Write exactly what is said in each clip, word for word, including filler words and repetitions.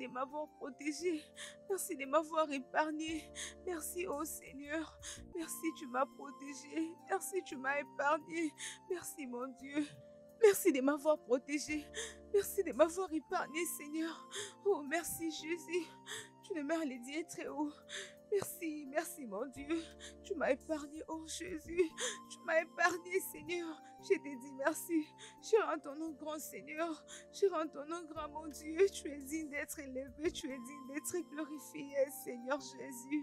m'avoir protégé. Merci de m'avoir épargné. Merci, oh Seigneur. Merci, tu m'as protégé. Merci, tu m'as épargné. Merci, mon Dieu. Merci de m'avoir protégé. Merci de m'avoir épargné, Seigneur. Oh, merci, Jésus. Tu ne m'as dit très haut. Merci, merci, mon Dieu. Tu m'as épargné, oh Jésus. Tu m'as épargné, Seigneur. Je te dis merci. Je rends ton nom grand, Seigneur. Je rends ton nom grand, mon Dieu. Tu es digne d'être élevé. Tu es digne d'être glorifié, Seigneur Jésus.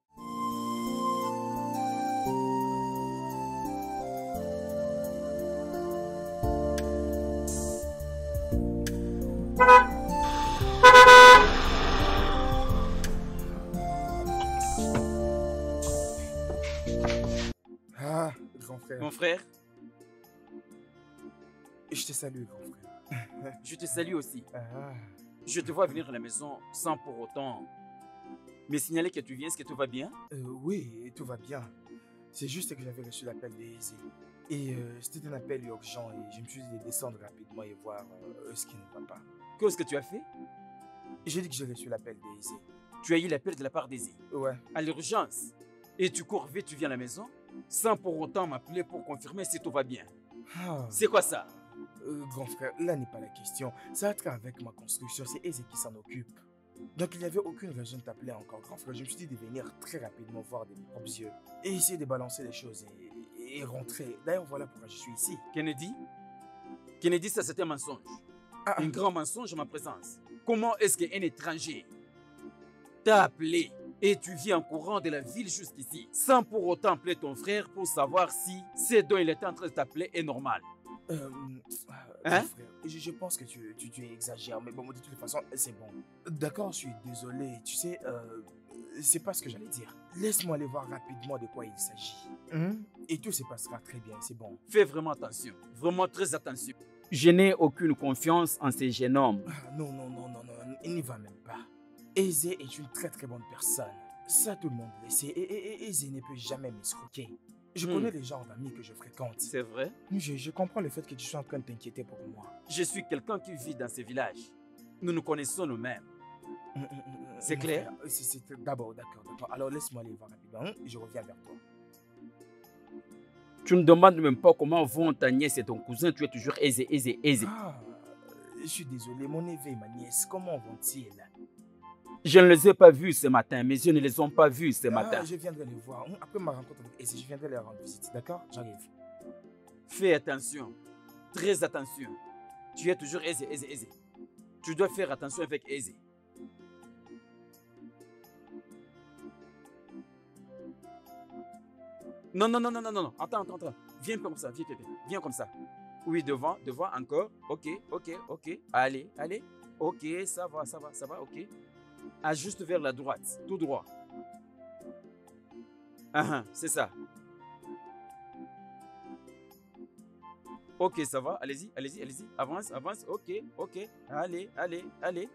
Ah, grand frère. Mon frère, Je te salue, grand frère. je te salue aussi. Ah, Je te vois venir à la maison sans pour autant me signaler que tu viens. Est-ce que tout va bien? euh, oui, tout va bien. C'est juste que j'avais reçu l'appel d'Aisé. Et euh, c'était un appel urgent et je me suis dit de descendre rapidement et voir euh, ce qui ne va pas. Qu'est-ce que tu as fait? J'ai dit que j'ai reçu l'appel d'Aisé. Tu as eu l'appel de la part d'Aisé Ouais. à l'urgence. Et tu cours vite, tu viens à la maison sans pour autant m'appeler pour confirmer si tout va bien. Ah, C'est quoi ça? euh, grand frère, là n'est pas la question. Ça a trait avec ma construction, c'est Aisé qui s'en occupe. Donc il n'y avait aucune raison de t'appeler encore, grand frère. Je me suis dit de venir très rapidement voir de mes propres yeux et essayer de balancer les choses et, et rentrer. D'ailleurs, voilà pourquoi je suis ici. Kennedy? Kennedy, ça c'était un mensonge. Ah, Un grand mensonge en ma présence. Comment est-ce qu'un étranger t'a appelé et tu viens en courant de la ville jusqu'ici sans pour autant appeler ton frère pour savoir si ce dont il était en train de t'appeler est normal? Euh, Hein? grand frère, je, je pense que tu, tu, tu exagères, mais bon, de toute façon, c'est bon. D'accord, je suis désolé, tu sais, euh, c'est pas ce que j'allais dire. Laisse-moi aller voir rapidement de quoi il s'agit. Hein? Et tout se passera très bien, c'est bon. Fais vraiment attention, vraiment très attention. Je n'ai aucune confiance en ces jeunes hommes. Ah, non, non, non, non, non, il n'y va même pas. Aisé est une très très bonne personne. Ça, tout le monde le sait. Et, et, et Aisé ne peut jamais m'escroquer. Je Hmm. connais les genres d'amis que je fréquente. C'est vrai? Je, je comprends le fait que tu sois en train de t'inquiéter pour moi. Je suis quelqu'un qui vit dans ces villages. Nous nous connaissons nous-mêmes. Hum, hum, hum, hum, C'est mon clair? frère, c'est- c'est- D'abord, d'accord, d'accord. Alors laisse-moi aller voir rapidement hein, et je reviens vers toi. Tu ne demandes même pas comment vont ta nièce et ton cousin. Tu es toujours aisé, aisé, aisé. Ah, je suis désolé, mon neveu et ma nièce, comment vont-ils? Je ne les ai pas vus ce matin. Mes yeux ne les ont pas vus ce matin. Ah, je viendrai les voir. Hum, Après ma rencontre avec Aisé, je viendrai leur rendre visite, d'accord? J'arrive. Fais attention. Très attention. Tu es toujours aisé, aisé, aisé. Tu dois faire attention avec aisé. Non, non, non, non, non, non. Attends, attends, attends. Viens comme ça, viens, viens, viens. Viens comme ça. Oui, devant, devant, encore. Ok, ok, ok. Allez, allez. Ok, ça va, ça va, ça va, ok. Ajuste vers la droite, tout droit. Ah, ah, c'est ça. Ok, ça va. Allez-y, allez-y, allez-y. Avance, avance. Ok, ok. Allez, allez, allez.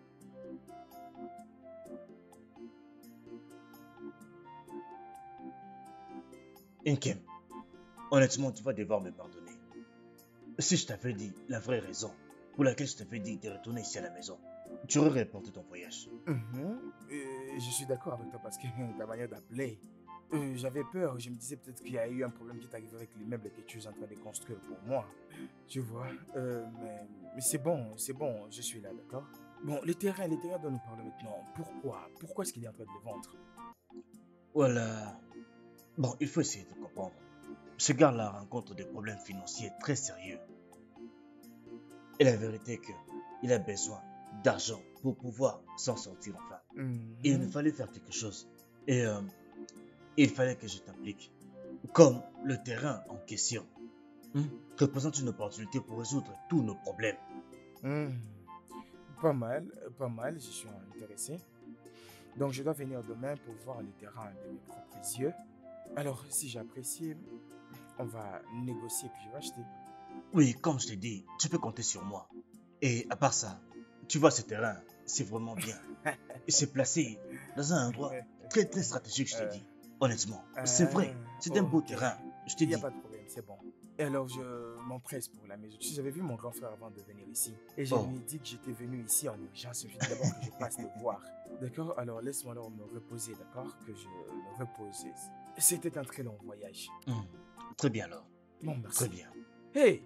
Nkem, honnêtement, tu vas devoir me pardonner. Si je t'avais dit la vraie raison pour laquelle je t'avais dit de retourner ici à la maison, tu aurais reporté ton voyage. Mhm. Euh, je suis d'accord avec toi parce que ta manière d'appeler, euh, j'avais peur. Je me disais peut-être qu'il y a eu un problème qui t'arrivait avec l'immeuble que tu es en train de construire pour moi. Tu vois, euh, mais, mais c'est bon, c'est bon, je suis là, d'accord? Bon, les terrains, les terrains dont nous parlons maintenant, pourquoi? Pourquoi est-ce qu'il est en train de les vendre? Voilà. Bon, il faut essayer de comprendre. Ce gars-là rencontre des problèmes financiers très sérieux. Et la vérité est que il a besoin d'argent pour pouvoir s'en sortir enfin. Mhm. Et il me fallait faire quelque chose. Et euh, il fallait que je t'applique. Comme le terrain en question hmm, représente une opportunité pour résoudre tous nos problèmes. Mhm. Pas mal, pas mal, je suis intéressé. Donc je dois venir demain pour voir les terrains de mes propres yeux. Alors, si j'apprécie, on va négocier puis je vais acheter. Oui, comme je t'ai dit, tu peux compter sur moi. Et à part ça, tu vois ce terrain, c'est vraiment bien. Et c'est placé dans un endroit très très stratégique, je t'ai dit. Honnêtement, c'est vrai, c'est un beau Ok. terrain, je t'ai Il n'y a dit. pas de problème, c'est bon. Et alors, je m'empresse pour la maison. Tu sais, j'avais vu mon grand frère avant de venir ici. Et je Oh. lui ai dit que j'étais venu ici en urgence. Je lui ai dit d'abord que je passe le voir. D'accord? Alors, laisse-moi alors me reposer, d'accord? Que je me repose. C'était un très long voyage. Hmm. Très bien alors. Bon, merci. Très bien. Hey!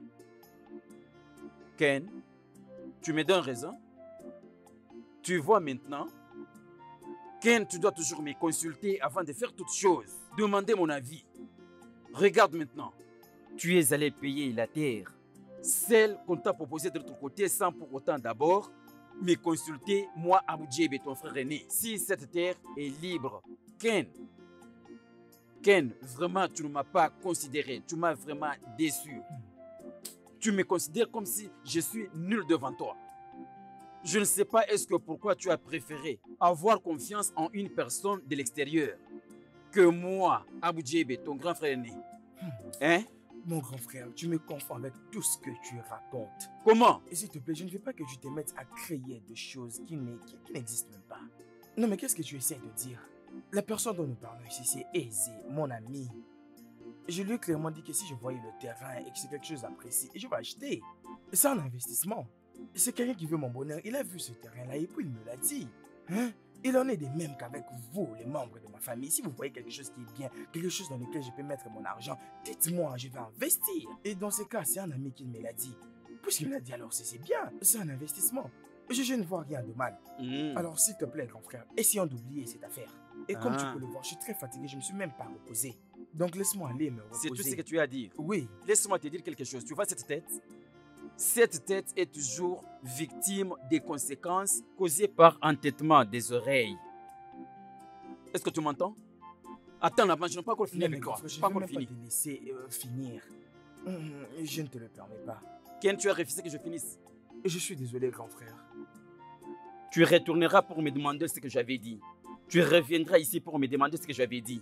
Ken, tu me donnes raison. Tu vois maintenant, Ken, tu dois toujours me consulter avant de faire toute chose. Demander mon avis. Regarde maintenant. Tu es allé payer la terre, celle qu'on t'a proposée de l'autre côté, sans pour autant d'abord me consulter, moi, Abou Djeb et ton frère aîné. Si cette terre est libre, Ken, Ken, vraiment, tu ne m'as pas considéré. Tu m'as vraiment déçu. Tu me considères comme si je suis nul devant toi. Je ne sais pas est-ce que pourquoi tu as préféré avoir confiance en une personne de l'extérieur que moi, Abou Djeb, ton grand frère aîné. Hein? Mon grand frère, tu me confonds avec tout ce que tu racontes. Comment? Et s'il te plaît, je ne veux pas que tu te mettes à créer des choses qui n'est- qui- qui n'existent même pas. Non, mais qu'est-ce que tu essaies de dire? La personne dont nous parlons ici, c'est Aizé, mon ami. Je lui ai clairement dit que si je voyais le terrain et que c'est quelque chose d'apprécié, je vais acheter. C'est un investissement. C'est quelqu'un qui veut mon bonheur. Il a vu ce terrain-là et puis il me l'a dit. Hein? Il en est des mêmes qu'avec vous, les membres de ma famille. Si vous voyez quelque chose qui est bien, quelque chose dans lequel je peux mettre mon argent, dites-moi, je vais investir. Et dans ce cas, c'est un ami qui me l'a dit. Puisqu'il me l'a dit, alors c'est c'est bien. C'est un investissement. Je, je ne vois rien de mal. Mm. Alors, s'il te plaît, grand frère, essayons d'oublier cette affaire. Et comme Ah. tu peux le voir, je suis très fatigué, je ne me suis même pas reposé. Donc, laisse-moi aller me reposer. C'est tout ce que tu as à dire. Oui. Laisse-moi te dire quelque chose. Tu vois cette tête? Cette tête est toujours victime des conséquences causées par entêtement des oreilles. Est-ce que tu m'entends? Attends, là-bas, je n'ai pas encore fini Non, mais avec grand toi. frère, je Pas ne veux encore même pas fini. te laisser euh, finir. Hum, Je ne te le permets pas. Ken, tu as refusé que je finisse. Et je suis désolé, grand frère. Tu retourneras pour me demander ce que j'avais dit. Tu reviendras ici pour me demander ce que j'avais dit.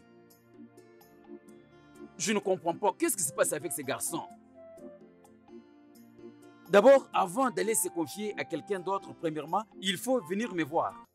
Je ne comprends pas. Qu'est-ce qui se passe avec ces garçons? D'abord, avant d'aller se confier à quelqu'un d'autre, premièrement, il faut venir me voir.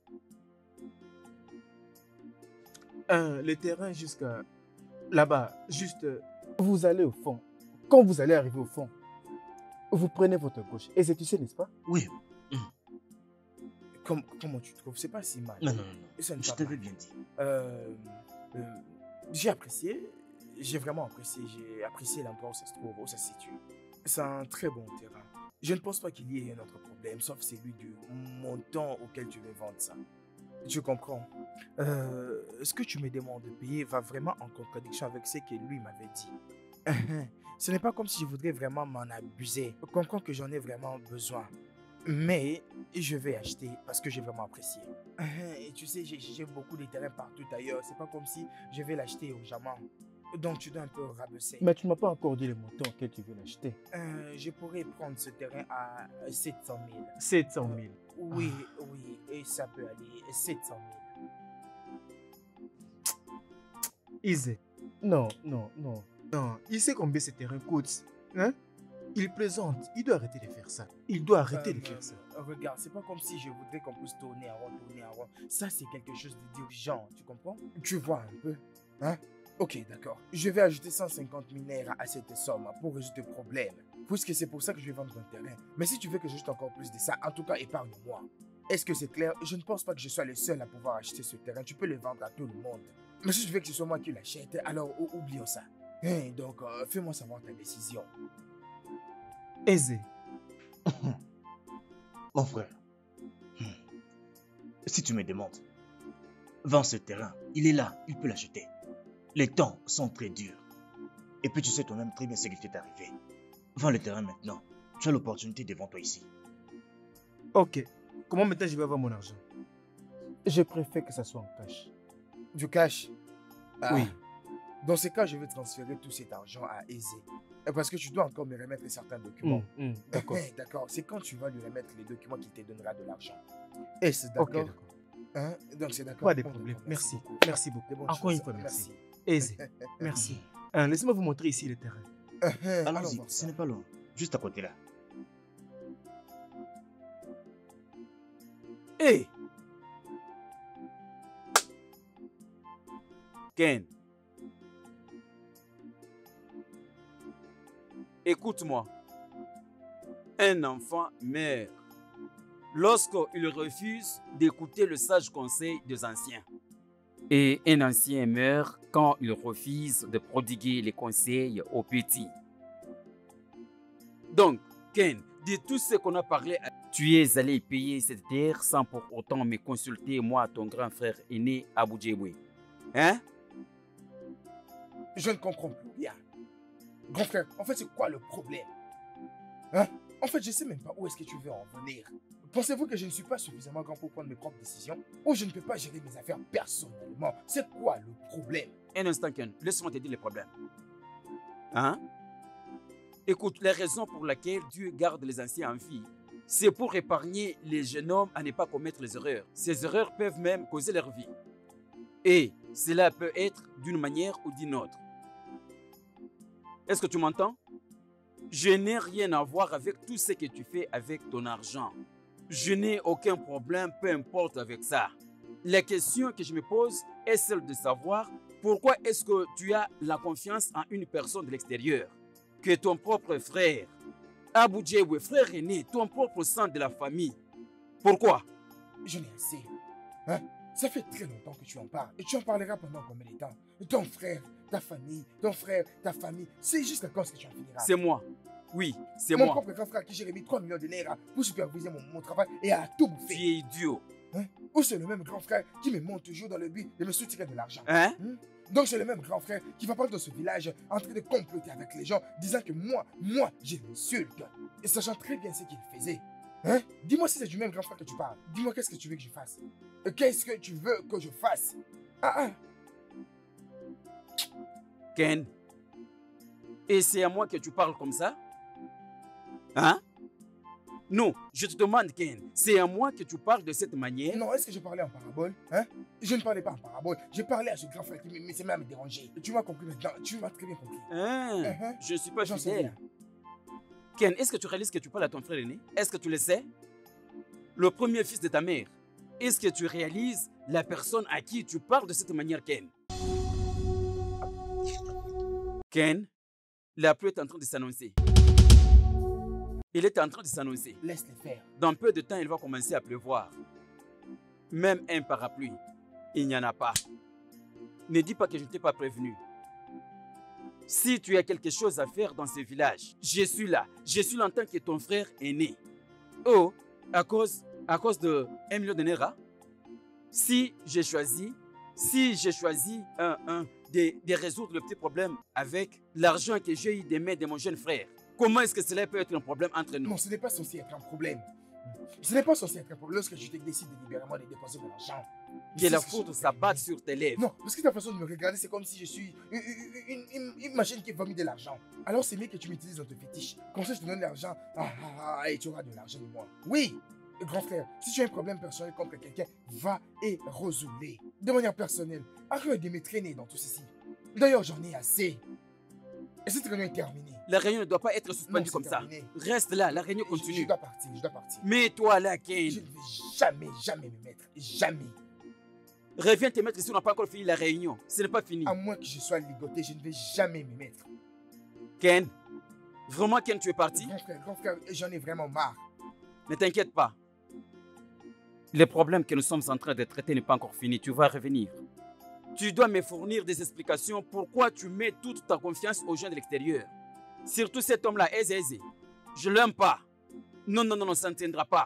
Euh, le terrain jusqu'à là-bas, juste, euh, vous allez au fond. Quand vous allez arriver au fond, vous prenez votre gauche. Et c'est tu sais, n'est-ce pas? Oui. Comme- comment tu trouves? C'est pas si mal. Non, non, non. non. Et ça ne Je va t'avais pas. bien dit. Euh, euh, j'ai apprécié. J'ai vraiment apprécié. J'ai apprécié l'endroit où ça se trouve, où ça se situe. C'est un très bon terrain. Je ne pense pas qu'il y ait un autre problème, sauf celui du montant auquel tu veux vendre ça. Je comprends. Euh, ce que tu me demandes de payer va vraiment en contradiction avec ce que lui m'avait dit. Ce n'est pas comme si je voudrais vraiment m'en abuser. Je comprends que j'en ai vraiment besoin. Mais je vais acheter parce que j'ai vraiment apprécié. Et tu sais, j'ai j'ai beaucoup de terrains partout ailleurs. C'est pas comme si je vais l'acheter au Jaman. Donc tu dois un peu rabaisser. Mais tu ne m'as pas encore dit le montant auquel tu veux l'acheter. Euh, je pourrais prendre ce terrain à sept cent mille. sept cent mille. Oui, oui, et ça peut aller sept cent mille. Isé. Non, non, non. Non, il sait combien ce terrain coûte. Hein? Il plaisante. Il doit arrêter de faire ça. Il doit arrêter de Euh, faire ça. euh, Regarde, c'est pas comme si je voudrais qu'on puisse tourner en rond, tourner en rond. Ça, c'est quelque chose d'urgent, tu comprends? Tu vois un peu, hein? Ok, d'accord. Je vais ajouter cent cinquante mille naira à cette somme pour résoudre le problème. Puisque c'est pour ça que je vais vendre un terrain. Mais si tu veux que j'ajoute encore plus de ça, en tout cas, épargne-moi. Est-ce que c'est clair? Je ne pense pas que je sois le seul à pouvoir acheter ce terrain. Tu peux le vendre à tout le monde. Mais si tu veux que ce soit moi qui l'achète, alors ou- oublions ça. Hein, donc, euh, fais-moi savoir ta décision. Aisé. Mon frère, hmm, si tu me demandes, vends ce terrain. Il est là, il peut l'acheter. Les temps sont très durs. Et puis tu sais toi-même très bien ce qui t'est arrivé. Vends le terrain maintenant. Tu as l'opportunité devant toi ici. Ok. Comment maintenant je vais avoir mon argent? Je préfère que ça soit en cash. Du cash? Ah. Oui. Dans ce cas, je vais transférer tout cet argent à Aizé. Euh, Parce que tu dois encore me remettre certains documents. Hum, hum, d'accord. Eh, d'accord, c'est quand tu vas lui remettre les documents qu'il te donnera de l'argent. Est-ce Ok, d'accord? d'accord. Hein? Donc c'est d'accord. Pas de On te problème. remercie Merci. beaucoup. Merci beaucoup. De bonnes Encore une choses. fois, merci. Merci. Aisé. Merci. Hein, laissez-moi vous montrer ici le terrain. Euh, allons Allons-y, voir ce ça. n'est pas loin. Juste à côté là. Hé! Ken. Écoute-moi. Un enfant meurt lorsqu'il refuse d'écouter le sage conseil des anciens. Et un ancien meurt quand il refuse de prodiguer les conseils aux petits. Donc, Ken, de tout ce qu'on a parlé, tu es allé payer cette terre sans pour autant me consulter, moi, ton grand frère aîné, Abou Djeboué. Hein? Je ne comprends plus rien. Grand frère, en fait, c'est quoi le problème? Hein? En fait, je ne sais même pas où est-ce que tu veux en venir. Pensez-vous que je ne suis pas suffisamment grand pour prendre mes propres décisions? Ou je ne peux pas gérer mes affaires personnellement? C'est quoi le problème? Un instant, Ken, laisse-moi te dire le problème. Hein? Écoute, la raison pour laquelle Dieu garde les anciens en vie, c'est pour épargner les jeunes hommes à ne pas commettre les erreurs. Ces erreurs peuvent même causer leur vie. Et cela peut être d'une manière ou d'une autre. Est-ce que tu m'entends? Je n'ai rien à voir avec tout ce que tu fais avec ton argent. Je n'ai aucun problème, peu importe avec ça. La question que je me pose est celle de savoir pourquoi est-ce que tu as la confiance en une personne de l'extérieur, que ton propre frère, Abou Djeboué, frère aîné, ton propre sang de la famille. Pourquoi? Je n'ai assez. Hein? Ça fait très longtemps que tu en parles. Et tu en parleras pendant combien de temps? Ton frère, ta famille, ton frère, ta famille. C'est jusqu'à quand ce que tu en finiras? C'est moi. Oui, c'est Mon moi. propre grand frère qui j'ai remis trois millions de naira pour superviser mon, mon travail et a tout bouffé. Tu es idiot. Hein? Ou c'est le même grand frère qui me montre toujours dans le but de me soutirer de l'argent. Hein? Hein? Donc c'est le même grand frère qui va parler dans ce village en train de comploter avec les gens, disant que moi, moi, je l'insulte. Et sachant très bien ce qu'il faisait. Hein? Dis-moi si c'est du même grand frère que tu parles. Dis-moi qu'est-ce que tu veux que je fasse. Euh, Qu'est-ce que tu veux que je fasse? Ah ah. Ken, et c'est à moi que tu parles comme ça? Hein? Non, je te demande, Ken, c'est à moi que tu parles de cette manière? Non, est-ce que je parlais en parabole? Hein? Je ne parlais pas en parabole. Je parlais à ce grand frère qui me s'est même dérangé. Tu m'as compris maintenant. Tu m'as très bien compris. Hein? Uh-huh. Je ne suis pas J'en sais fidèle. rien. Ken, est-ce que tu réalises que tu parles à ton frère aîné? Est-ce que tu le sais? Le premier fils de ta mère. Est-ce que tu réalises la personne à qui tu parles de cette manière, Ken? Ken, la pluie est en train de s'annoncer. Il est en train de s'annoncer. Laisse-les faire. Dans peu de temps, il va commencer à pleuvoir. Même un parapluie, il n'y en a pas. Ne dis pas que je ne t'ai pas prévenu. Si tu as quelque chose à faire dans ce village, je suis là. Je suis là en tant que ton frère aîné. Oh, à cause, à cause de un million de naira, si j'ai choisi, si j'ai choisi un, un, de, de résoudre le petit problème avec l'argent que j'ai eu des mains de mon jeune frère, comment est-ce que cela peut être un problème entre nous? Non, ce n'est pas censé être un problème. Ce n'est pas censé être un problème lorsque je te décide délibérément de dépenser mon argent. Que la faute s'abatte sur tes lèvres. Non, parce que ta façon de me regarder, c'est comme si je suis une, une, une, une machine qui vomit de l'argent. Alors c'est mieux que tu m'utilises dans tes fétiches. Comme ça, je te donne l'argent. Ah, ah, ah, et tu auras de l'argent de moi. Oui, grand frère, si tu as un problème personnel contre quelqu'un, va et résoudre. De manière personnelle, arrête de me traîner dans tout ceci. D'ailleurs, j'en ai assez. Et cette réunion est terminée. La réunion ne doit pas être suspendue Non, comme c'est ça. terminé. Reste là, la réunion Je, je continue. dois partir, je dois partir. Mais toi là, Ken, Je ne vais jamais, jamais me mettre. Jamais. reviens te mettre ici, on n'a pas encore fini la réunion. Ce n'est pas fini. À moins que je sois ligoté, je ne vais jamais me mettre. Ken, vraiment Ken, tu es parti? Grand frère, grand frère, j'en ai vraiment marre. Ne t'inquiète pas. Le problème que nous sommes en train de traiter n'est pas encore fini. Tu vas revenir. Tu dois me fournir des explications pourquoi tu mets toute ta confiance aux gens de l'extérieur. Surtout cet homme-là, Eze Eze. Je ne l'aime pas. Non, non, non, non, ça ne tiendra pas.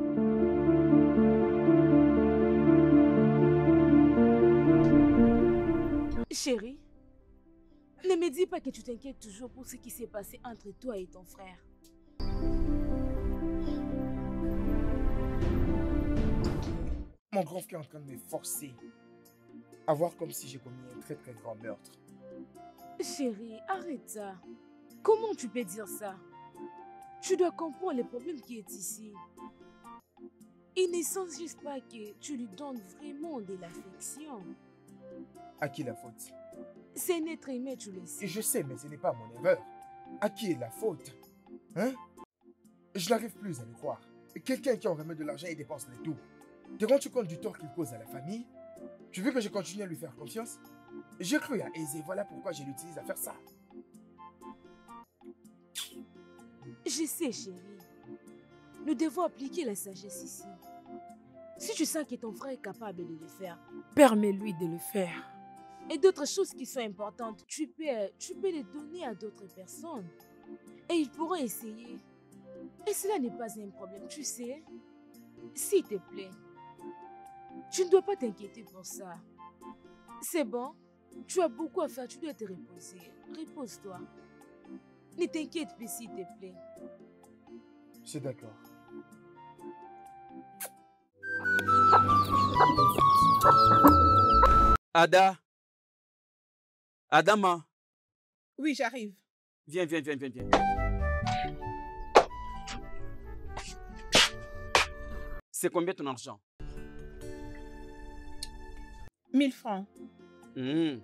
Chérie, ne me dis pas que tu t'inquiètes toujours pour ce qui s'est passé entre toi et ton frère. Mon grand frère est en train de me forcer à voir comme si j'ai commis un très très grand meurtre. Chérie, arrête ça. Comment tu peux dire ça? Tu dois comprendre le problème qui est ici. Il ne sent juste pas que tu lui donnes vraiment de l'affection. À qui la faute? C'est un être aimé, tu le sais. Et je sais, mais ce n'est pas mon erreur. À qui est la faute? Hein? Je n'arrive plus à le croire. Quelqu'un qui en remet de l'argent et dépense le tout. Te rends-tu compte du tort qu'il cause à la famille? Tu veux que je continue à lui faire confiance? J'ai cru à Eze, voilà pourquoi je l'utilise à faire ça. Je sais, chérie. Nous devons appliquer la sagesse ici. Si tu sens que ton frère est capable de le faire, permets-lui de le faire. Et d'autres choses qui sont importantes, tu peux, tu peux les donner à d'autres personnes. Et ils pourront essayer. Et cela n'est pas un problème, tu sais. S'il te plaît, tu ne dois pas t'inquiéter pour ça. C'est bon, tu as beaucoup à faire, tu dois te reposer. Repose-toi. Ne t'inquiète pas, s'il te plaît. C'est d'accord. Ada. Adama. Oui, j'arrive. Viens, viens, viens, viens, viens. C'est combien ton argent? mille francs. Mmh.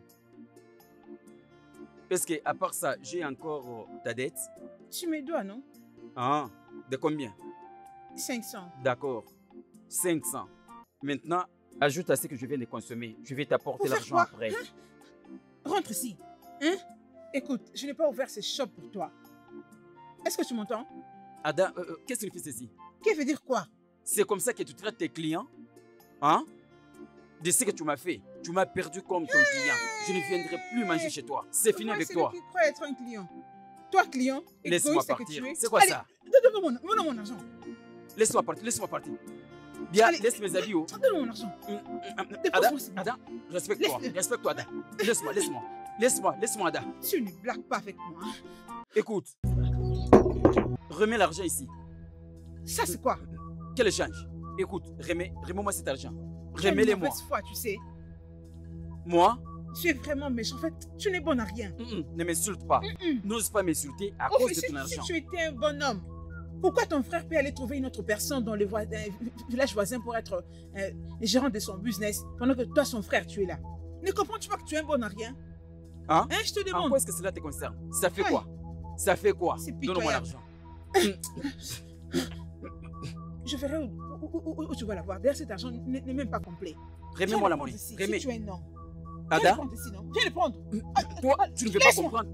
Parce que, à part ça, j'ai encore euh, ta dette. Tu me dois, non? Ah, de combien? cinq cents. D'accord. cinq cents. Maintenant, ajoute à ce que je viens de consommer. Je vais t'apporter Pour faire l'argent quoi? après. Hein? Rentre ici. Hein? Écoute, je n'ai pas ouvert ce shop pour toi. Est-ce que tu m'entends? Ada, euh, euh, qu'est-ce que tu fais ceci? Qui veut dire quoi? C'est comme ça que tu traites tes clients? Hein? De ce que tu m'as fait. Tu m'as perdu comme ton client. Je ne viendrai plus manger chez toi. C'est fini Moi, avec c'est toi. lui qui croit être un client. Toi, client, Laisse-moi égoïste que partir. tu es. C'est quoi Allez, ça? donne-moi mon, donne-moi mon argent. Laisse-moi partir, laisse-moi partir. Bien, Allez. laisse mes habits. Oh. Donne-moi mon argent. Hum, hum, hum. Dépose-moi, Ada, c'est bon. Ada, respecte-toi. Laisse-le. Respecte-toi, Ada. Laisse-moi, laisse-moi. Laisse-moi, laisse-moi, Ada. Tu ne blagues pas avec moi. Hein? Écoute. Remets l'argent ici. Ça, c'est quoi? Quel échange? Écoute, remets, remets-moi cet argent. Tu Remets-les as une moi. mauvaise foi, tu sais. Moi? Tu es vraiment méchant. En fait, tu n'es bon à rien. hum, hum, ne m'insulte pas. Hum. N'ose pas m'insulter à Oh, cause de si, ton si argent. tu étais un bon homme, pourquoi ton frère peut aller trouver une autre personne dans le voi- euh, village voisin pour être euh, gérant de son business pendant que toi, son frère, tu es là? Ne comprends-tu pas que tu es un bon à rien? Hein? Hein, je te En demande. quoi est-ce que cela te concerne? Ça fait Aïe. quoi? Ça fait quoi? C'est Donne-moi pitoyable. l'argent. Je verrai où, où- où- où- où tu vas l'avoir. D'ailleurs, cet argent n'est n'est même pas complet. Viens Remets-moi le la prendre monnaie. ici, Remets. Si tu es un homme. Viens le Ada, prendre ici, non? Viens le prendre. toi, tu ne veux pas Laisse-moi. comprendre.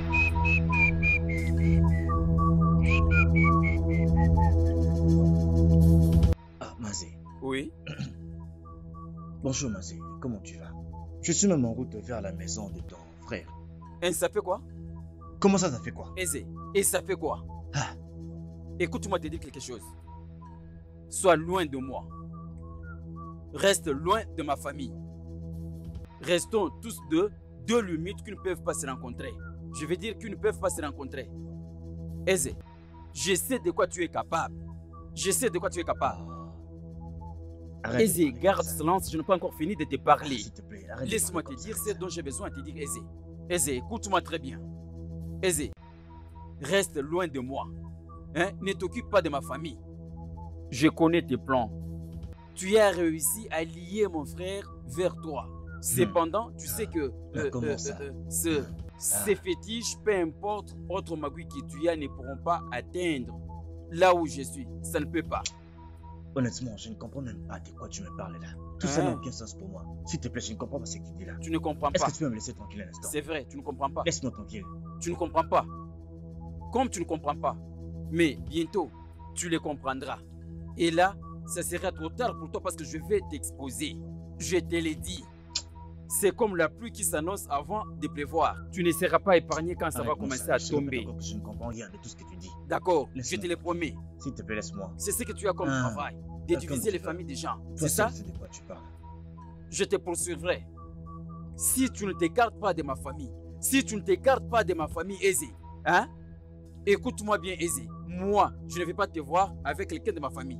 Ah, Mazé. Oui. Bonjour, Mazé. Comment tu vas? Je suis même en route vers la maison de ton frère. Et ça fait quoi? Comment ça, ça fait quoi? Aisé. Et ça fait quoi? Ah, Écoute-moi te dire quelque chose. Sois loin de moi. Reste loin de ma famille. Restons tous deux, deux limites qui ne peuvent pas se rencontrer. Je veux dire qu'ils ne peuvent pas se rencontrer. Aisé, je sais de quoi tu es capable. Je sais de quoi tu es capable. arrête de Aisé, parler garde comme ça. silence, je n'ai pas encore fini de te Ah, parler. s'il te plaît, arrête de Laisse-moi parler te comme dire ça. ce dont j'ai besoin de te dire, Aisé. Aisé, écoute-moi très bien. Aisé, reste loin de moi. Hein? Ne t'occupe pas de ma famille. Je connais tes plans. Tu as réussi à lier mon frère vers toi. Cependant, tu sais que Mais comment ça? ce, ces fétiches, peu importe autre magouille que tu as, ne pourront pas atteindre là où je suis. Ça ne peut pas. Honnêtement, je ne comprends même pas de quoi tu me parles là. Tout ça Hein? n'a aucun sens pour moi. S'il te plaît, je ne comprends pas ce que tu dis là. Tu ne comprends Est-ce pas. que tu peux me laisser tranquille un instant? C'est vrai, tu ne comprends pas. Laisse-moi tranquille. Tu ne comprends pas. Comme tu ne comprends pas. Mais bientôt, tu le comprendras. Et là, ça sera trop tard pour toi parce que je vais t'exposer. Je te l'ai dit. C'est comme la pluie qui s'annonce avant de pleuvoir. Tu ne seras pas épargné quand ça va Arrête-moi commencer ça. à Je te répète tomber. encore que je ne comprends rien de tout ce que tu dis. D'accord, je Laisse-moi. te le promets. S'il te plaît, laisse-moi. C'est ce que tu as comme Ah. travail. De Ah, diviser comme les tu veux. familles des gens. Toi C'est ça? seul sais de quoi tu parles. Je te poursuivrai. Si tu ne t'écartes pas de ma famille, si tu ne t'écartes pas de ma famille, Aisé, hein? Écoute-moi bien, Aisé. Moi, je ne vais pas te voir avec quelqu'un de ma famille.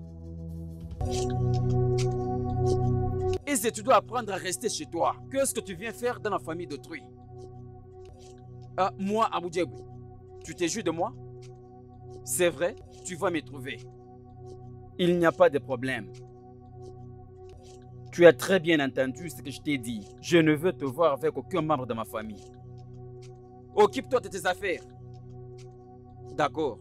Aisé, tu dois apprendre à rester chez toi. Qu'est-ce que tu viens faire dans la famille d'autrui? Ah, moi, Abou Diabou, tu te joues de moi? C'est vrai, tu vas me trouver. Il n'y a pas de problème. Tu as très bien entendu ce que je t'ai dit. Je ne veux te voir avec aucun membre de ma famille. Occupe-toi de tes affaires. D'accord.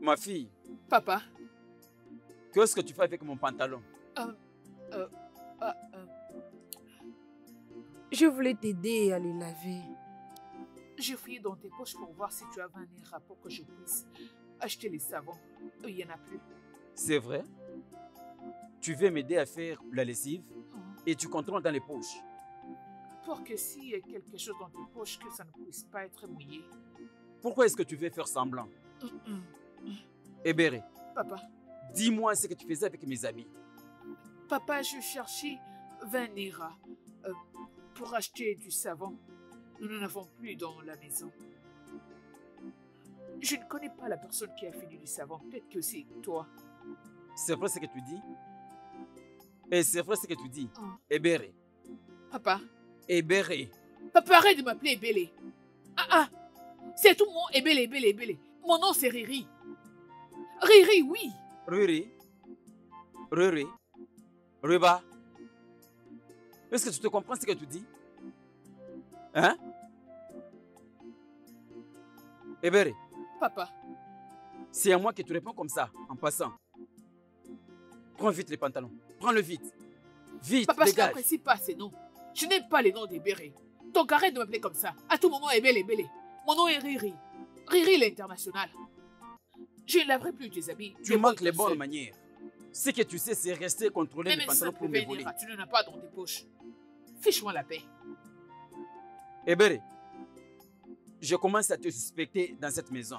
Ma fille, Papa. qu'est-ce que tu fais avec mon pantalon? Euh, euh, euh, euh, Je voulais t'aider à les laver. J'ai fouillé dans tes poches pour voir si tu avais un erreur pour que je puisse acheter les savons. Il n'y en a plus. C'est vrai? Tu veux m'aider à faire la lessive Oh. et tu contrôles dans les poches. Pour que s'il y a quelque chose dans tes poches, que ça ne puisse pas être mouillé. Pourquoi est-ce que tu veux faire semblant? Hum, hum. Ebere, Papa, dis-moi ce que tu faisais avec mes amis. papa, je cherchais vingt naira euh, pour acheter du savon. Nous n'en avons plus dans la maison. Je ne connais pas la personne qui a fini du savon. Peut-être que c'est toi. C'est vrai ce que tu dis? Et c'est vrai ce que tu dis? Oh. Ebere, Papa, Ebere. papa, arrête de m'appeler Ebele. Ah ah, c'est tout mon Ebele, Ebele, Ebele. Mon nom c'est Riri. Riri, oui. Riri, Riri, Riba. Est-ce que tu te comprends ce que tu dis? Hein? Ebere, Papa, c'est à moi que tu réponds comme ça, en passant. Prends vite les pantalons. Prends-le vite. Vite, papa, je dégage. n'apprécie pas ces noms. Je n'aime pas les noms d'Ebere. Donc arrête de m'appeler comme ça. À tout moment, Ebele, Ebele. Mon nom est Riri. Riri l'international. Je ne laverai plus tes habits. Tu manques les bonnes manières. Ce que tu sais, c'est rester contrôler Même les un pantalons simple pour me vingt voler. naira, tu n'en as pas dans tes poches. Fiche-moi la paix. Ebere, je commence à te suspecter dans cette maison.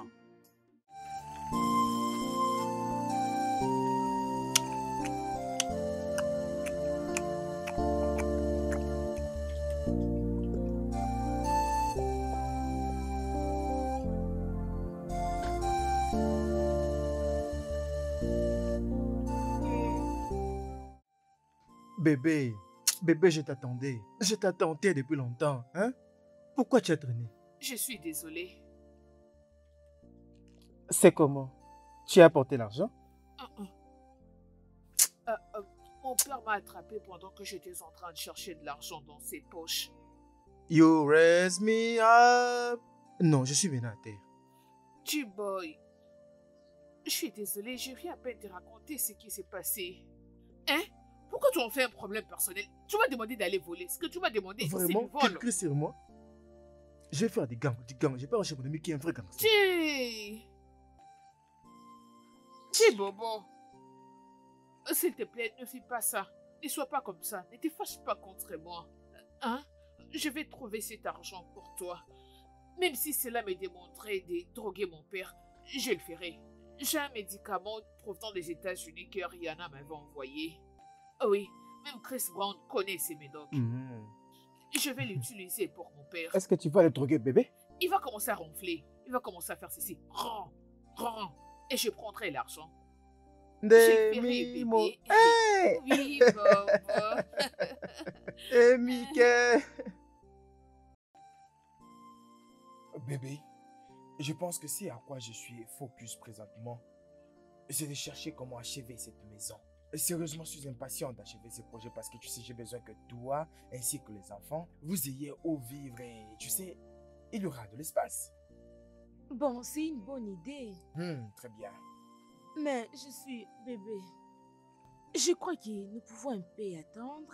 Bébé, bébé, je t'attendais. Je t'attendais depuis longtemps. Hein? Pourquoi tu as traîné? Je suis désolée. C'est comment? Tu as apporté l'argent? Uh-uh. Euh, euh, mon père m'a attrapé pendant que j'étais en train de chercher de l'argent dans ses poches. You raise me up. Non, je suis venu à terre. G-boy, je suis désolée, j'ai rien à peine te raconter ce qui s'est passé. Hein? Pourquoi tu en fais un problème personnel? Tu m'as demandé d'aller voler. Ce que tu m'as demandé, c'est Vraiment? le vol. Quel cri sur moi? Je vais faire des gangs, des gangs. J'ai pas recherché mon ami qui est un vrai gangster. G! G, Bobo. S'il te plaît, ne fais pas ça. Ne sois pas comme ça. Ne te fâche pas contre moi. Hein? Je vais trouver cet argent pour toi. Même si cela me démontrait de droguer mon père, je le ferai. J'ai un médicament provenant des États-Unis que Rihanna m'avait envoyé. Oh oui, même Chris Brown connaît ces médocs. Mhm. Je vais l'utiliser pour mon père. Est-ce que tu vas le droguer, bébé? Il va commencer à ronfler. Il va commencer à faire ceci. Ron, ron. Et je prendrai l'argent. Je le ferai, bébé. Mimo. Hey! Oui, Bobo. Eh, Mickey! Bébé, je pense que c'est à quoi je suis focus présentement. C'est de chercher comment achever cette maison. Sérieusement, je suis impatient d'achever ce projet parce que tu sais, j'ai besoin que toi, ainsi que les enfants, vous ayez où vivre et tu sais, il y aura de l'espace. Bon, c'est une bonne idée. Hmm, très bien. Mais je suis bébé. Je crois que nous pouvons un peu attendre.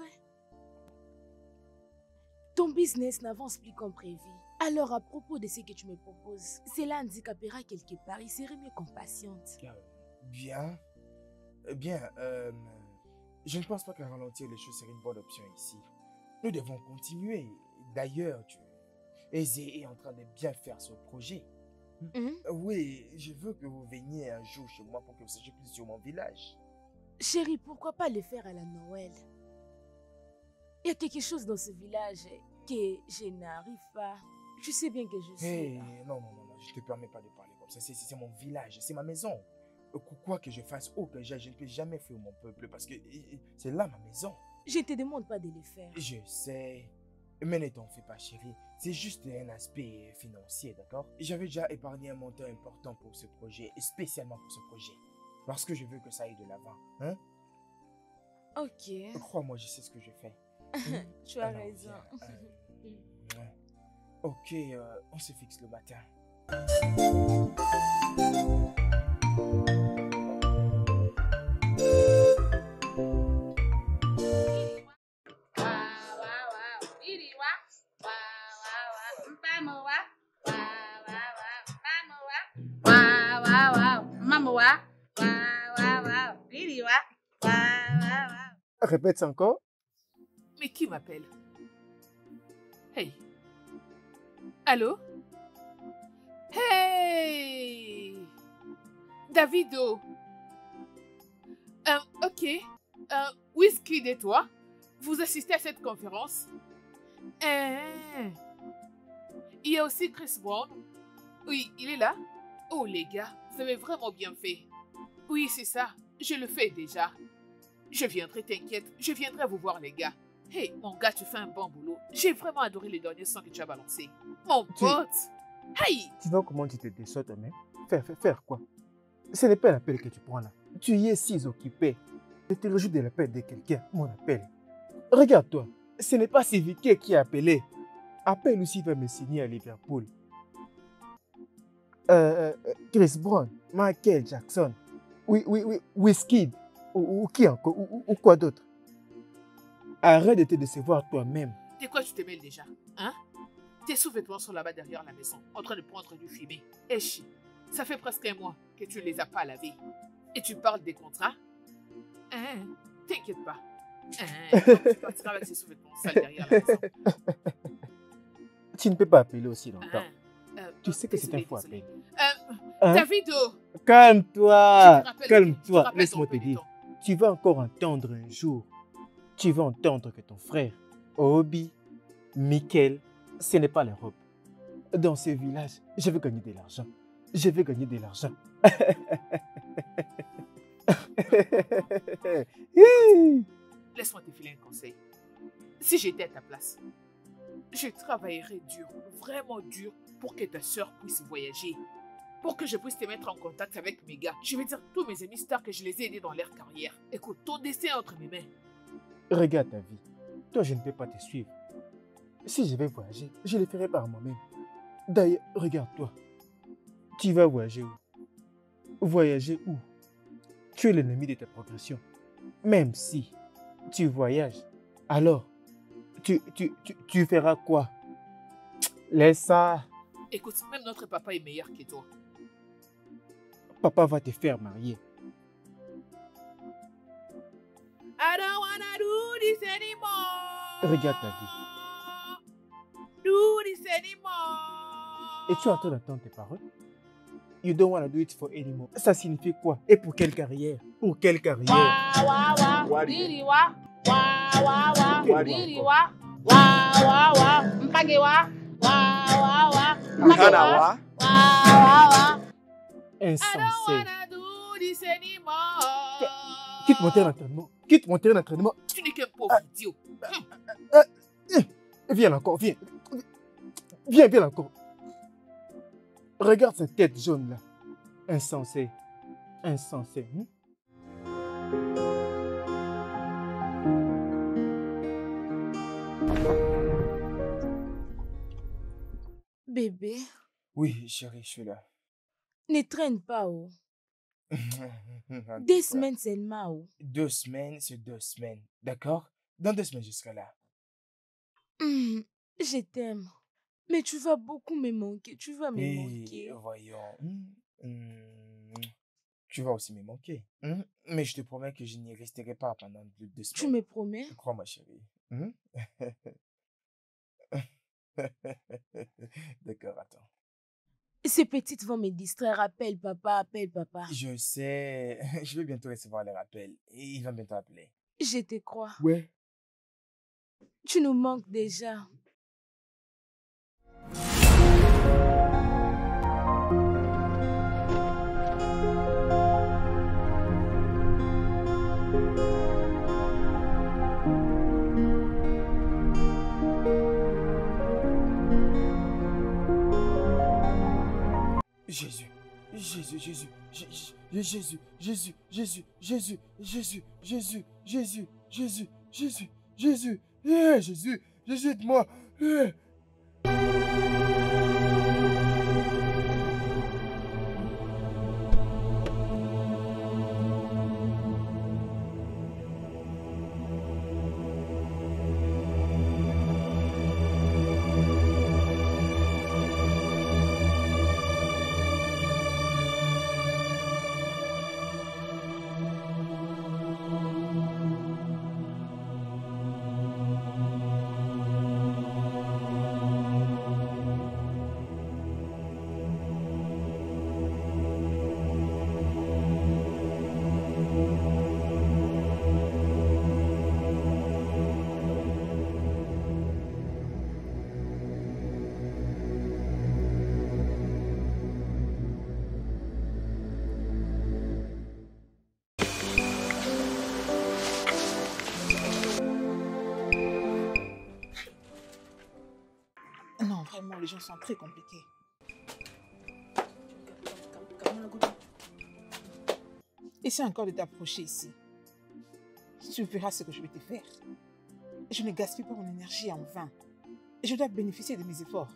Ton business n'avance plus comme prévu. Alors, à propos de ce que tu me proposes, cela handicapera quelque part. Il serait mieux qu'on patiente. Euh, Bien. Eh bien, euh, je ne pense pas qu'à ralentir les choses serait une bonne option ici. Nous devons continuer. D'ailleurs, tu Eze est en train de bien faire ce projet. Hein? Oui, je veux que vous veniez un jour chez moi pour que vous sachiez plus sur mon village. Chérie, pourquoi pas le faire à la Noël? Il y a quelque chose dans ce village que je n'arrive pas. Tu sais bien que je suis... Hey, non, non, non, non, je ne te permets pas de parler comme ça. C'est- C'est mon village, c'est ma maison. Euh, Quoi que je fasse, où que j'aille, je ne peux jamais fuir mon peuple parce que euh, c'est là ma maison. Je ne te demande pas de le faire. Je sais. Mais ne t'en fais pas, chérie. C'est juste un aspect financier, d'accord? J'avais déjà épargné un montant important pour ce projet, et spécialement pour ce projet. Parce que je veux que ça aille de l'avant. Hein? Ok, Crois-moi, je sais ce que je fais. tu as Alors, raison. viens, euh, Ok, euh, on se fixe le matin. wa, wa, wa, wa, didi wa, wa, wa, wa. Répète ça encore. Mais qui m'appelle? Hey. Allô? Hey! Davido. Euh, ok. Euh, Wizkid et toi, vous assistez à cette conférence? Euh, il y a aussi Chris Brown. Oui, il est là. Oh les gars, vous avez vraiment bien fait. Oui, c'est ça. Je le fais déjà. Je viendrai, t'inquiète. Je viendrai vous voir les gars. Hey, mon gars, tu fais un bon boulot. J'ai vraiment adoré les derniers sons que tu as balancés. Mon Tu- pote. Hey! Tu vois comment tu te déçois toi-même? Faire, faire, faire quoi? Ce n'est pas l'appel que tu prends là. Tu y es si occupé. Tu te réjouis de l'appel de quelqu'un, mon appel. Regarde-toi, ce n'est pas Civique qui a appelé. Appelle aussi va me signer à Liverpool. Euh, euh, Chris Brown, Michael Jackson, oui, oui, oui, Wizkid, ou, ou qui encore, ou, ou- ou quoi d'autre? Arrête de te décevoir toi-même. De quoi tu te mêles déjà? Hein? Tes sous-vêtements sont là-bas derrière la maison, en train de prendre du fumier. Eh chi, ça fait presque un mois que tu ne les as pas lavés. Et tu parles des contrats? Hein? T'inquiète pas. Hein? Tu partiras avec ces sous-vêtements sales derrière la maison. Tu ne peux pas appeler aussi longtemps. Hein? Euh, Tu sais que c'est un désolé, faux désolé. appel. Euh, Hein? Davido! Calme-toi, Je te rappelle, je te calme-toi, rappelle laisse-moi ton te dire. peloton. Tu vas encore entendre un jour. Tu vas entendre que ton frère, Obi, Michael, ce n'est pas l'Europe. Dans ce village, je vais gagner de l'argent. Je vais gagner de l'argent. Laisse-moi te filer un conseil. Si j'étais à ta place, je travaillerais dur, vraiment dur, pour que ta soeur puisse voyager. Pour que je puisse te mettre en contact avec mes gars. Je veux dire, tous mes amis stars que je les ai aidés dans leur carrière. Écoute, ton destin est entre mes mains. Regarde ta vie. Toi, je ne peux pas te suivre. Si je vais voyager, je le ferai par moi-même. D'ailleurs, regarde-toi. Tu vas voyager où? Voyager où? Tu es l'ennemi de ta progression. Même si tu voyages, alors tu, tu, tu, tu feras quoi? Laisse ça. Écoute, même notre papa est meilleur que toi. Papa va te faire marier. I don't wanna do this anymore. Regarde ta vie. Do this anymore. Et tu es en train d'entendre tes paroles? You don't want to do it for anymore. Ça signifie quoi? Et pour quelle carrière? Pour quelle carrière? Wa, wa, wa, didi wa, wa, wa, wa, Wa, didi wa, wa, wa, wa, mpage wa, wa, wa, wa, mpage wa, wa, wa, wa. I don't Insensé. wanna do this anymore. Quitte mon terrain d'entraînement. Quitte mon terrain d'entraînement. Tu n'es qu'un pauvre idiot. Viens là encore, viens. Viens, viens là encore. Regarde cette tête jaune là. Insensé. Insensé. hein? Bébé, Oui, chérie, je suis là. ne traîne pas, oh. En tout Des cas, semaines seulement, oh. Deux semaines, c'est deux semaines. D'accord? Dans deux semaines, je serai là. Hum, je t'aime. Mais tu vas beaucoup me manquer. Tu vas me Et manquer. voyons. hum, hum, Tu vas aussi me manquer. hum, Mais je te promets que je n'y resterai pas pendant deux, deux Tu semaines. me promets? Crois-moi, chérie. hum? D'accord, attends. Ces petites vont me distraire. Appelle papa, appelle papa. Je sais. Je vais bientôt recevoir les rappels. Et il va bientôt appeler. Je te crois. Ouais. Tu nous manques déjà. Jésus, Jésus, Jésus, Jésus, Jésus, Jésus, Jésus, Jésus, Jésus, Jésus, Jésus, Jésus, Jésus, Jésus, eh, Jésus, Jésus, aide-moi. eh. vraiment, les gens sont très compliqués. Essaie encore de t'approcher ici. Tu verras ce que je vais te faire. Je ne gaspille pas mon énergie en vain. Je dois bénéficier de mes efforts.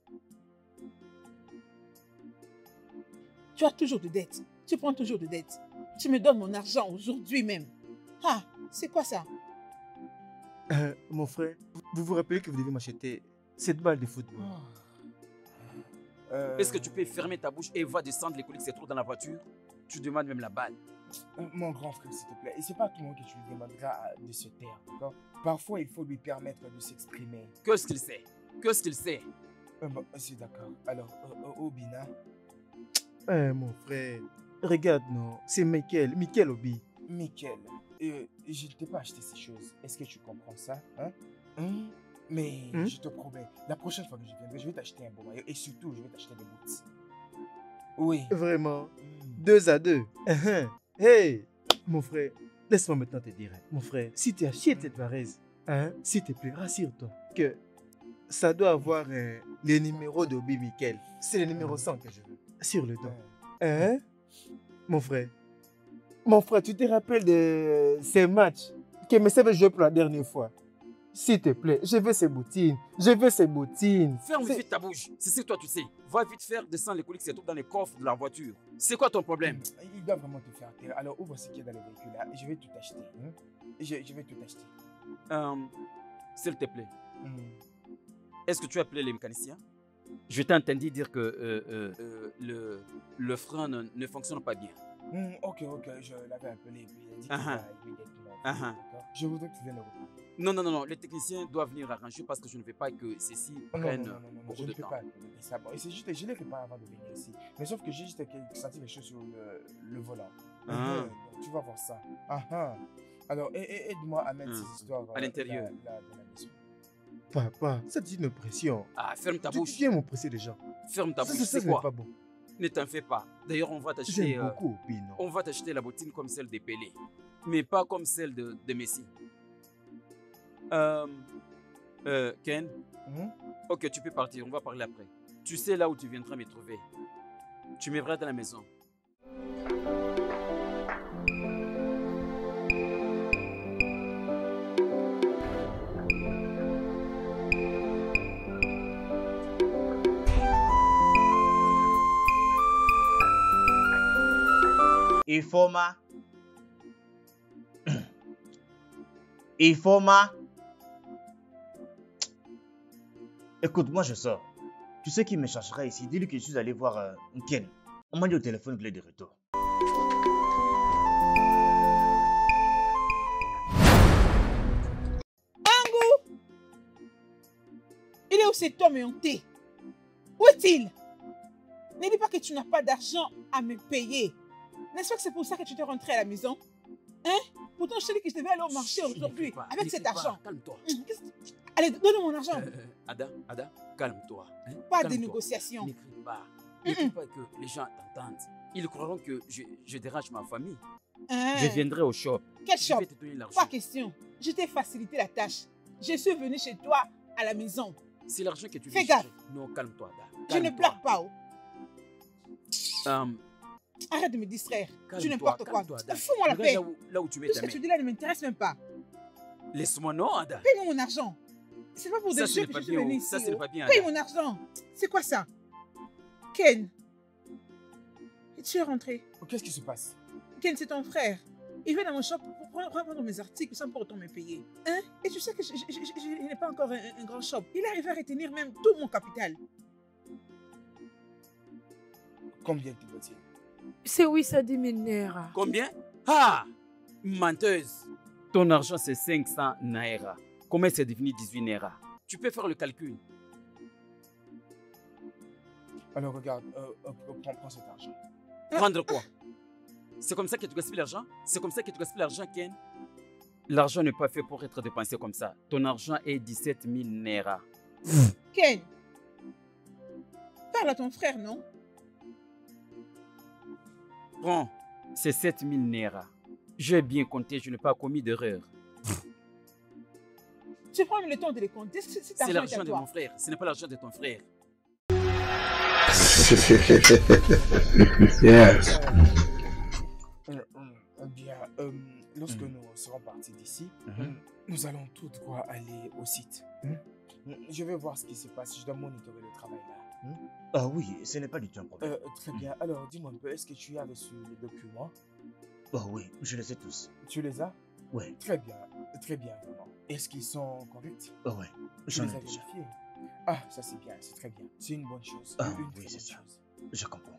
Tu as toujours de dettes. Tu prends toujours de dettes. Tu me donnes mon argent aujourd'hui même. Ah, c'est quoi ça? Euh, mon frère, vous vous rappelez que vous devez m'acheter cette balle de football? Euh, Est-ce que tu peux fermer ta bouche et va descendre les coliques, c'est trop dans la voiture? Tu demandes même la balle. euh, Mon grand frère, s'il te plaît. Et c'est pas tout le monde que tu lui demanderas de se taire, d'accord? Parfois, il faut lui permettre de s'exprimer. Qu'est-ce qu'il sait? Qu'est-ce qu'il sait? Euh, bon, c'est d'accord. Alors, euh, euh, Obina, Euh, mon frère, regarde, non, c'est Michael, Michael Obi. Michael, euh, je ne t'ai pas acheté ces choses. Est-ce que tu comprends ça, hein? Hum? Mais Hum? je te promets, la prochaine fois que je viendrai, je vais t'acheter un beau maillot et surtout, je vais t'acheter des boots. Oui. Vraiment, Hum. deux à deux. Uhum. Hey, mon frère, laisse-moi maintenant te dire, hein, mon frère, si tu achètes cette varèse, hein, s'il te plaît, rassure-toi que ça doit avoir euh, les numéros d'Obi Michael. C'est le numéro cent que je veux, sur le dos. Ouais. Hein? Mon frère. Mon frère, tu te rappelles de ces matchs que Messi avait joué pour la dernière fois? S'il te plaît, je veux ces bottines. Je veux ces bottines. Ferme C'est- vite ta bouche. C'est ce que toi tu sais. Va vite faire descendre les coliques, c'est tout dans les coffres de la voiture. C'est quoi ton problème? Il doit vraiment te faire taire. Alors, ouvre ce qu'il y a dans le véhicule là et je vais tout acheter. Hein? Je, je vais tout acheter. Euh, S'il te plaît, Hum. est-ce que tu as appelé les mécaniciens? Je t'ai entendu dire que euh, euh, euh, le, le frein ne, ne fonctionne pas bien. Hum, ok, ok, je l'avais appelé et puis il a dit qu'il Ah ah. va immédiatement. Ah ah. D'accord. Je voudrais que tu viennes le reprendre. Non, non, non, non, les techniciens doivent venir arranger parce que je ne veux pas que ceux-ci Non, non, prennent non, non, non, non, beaucoup je de ne peux temps. pas appeler ça. Bon, et c'est juste, je l'ai réparé avant de venir ici. Mais sauf que j'ai juste senti les choses sur le, le volant. Ah. Mhm, donc tu vas voir ça. Ah, ah. Alors, a- a- aide-moi à mettre Hum. ces histoires À l'intérieur. là- là dans la maison. Papa, ça dit une pression. Ah, ferme ta Tu bouche. viens m'oppresser les gens. Ferme ta Ça, bouche, ça, ça, c'est ce n'est quoi? pas bon. Ne t'en fais pas. D'ailleurs, on va t'acheter J'aime euh, beaucoup Obi, non? on va t'acheter la bottine comme celle de Pelé, mais pas comme celle de, de Messi. Euh, euh, Ken, Mhm. ok, tu peux partir, on va parler après. Tu sais là où tu viendras me trouver. Tu me verras dans la maison. Ifoma. Ifoma. Écoute, moi je sors. Tu sais qui me cherchera ici? Dis-lui que je suis allé voir euh, Ken. On m'a dit au téléphone qu'il est de retour. Il est où cet homme éhonté? Où est-il? Ne dis pas que tu n'as pas d'argent à me payer. N'est-ce pas que c'est pour ça que tu t'es rentré à la maison? Hein? Pourtant, je t'ai dit que je devais aller au marché Chut, aujourd'hui n'y crie pas, avec n'y cet crie pas, argent. Calme-toi. Hum, qu'est-ce- Allez, donne-moi mon argent. Euh, euh, Ada, Ada, calme-toi. hein, Pas de calme-toi. négociation. Ne crie pas. Ne crie pas que les gens t'entendent. Ils croiront que je, je dérange ma famille. Hein? Je viendrai au shop. Quel Je shop? vais te donner l'argent. Pas question. Je t'ai facilité la tâche. Je suis venu chez toi à la maison. C'est l'argent que tu Fais veux gaffe. chercher. Non, calme-toi, Ada. Je ne Calme-toi. blague pas. Oh. Euh, Arrête de me distraire. Tu Calme-toi, n'importe quoi. calme-toi, Ada. Fous-moi la Regarde paix. Là où, là où tu mets Tout ta ce que main. tu dis là ne m'intéresse même pas. Laisse-moi, non, Ada. Paye-moi mon argent. C'est pas pour Ça, des ce jeux n'est que pas je suis bien. venu oh. ici. Ça, ce n'est oh. pas bien, Paye Ada. mon argent. C'est quoi ça? Ken. Et tu es rentré. Oh, qu'est-ce qui se passe? Ken, c'est ton frère. Il vient dans mon shop pour prendre- reprendre mes articles sans pour autant me payer. Hein? Et tu sais que je, je- je- je- je n'ai pas encore un, un grand shop. Il arrive à retenir même tout mon capital. Combien te doit-il? C'est oui, ça dit mes naira. Combien? Ah! Menteuse! Ton argent, c'est cinq cents naira. Comment c'est devenu dix-huit naira? Tu peux faire le calcul. Alors regarde, euh, euh, prends, prends cet argent. Prendre quoi? C'est comme ça que tu gaspilles l'argent? C'est comme ça que tu gaspilles l'argent, Ken? L'argent n'est pas fait pour être dépensé comme ça. Ton argent est dix-sept mille naira. Ken. Parle à ton frère, non? Prends, c'est sept mille naira. J'ai bien compté, je n'ai pas commis d'erreur. Tu prends le temps de les compter. C'est cet C'est argent est à l'argent de toi. mon frère, ce n'est pas l'argent de ton frère. Yes. Euh, euh, bien, euh, lorsque Mm. nous serons partis d'ici, Mhm. euh, nous allons tout droit aller au site. Mm. Euh, Je vais voir ce qui se passe. Je dois monitorer le travail là. Ah oui, ce n'est pas du tout un problème. Euh, très bien. Alors, dis-moi un peu, est-ce que tu as reçu les documents? Ah oui, je les ai tous. Tu les as? Ouais. Très bien, très bien, vraiment. Est-ce qu'ils sont corrects? Ah ouais, Tu j'en les ai as déjà. vérifiés? Ah, ça c'est bien, c'est très bien. C'est une bonne chose. Ah une oui, très c'est bonne ça. chose. Je comprends.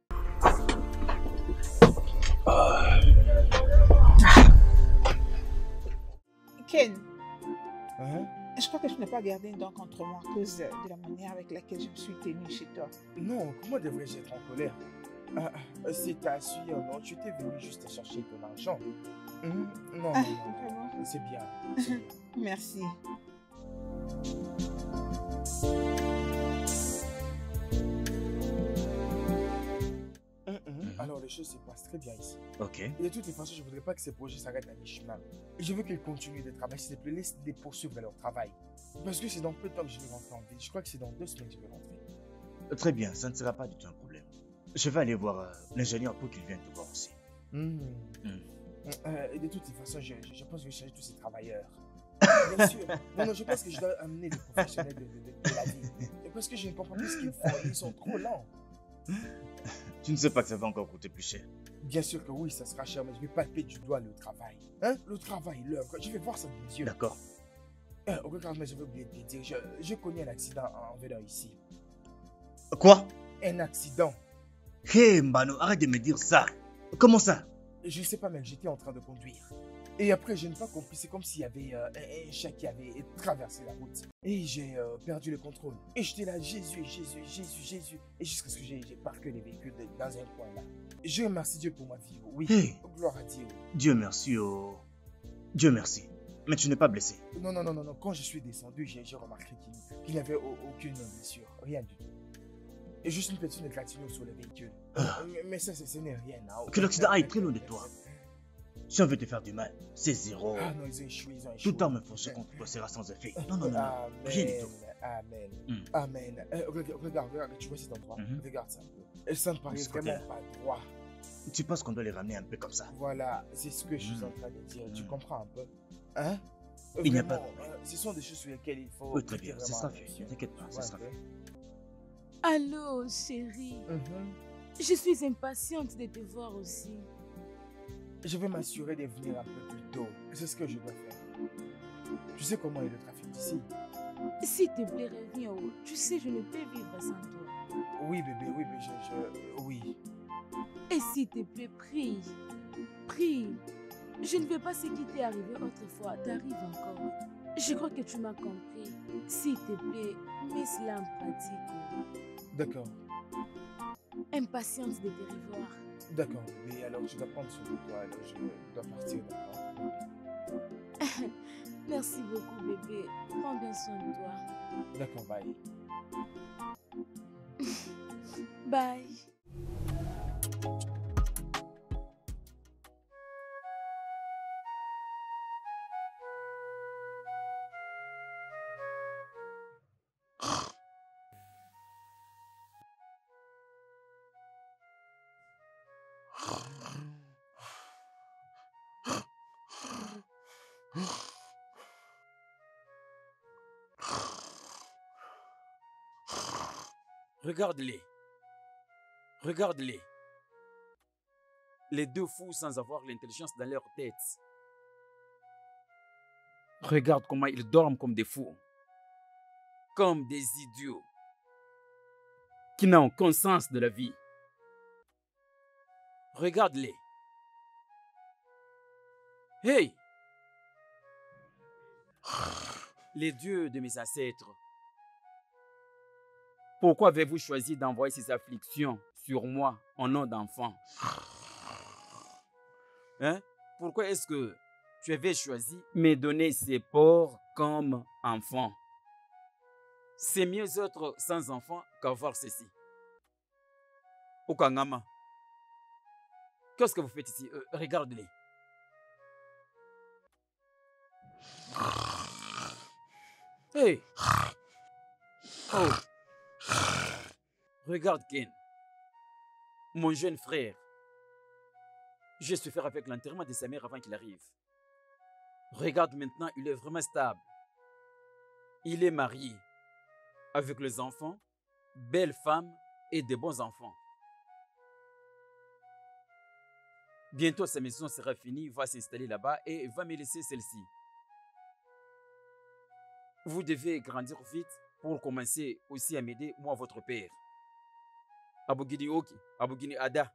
Ken, Hein? je crois que je n'ai pas gardé une dent contre moi à cause de la manière avec laquelle je me suis tenue chez toi. Non, comment devrais-je être en colère? Ah, ah, c'est ta suite, non? Tu étais venu juste chercher ton argent. Hum, Non, Ah, non, non, vraiment? non, c'est bien. c'est bien. Merci. Hum, hum. Mhm. Alors les choses se passent très bien ici. Ok. Et de toutes les façons, je ne voudrais pas que ces projets s'arrêtent à mi-chemin. Je veux qu'ils continuent de travailler, s'il te plaît, laisse-les poursuivre leur travail. Parce que c'est dans peu de temps que je vais rentrer en ville. Je crois que c'est dans deux semaines que je vais rentrer. Très bien, ça ne sera pas du tout un problème. Je vais aller voir euh, l'ingénieur pour qu'il vienne te voir aussi. Hum. Hum. Euh, et de toutes les façons, je, je, je pense que je vais changer tous ces travailleurs. Bien sûr. Non, non, je pense que je dois amener des professionnels de, de, de- de la vie. Et parce que je ne comprends plus ce qu'ils font. Ils sont trop lents. Tu ne sais pas que ça va encore coûter plus cher. Bien sûr que oui, ça sera cher, mais je vais palper du doigt le travail. Hein? Le travail, l'œuvre. Je vais voir ça de mes yeux. D'accord. Euh, regarde, mais je vais oublier de te dire. Je, je connais un accident en venant ici. Quoi? Un accident. Hé, Mbano, arrête de me dire ça. Comment ça? Je sais pas, mec, j'étais en train de conduire. Et après, je n'ai pas compris. C'est comme s'il y avait euh, un, un chat qui avait traversé la route. Et j'ai euh, perdu le contrôle. Et j'étais là, Jésus, Jésus, Jésus, Jésus. Et jusqu'à ce que j'ai j'ai parqué les véhicules de- dans un coin là. Je remercie Dieu pour ma vie. Oui. Hey. Gloire à Dieu. Dieu merci, oh. Dieu merci. Mais tu n'es pas blessé. Non, non, non, non, non. Quand je suis descendu, j'ai j'ai remarqué qu'il qu'il n'y avait au- aucune blessure. Rien du tout. Et juste une petite égratignure sur le véhicule. Ah. Mais, mais ça, c'est- ce n'est rien. Hein. Que l'accident aille très loin de toi. Si on veut te faire du mal, c'est zéro. Ah non, ils ont échoué, ils ont échoué. Tout arme forcée contre toi sera sans effet. Non, non, non, non. Amen. Rien du tout. Amen. Hmm. Amen. Euh, regarde, regarde, regarde, tu vois cet endroit. Mhm. Regarde ça un peu. Et ça me paraît ce vraiment côté-là. pas droit. Tu penses qu'on doit les ramener un peu comme ça? Voilà, c'est ce que je suis Hmm. en train de dire. Tu Hmm. comprends un peu? Hein? Il n'y a pas de Vraiment, problème. euh, ce sont des choses sur lesquelles il faut. Oui, très prêter bien. Ce vraiment sera fait. attention. T'inquiète pas, Tu ce vois sera un peu? fait. Allô, chérie. Mhm. Je suis impatiente de te voir aussi. Je vais m'assurer de venir un peu plus tôt. C'est ce que je dois faire. Tu sais comment est le trafic d'ici? S'il te plaît, reviens. Oh. Tu sais, je ne peux vivre sans toi. Oui, bébé, oui, mais je, je- Oui. Et s'il te plaît, prie. Prie. Je ne veux pas ce qui t'est arrivé autrefois t'arrive encore. Je crois que tu m'as compris. S'il te plaît, mets cela en pratique. D'accord. Impatiente de te revoir. D'accord, mais alors je dois prendre soin de toi. Alors je dois partir, d'accord? Merci beaucoup, bébé. Prends bien soin de toi. D'accord, bye. Bye. Regarde-les. Regarde-les. Les deux fous sans avoir l'intelligence dans leur tête. Regarde comment ils dorment comme des fous. Comme des idiots. Qui n'ont aucun sens de la vie. Regarde-les. Hey! Les dieux de mes ancêtres. Pourquoi avez-vous choisi d'envoyer ces afflictions sur moi en nom d'enfant? Hein? Pourquoi est-ce que tu avais choisi de me donner ces porcs comme enfants? C'est mieux être sans enfant qu'avoir ceci. Okangama, qu'est-ce que vous faites ici? Euh, Regarde-les. Hey! Oh! Regarde Ken, mon jeune frère. J'ai souffert avec l'enterrement de sa mère avant qu'il arrive. Regarde maintenant, il est vraiment stable. Il est marié, avec les enfants, belle femme et de bons enfants. Bientôt, sa maison sera finie, il va s'installer là-bas et il va me laisser celle-ci. Vous devez grandir vite pour commencer aussi à m'aider, moi, votre père. Abogini Oki, Abogini Ada.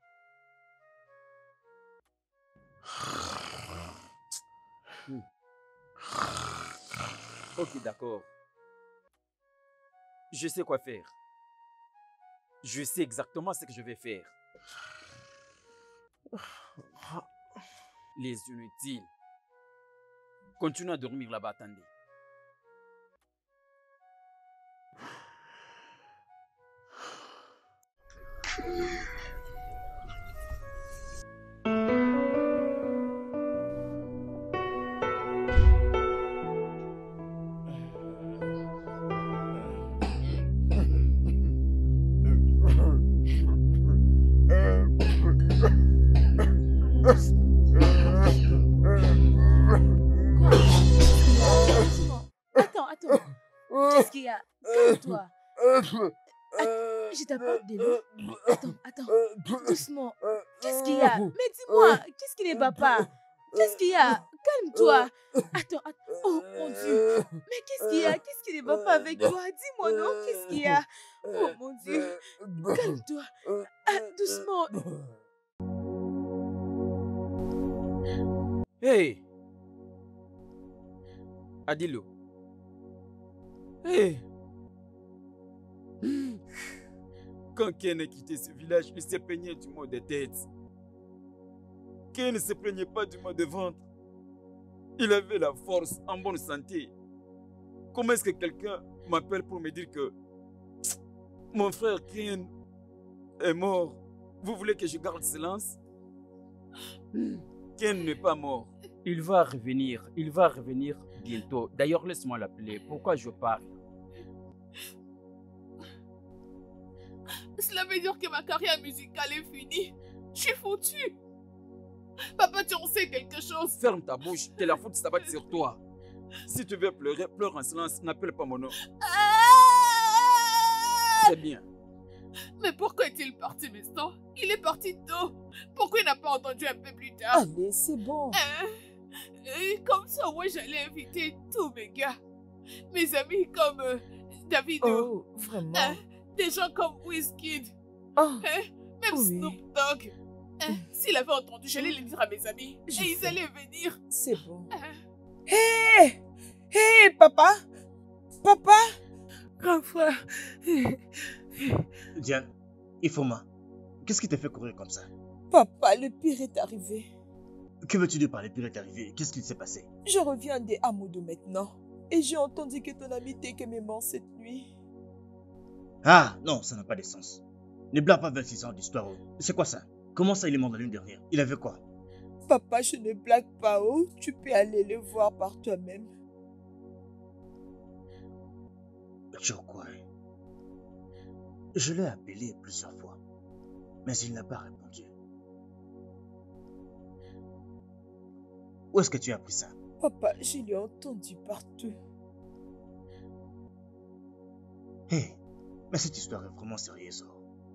Hmm. Ok, d'accord. Je sais quoi faire. Je sais exactement ce que je vais faire. Les inutiles. Continuez à dormir là-bas, attendez. Attends, attends. Qu'est-ce qu'il y a? Calme-toi. Je t'apporte de l'eau. Attends, attends. Doucement. Qu'est-ce qu'il y a? Mais dis-moi, qu'est-ce qui ne va pas? Qu'est-ce qu'il y a? Calme-toi. Attends, attends. Oh mon Dieu. Mais qu'est-ce qu'il y a? Qu'est-ce qui ne va pas avec toi? Dis-moi non, qu'est-ce qu'il y a? Oh mon Dieu. Calme-toi. Ah, doucement. Hey! Adilo. Hey! Quand Ken a quitté ce village, il se plaignait du mal de tête. Ken ne se plaignait pas du mal de ventre. Il avait la force, en bonne santé. Comment est-ce que quelqu'un m'appelle pour me dire que mon frère Ken est mort? Vous voulez que je garde silence? Ken n'est pas mort. Il va revenir. Il va revenir bientôt. D'ailleurs, laisse-moi l'appeler. Pourquoi je parle? Cela veut dire que ma carrière musicale est finie. Je suis foutue. Papa, tu en sais quelque chose? Ferme ta bouche, que la faute s'abatte sur toi. Si tu veux pleurer, pleure en silence, n'appelle pas mon nom. C'est bien. Mais pourquoi est-il parti maintenant? Il est parti tôt. Pourquoi il n'a pas entendu un peu plus tard? Allez, c'est bon. Hein? Et comme ça, moi, j'allais inviter tous mes gars. Mes amis comme euh, Davido. Oh, vraiment? Hein? Des gens comme Wizkid. Oh, Hein? Même oui. Snoop Dogg. Hein? S'il avait entendu, j'allais le dire à mes amis. Je et ils sais. allaient venir. C'est bon. Hein? Hé! Hé, papa! Papa! Grand frère! Diane, Ifoma, qu'est-ce qui t'a fait courir comme ça? Papa, le pire est arrivé. Que veux-tu dire par le pire est arrivé? Qu'est-ce qui s'est passé? Je reviens des Amoudou maintenant. Et j'ai entendu que ton ami Teke est mort cette nuit. Ah, non, ça n'a pas de sens. Ne blague pas vingt-six ans d'histoire. C'est quoi ça? Comment ça, il est mort la lune dernière? Il avait quoi? Papa, je ne blague pas, oh. Tu peux aller le voir par toi-même. Chokwai. Je l'ai appelé plusieurs fois, mais il n'a pas répondu. Où est-ce que tu as appris ça? Papa, je l'ai entendu partout. Hé, hey, mais cette histoire est vraiment sérieuse.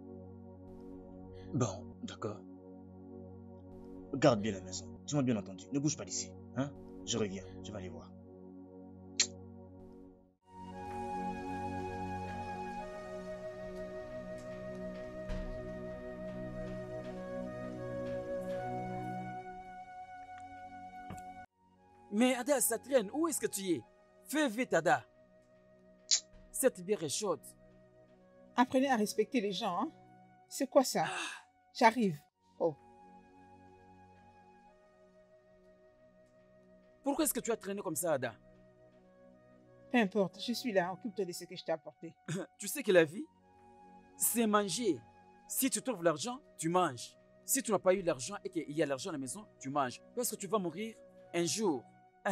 Bon, d'accord. Garde bien la maison. Tu m'as bien entendu. Ne bouge pas d'ici. Hein? Je reviens. Je vais aller voir. Mais Ada, ça traîne. Où est-ce que tu es? Fais vite, Ada. Cette bière est chaude. Apprenez à respecter les gens, hein? C'est quoi ça? J'arrive. Oh. Pourquoi est-ce que tu as traîné comme ça, Ada? Peu importe, je suis là. Occupe-toi de ce que je t'ai apporté. Tu sais que la vie, c'est manger. Si tu trouves l'argent, tu manges. Si tu n'as pas eu l'argent et qu'il y a l'argent à la maison, tu manges. Parce que tu vas mourir un jour.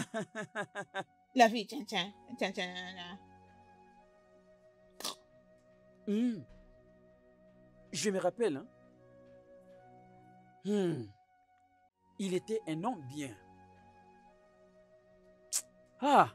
La vie, tiens, tiens, tiens, tiens, tiens. Mmh. Je me rappelle, hein. Hmm. Il était un homme bien. Ah!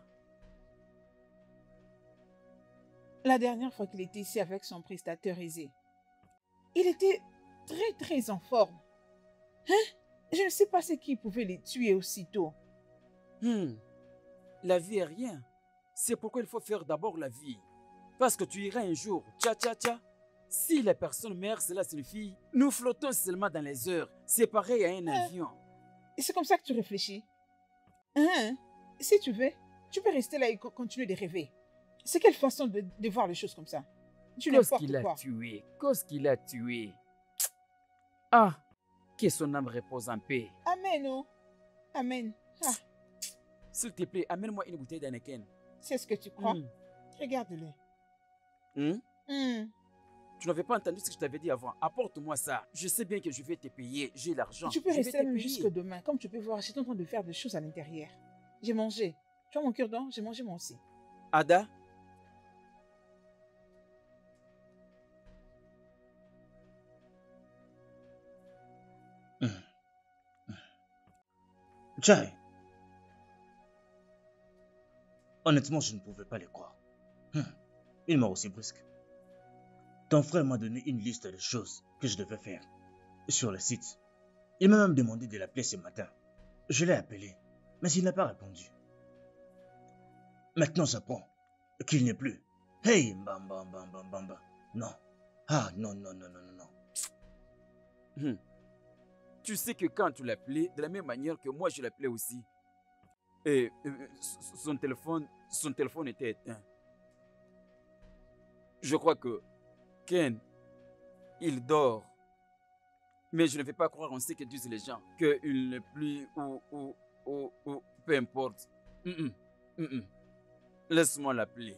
La dernière fois qu'il était ici avec son prestataire aisé, il était très très en forme. Hein? Je ne sais pas ce qui pouvait les tuer aussitôt. Hmm. La vie est rien. C'est pourquoi il faut faire d'abord la vie. Parce que tu iras un jour, tcha tcha tcha. Si la personne meurt, cela signifie nous flottons seulement dans les heures. C'est pareil à un Hein? avion. Et c'est comme ça que tu réfléchis. Hein? Si tu veux, tu peux rester là et co- continuer de rêver. C'est quelle façon de, de voir les choses comme ça? Tu Qu'est-ce n'importe qu'il a quoi. tué? Qu'est-ce qu'il a tué? Ah! Que son âme repose en paix. Amen, oh. Amen. Ah, S'il te plaît, amène-moi une bouteille d'Heineken. c'est ce que tu crois? Hmm. Regarde-le. Hmm? Hmm. Tu n'avais pas entendu ce que je t'avais dit avant. Apporte-moi ça. Je sais bien que je vais te payer. J'ai l'argent. Tu peux Je vais rester te là même payer. jusque demain. Comme tu peux voir, j'étais en train de faire des choses à l'intérieur. J'ai mangé. Tu vois mon cure-dent? J'ai mangé moi aussi. Ada? Jai, honnêtement, je ne pouvais pas les croire. Hum, Une mort aussi brusque. Ton frère m'a donné une liste de choses que je devais faire sur le site. Il m'a même demandé de l'appeler ce matin. Je l'ai appelé, mais il n'a pas répondu. Maintenant, j'apprends qu'il n'est plus. Hey, bam, bam, bam, bam, bam, bam. Non. Ah, non, non, non, non, non, non. Hmm. Tu sais que quand tu l'appelais, de la même manière que moi je l'appelais aussi, et euh, son téléphone, son téléphone était éteint. Je crois que Ken, il dort. Mais je ne vais pas croire en ce que disent les gens, qu'il n'est plus ou, ou, ou, ou, peu importe. Mm -mm, mm -mm. Laisse-moi l'appeler.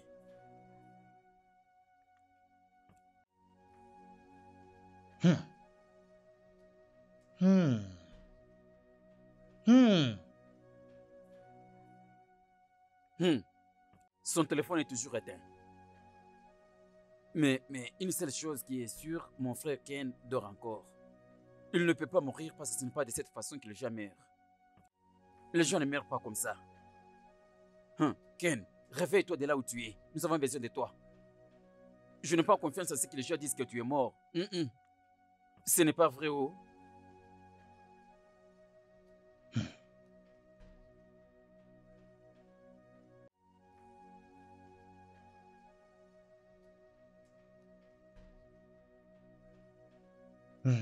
Hmm. Hmm. Hmm. Hmm. Son téléphone est toujours éteint. Mais, mais une seule chose qui est sûre, mon frère Ken dort encore. Il ne peut pas mourir parce que ce n'est pas de cette façon que les gens meurent. Les gens ne meurent pas comme ça. Hein, Ken, réveille-toi de là où tu es. Nous avons besoin de toi. Je n'ai pas confiance à ce que les gens disent que tu es mort. Mm -mm. Ce n'est pas vrai, oh. Hmm.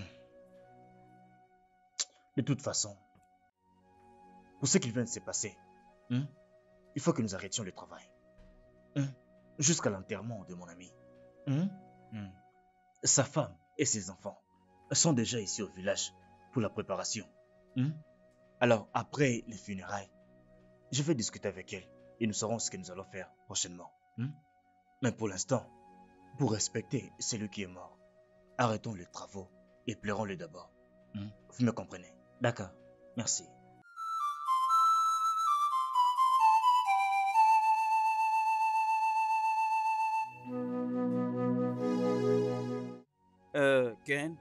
De toute façon, pour ce qui vient de se passer, hein, il faut que nous arrêtions le travail. Hein, jusqu'à l'enterrement de mon ami. Hein, hein. Sa femme et ses enfants sont déjà ici au village pour la préparation. Hein. Alors, après les funérailles, je vais discuter avec elle et nous saurons ce que nous allons faire prochainement. Hein. Mais pour l'instant, pour respecter celui qui est mort, arrêtons les travaux et pleurons-le d'abord. Hein. Vous me comprenez? D'accord, merci. Euh, Ken?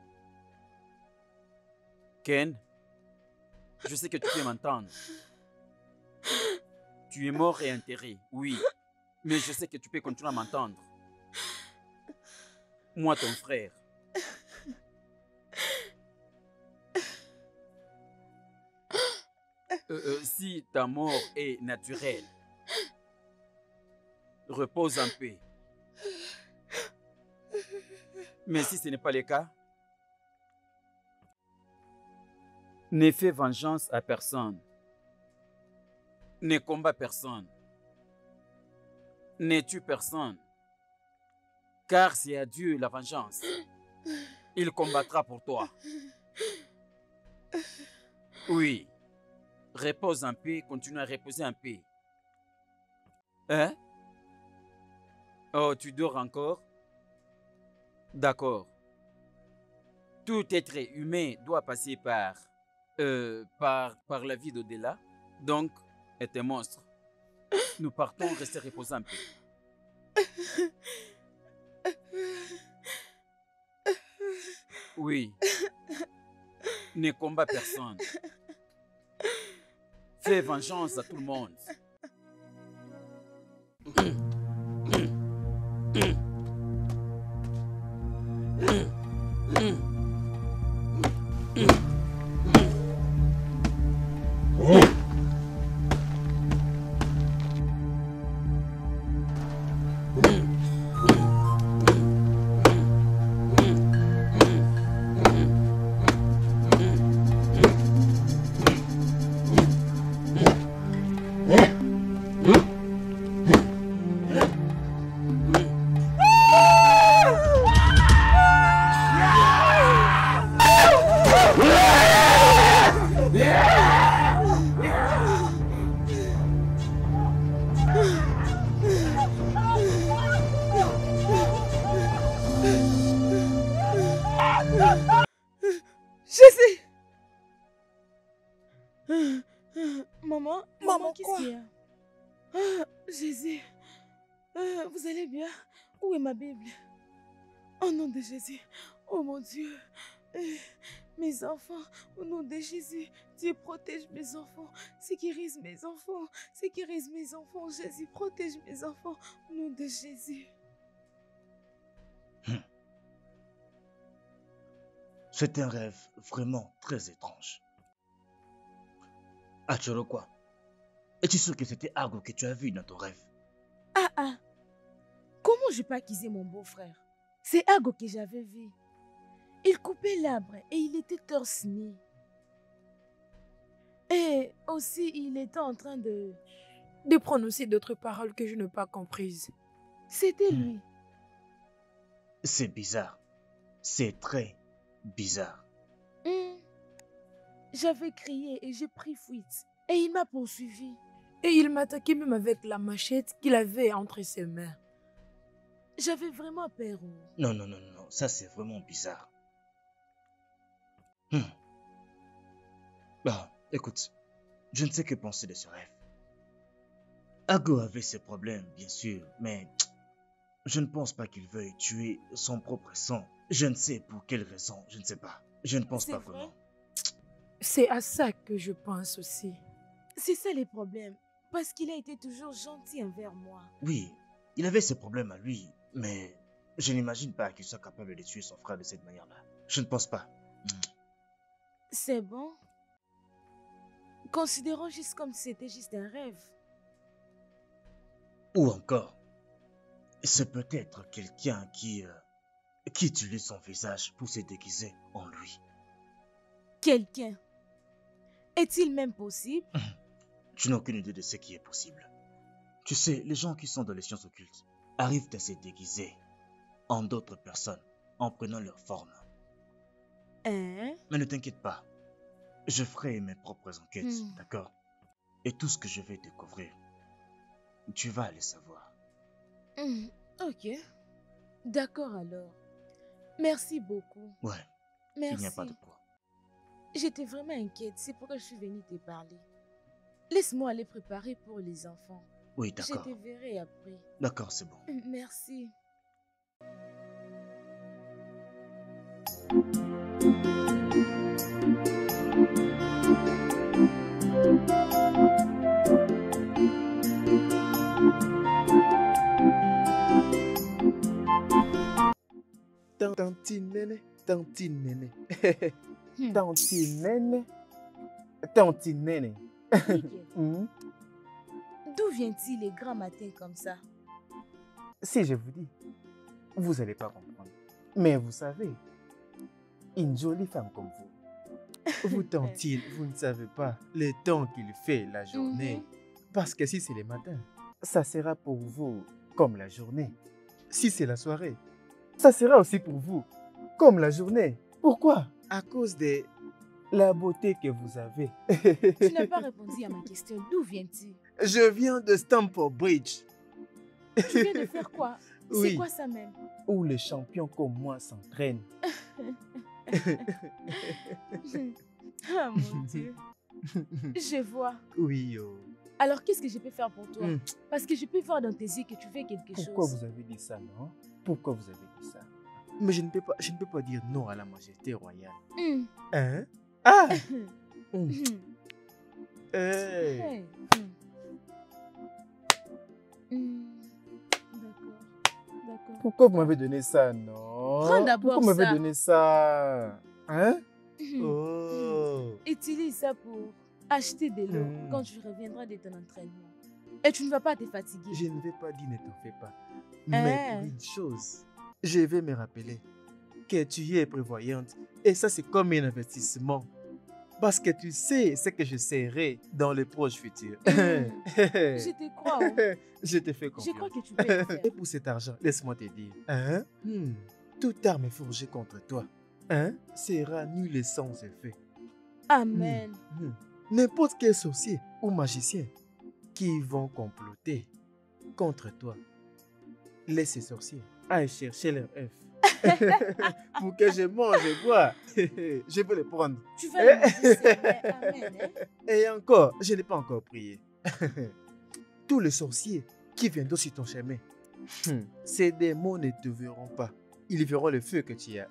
Ken? Je sais que tu peux m'entendre. Tu es mort et enterré, oui. Mais je sais que tu peux continuer à m'entendre. Moi, ton frère. Euh, euh, si ta mort est naturelle, repose en paix. Mais si ce n'est pas le cas, ne fais vengeance à personne. Ne combat personne. Ne tue personne. Car c'est à Dieu la vengeance. Il combattra pour toi. Oui. Repose en paix, continue à reposer en paix. Hein? Oh, tu dors encore? D'accord. Tout être humain doit passer par, euh, par, par la vie d'au-delà. Donc, est un monstre. Nous partons rester reposés en paix. Oui. Ne combat personne. Fais vengeance à tout le monde. Jésus! Maman, maman, qu'est-ce quoi? qu'il y a? Ah, Jésus, Ah, vous allez bien? Où est ma Bible? Au nom de Jésus, oh mon Dieu, Eh, mes enfants, au nom de Jésus, Dieu protège mes enfants, sécurise mes enfants, sécurise mes enfants, Jésus protège mes enfants, au nom de Jésus. C'est un rêve vraiment très étrange. Achoro quoi? Es-tu sûr que c'était Argo que tu as vu dans ton rêve? Ah ah, comment je peux accuser mon beau-frère? C'est Ago que j'avais vu. Il coupait l'arbre et il était torse nu. Et aussi, il était en train de... De prononcer d'autres paroles que je n'ai pas comprises. C'était lui. C'est bizarre. C'est très bizarre. Hmm. J'avais crié et j'ai pris fuite. Et il m'a poursuivi. Et il m'attaquait même avec la machette qu'il avait entre ses mains. J'avais vraiment peur. Non, non, non, non, ça c'est vraiment bizarre. Hmm. Bah, écoute, je ne sais que penser de ce rêve. Ago avait ses problèmes, bien sûr, mais je ne pense pas qu'il veuille tuer son propre sang. Je ne sais pour quelle raison, je ne sais pas. Je ne pense C'est pas vrai? vraiment. C'est à ça que je pense aussi. C'est ça les problèmes. Parce qu'il a été toujours gentil envers moi. Oui, il avait ses problèmes à lui, mais je n'imagine pas qu'il soit capable de tuer son frère de cette manière-là. Je ne pense pas. Hmm. C'est bon. Considérons juste comme si c'était juste un rêve. Ou encore, c'est peut-être quelqu'un qui, euh, qui utilise son visage pour se déguiser en lui. Quelqu'un. Est-il même possible? Tu n'as aucune idée de ce qui est possible. Tu sais, les gens qui sont dans les sciences occultes arrivent à se déguiser en d'autres personnes en prenant leur forme. Hein? Mais ne t'inquiète pas, je ferai mes propres enquêtes, Hmm. d'accord? Et tout ce que je vais découvrir, tu vas le savoir. Hmm, Ok. D'accord alors. Merci beaucoup. Ouais, Merci. il n'y a pas de quoi. J'étais vraiment inquiète, c'est pourquoi je suis venue te parler. Laisse-moi aller préparer pour les enfants. Oui, Je d'accord. te verrai après. D'accord, c'est bon. Merci. Tantine Néné, Tantine Néné. Hmm. Tantine Néné, Tantine Néné. Michael, Hmm? d'où vient-il les grands matins comme ça? Si je vous dis, vous n'allez pas comprendre. Mais vous savez, une jolie femme comme vous, vous Tantine, vous ne savez pas le temps qu'il fait la journée. Mhm. Parce que si c'est le matin, ça sera pour vous comme la journée. Si c'est la soirée, ça sera aussi pour vous comme la journée. Pourquoi? À cause de la beauté que vous avez. Tu n'as pas répondu à ma question. D'où viens-tu? Je viens de Stamford Bridge, Tu viens de faire quoi? Oui. C'est quoi ça même? où les champions comme moi s'entraînent. Ah mon Dieu. Je vois. Oui, oh. Alors qu'est-ce que je peux faire pour toi? Hmm. Parce que je peux voir dans tes yeux que tu fais quelque Pourquoi chose. vous avez dit ça, non? Pourquoi vous avez dit ça? Mais je ne peux pas, je ne peux pas dire non à la majesté royale. Hmm. Hein? Ah! Hmm. Mm. Hmm. Hey. Hey. Hmm. Hmm. D'accord. D'accord. Pourquoi vous m'avez donné ça, non? Prends d'abord Pourquoi vous m'avez ça. donné ça? Hein? Hmm. Oh! Utilise ça pour acheter de l'eau Hmm. quand tu reviendras de ton entraînement. Et tu ne vas pas te fatiguer. Je ne vais pas dire ne t'en fais pas. Mais Hein? pour une chose, je vais me rappeler que tu es prévoyante. Et ça, c'est comme un investissement. Parce que tu sais ce que je serai dans le proche futur. Hmm. Je te crois. Oh. Je te fais Je confiance. crois que tu peux le faire. Et pour cet argent, laisse-moi te dire. Hein? Hmm. Toute arme forgée contre toi hein, sera nulle et sans effet. Amen. Hmm. Hmm. N'importe quel sorcier ou magicien qui vont comploter contre toi, laisse ces sorciers aller chercher leur œuf. Pour que je mange et bois. Je peux le prendre. Tu vas le manger, Seigneur. Amen. Hein? Et encore, je n'ai pas encore prié. Tous les sorciers qui viendront sur ton chemin, hmm, ces démons ne te verront pas. Ils verront le feu que tu as.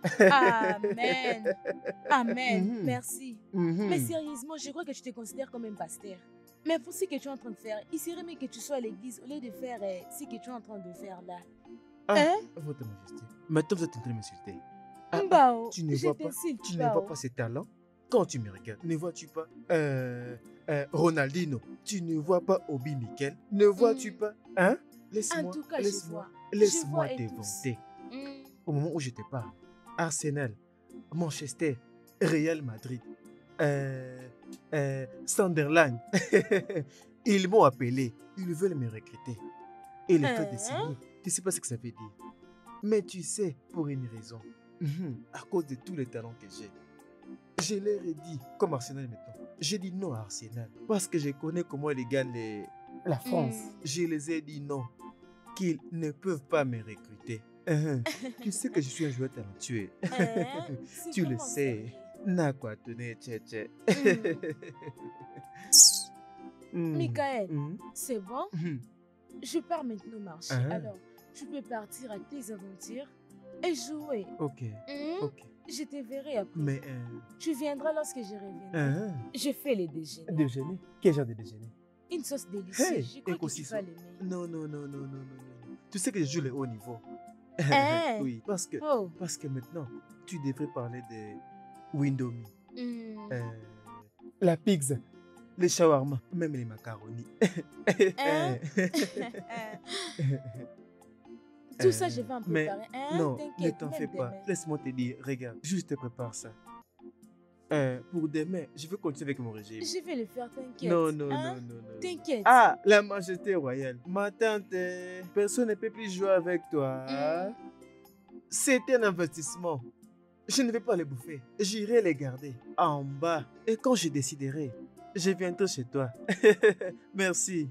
Amen. Amen. Mhm. Merci. Mhm. Mais sérieusement, je crois que tu te considères comme un pasteur. Mais pour ce que tu es en train de faire, il serait mieux que tu sois à l'église au lieu de faire euh, ce que tu es en train de faire là. Ah, Hein? Votre Majesté, maintenant vous êtes en train de m'insulter. Ah, Mbao, tu ne je vois pas, t'insulte tu ne pas, vois oh. pas ces talents quand tu me regardes. Ne vois-tu pas euh, euh, Ronaldinho? Tu ne vois pas Obi Mikel? Ne vois-tu Mm. pas? Hein? En Laisse-moi, tout cas, je laisse-moi, vois. laisse-moi Je vois te et tous. vanter. Mm. Au moment où je te parle, Arsenal, Manchester, Real Madrid, euh, euh, Sunderland, ils m'ont appelé, ils veulent me recruter. Et le fait de Hein? signer, tu sais pas ce que ça veut dire. Mais tu sais, pour une raison, mhm, à cause de tous les talents que j'ai, je leur ai dit, comme Arsenal maintenant, j'ai dit non à Arsenal, parce que je connais comment ils gagnent les... la France. Mm. Je les ai dit non, qu'ils ne peuvent pas me recruter. Hein, tu sais que je suis un joueur talentueux. Hein? C'est Tu le comment ça, sais. mais- N'a quoi tenir, tchè, tchè. Mm. Michael, Mm. c'est bon? Mm. Je pars maintenant marcher. Ah. Alors, tu peux partir à tes aventures et jouer. Ok, Hmm? ok. Je te verrai après. Mais, euh, Tu viendras lorsque je reviendrai. hein, Je fais le déjeuner. déjeuner? Quel genre de déjeuner? Une sauce délicieuse. Hey, je crois un que tu saucisson. vas l'aimer. Non, non, non, non, non, non, non. Tu sais que je joue le haut niveau. Hein? Oui, parce que, Oh. parce que maintenant, tu devrais parler de Windomie. Hmm. Euh, la pizza, les shawarma, même les macaronis. Hein? Tout ça, Euh, je vais en mais préparer. Hein? non, ne T'inquiète, t'en même fais pas. demain. Laisse-moi te dire, regarde, juste te prépare ça. Euh, pour demain, je vais continuer avec mon régime. Je vais le faire, t'inquiète. Non, non, Hein? non, non, non. T'inquiète. Ah, la majesté royale. Ma tante, euh, personne ne peut plus jouer avec toi. Mm. C'est un investissement. Je ne vais pas les bouffer. J'irai les garder en bas. Et quand je déciderai, je viendrai chez toi. Merci.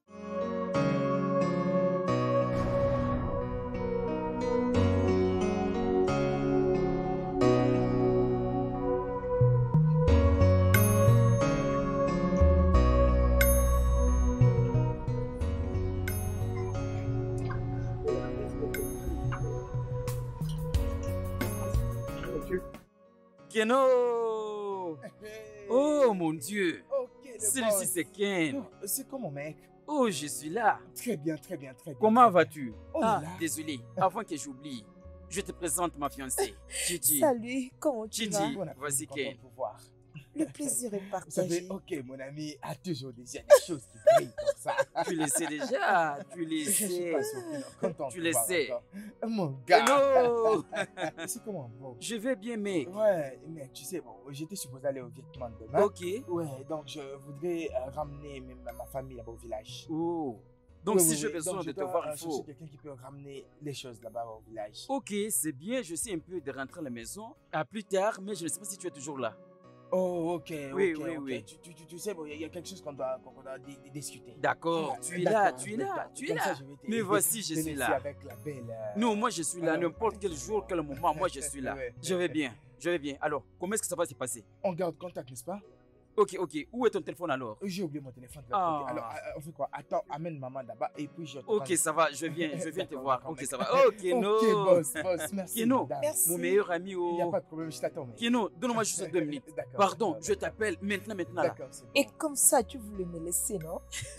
Keno! Oh mon Dieu! Ok, le Celui-ci boss. c'est Ken. Oh, c'est comment, mec? Oh, je suis là. Très bien, très bien, très bien. Comment très bien. vas-tu? Oh Ah, là là. désolé. Avant que j'oublie, je te présente ma fiancée, Gigi. Salut, comment tu Gigi. vas? Bon après-midi, Vas-y, content Ken. de vous voir. Le plaisir est Vous partagé. savez, ok, mon ami a toujours déjà des choses qui brillent comme ça. Tu le sais déjà, tu le Je suis sais. pas surpris, non, content Tu de le vous voir sais. encore. Mon gars. Keno! C'est comment, bon? Je vais bien, mec. Ouais, mais tu sais, bon, j'étais supposé aller au Vietnam demain. Ok. Ouais, donc je voudrais euh, ramener même ma famille là-bas au village. Oh. Donc, Oui, si oui, j'ai oui. besoin Donc, je de te dois, voir, euh, il faut. chercher quelqu'un qui peut ramener les choses là-bas au village. Ok, c'est bien. Je sais un peu de rentrer à la maison. À plus tard, mais je ne sais pas si tu es toujours là. Oh, ok, Oui, ok, oui, ok. oui. Tu, tu, tu, tu sais, bon, il y, a- il y a quelque chose qu'on doit, qu'on doit di- di- discuter. D'accord, Ah, tu es là, d'accord, tu es là, d'accord. tu es Comme ça, là. je vais te- Mais voici, je te suis laisser là. avec la belle. euh, Non, moi je suis là, alors, n'importe quel jour, quel moment, moi je suis là. Ouais. Je vais bien, je vais bien. Alors, comment est-ce que ça va se passer? On garde contact, n'est-ce pas? Ok, ok. Où est ton téléphone alors? J'ai oublié mon téléphone de l'autre Ah. côté. Alors, euh, on fait quoi? Attends, amène maman là-bas et puis je te Ok, rends- ça va, je viens, je viens te D'accord, voir. d'accord, Ok, mec. ça va. Oh, Keno. Ok, boss, boss, merci. Keno, madame. Merci. mon meilleur ami. Il n'y a Oh. pas de problème, je t'attends. mais- Keno, donne-moi juste deux minutes. D'accord, Pardon, d'accord, je d'accord. t'appelle maintenant, maintenant là. D'accord, c'est bon. Et comme ça, tu voulais me laisser, non?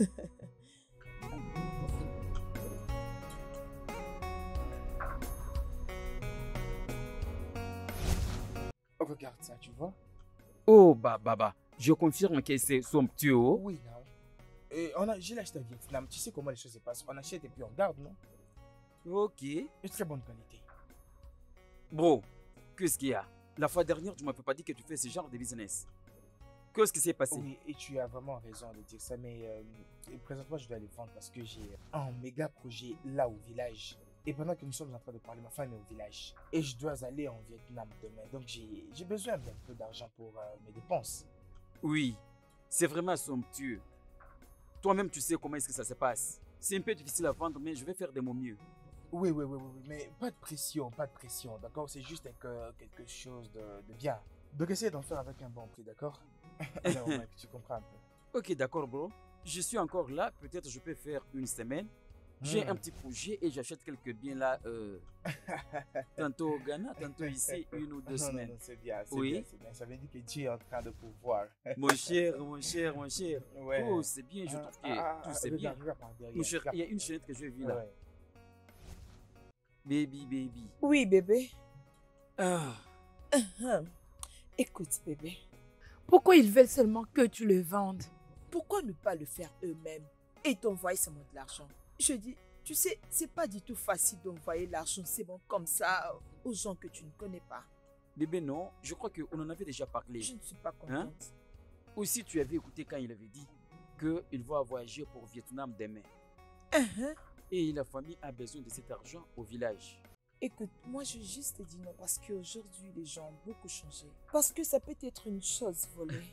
Oh, regarde ça, tu vois? Oh, bah, bah, bah. Je confirme que c'est somptueux. Oui, non. Et on a, j'ai acheté à Vietnam. Tu sais comment les choses se passent. On achète et puis on garde, non? Ok. De très bonne qualité. Bro, qu'est-ce qu'il y a? La fois dernière, tu m'avais pas dit que tu fais ce genre de business. Qu'est-ce qui s'est passé? Oui, et tu as vraiment raison de dire ça, mais euh, présentement, je dois les vendre parce que j'ai un méga projet là au village. Et pendant que nous sommes en train de parler, ma femme est au village. Et je dois aller en Vietnam demain. Donc, j'ai j'ai besoin d'un peu d'argent pour euh, mes dépenses. Oui, c'est vraiment somptueux. Toi-même, tu sais comment est-ce que ça se passe. C'est un peu difficile à vendre, mais je vais faire de mon mieux. Oui, oui, oui, oui, oui, mais pas de pression, pas de pression, d'accord? C'est juste que- quelque chose de, de bien. Donc, essaye d'en faire avec un bon prix, d'accord? Alors, mec, tu comprends un peu. Ok, d'accord, bro. Je suis encore là. Peut-être je peux faire une semaine. J'ai Hmm. un petit projet et j'achète quelques biens là. euh, tantôt au Ghana, tantôt ici, une ou deux Non, non, semaines. non, c'est bien, c'est Oui. bien, c'est bien. Ça veut dire que Dieu est en train de pouvoir. Mon cher, mon cher, mon cher. Ouais. Oh, c'est bien, je Ah, trouve que ah, tout ah, c'est regarde, bien. regarde par derrière, Mon cher, regarde. il y a une chaînette que je vis là. Ouais. Baby, baby. Oui, bébé. Ah, Hum. Écoute, bébé. Pourquoi ils veulent seulement que tu le vendes? Pourquoi ne pas le faire eux-mêmes et t'envoyer seulement de l'argent? Je dis, tu sais, c'est pas du tout facile d'envoyer l'argent, c'est bon, comme ça, aux gens que tu ne connais pas. bébé, non. Je crois qu'on en avait déjà parlé. Je ne suis pas contente. Aussi, tu avais écouté quand il avait dit qu'il va voyager pour Vietnam demain. Uhum. Et la famille a besoin de cet argent au village. Écoute, moi je juste te dis non parce qu'aujourd'hui les gens ont beaucoup changé. Parce que ça peut être une chose volée.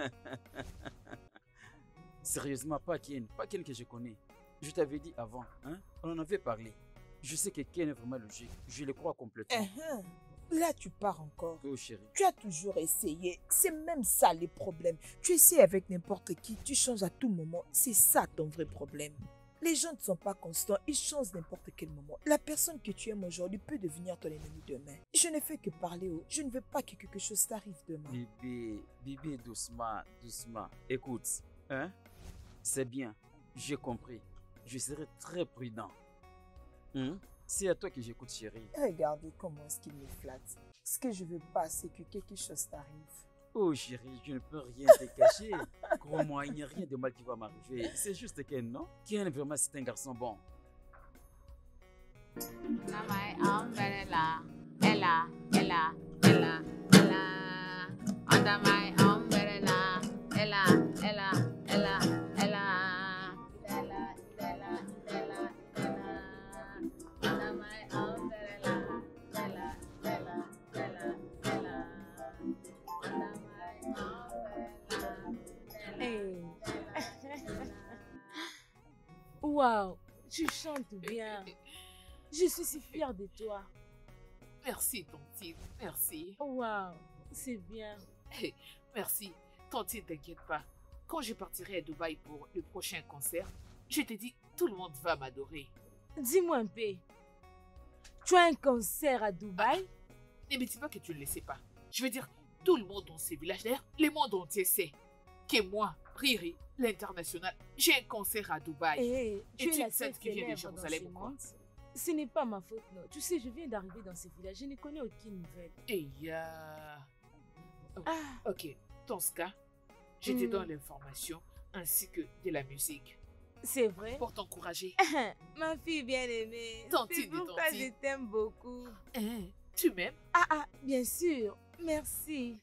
Sérieusement, pas Ken. Pas Ken que je connais. Je t'avais dit avant, hein? On en avait parlé. Je sais que Ken est vraiment logique. Je le crois complètement. Uhum. Là tu pars encore. Oh chérie. Tu as toujours essayé. C'est même ça les problèmes. Tu essaies avec n'importe qui, tu changes à tout moment. C'est ça ton vrai problème. Les gens ne sont pas constants, ils changent n'importe quel moment. La personne que tu aimes aujourd'hui peut devenir ton ennemi demain. Je ne fais que parler, oh. Je ne veux pas que quelque chose t'arrive demain. Bébé, bébé, doucement, doucement. Écoute, hein? C'est bien. J'ai compris. Je serai très prudent. Hein? C'est à toi que j'écoute, chérie. Regardez comment est-ce qu'il me flatte. Ce que je veux pas, c'est que quelque chose t'arrive. Oh chérie, je ne peux rien te cacher. Crois-moi, il n'y a rien de mal qui va m'arriver. C'est juste Ken, non? Ken, vraiment, c'est un garçon bon. Under my umbrella, Ella, Ella, Ella, Ella. Under my umbrella, Ella, Ella, Ella, Ella. Ella, Ella, Ella, Ella. Under my umbrella, Ella, Ella, Ella, Ella. Under my umbrella, Hey. Waouh, tu chantes bien. Je suis si fière de toi. Merci, Tontine. Merci. Waouh, c'est bien. Hey, merci. Tontine, t'inquiète pas. Quand je partirai à Dubaï pour le prochain concert, je te dis, tout le monde va m'adorer. Dis-moi un peu. Tu as un concert à Dubaï? Ne me dis pas que tu ne le sais pas. Je veux dire, tout le monde dans ces villages, d'ailleurs, le monde entier sait que moi, Riri, l'international, j'ai un concert à Dubaï. Hey, Et tu es tu la es celle seule qui vient de célèbre dans Jérusalem ce ou quoi? monde. Ce n'est pas ma faute, non. Tu sais, je viens d'arriver dans ce village. Je ne connais aucune nouvelle. Et ya... Oh, Ah, ok, dans ce cas, je te Hmm. donne l'information ainsi que de la musique c'est vrai? pour t'encourager. Ma fille bien-aimée. Tantine C'est de pourquoi tantine. je t'aime beaucoup. Hein, tu m'aimes? Ah, ah, bien sûr. Merci.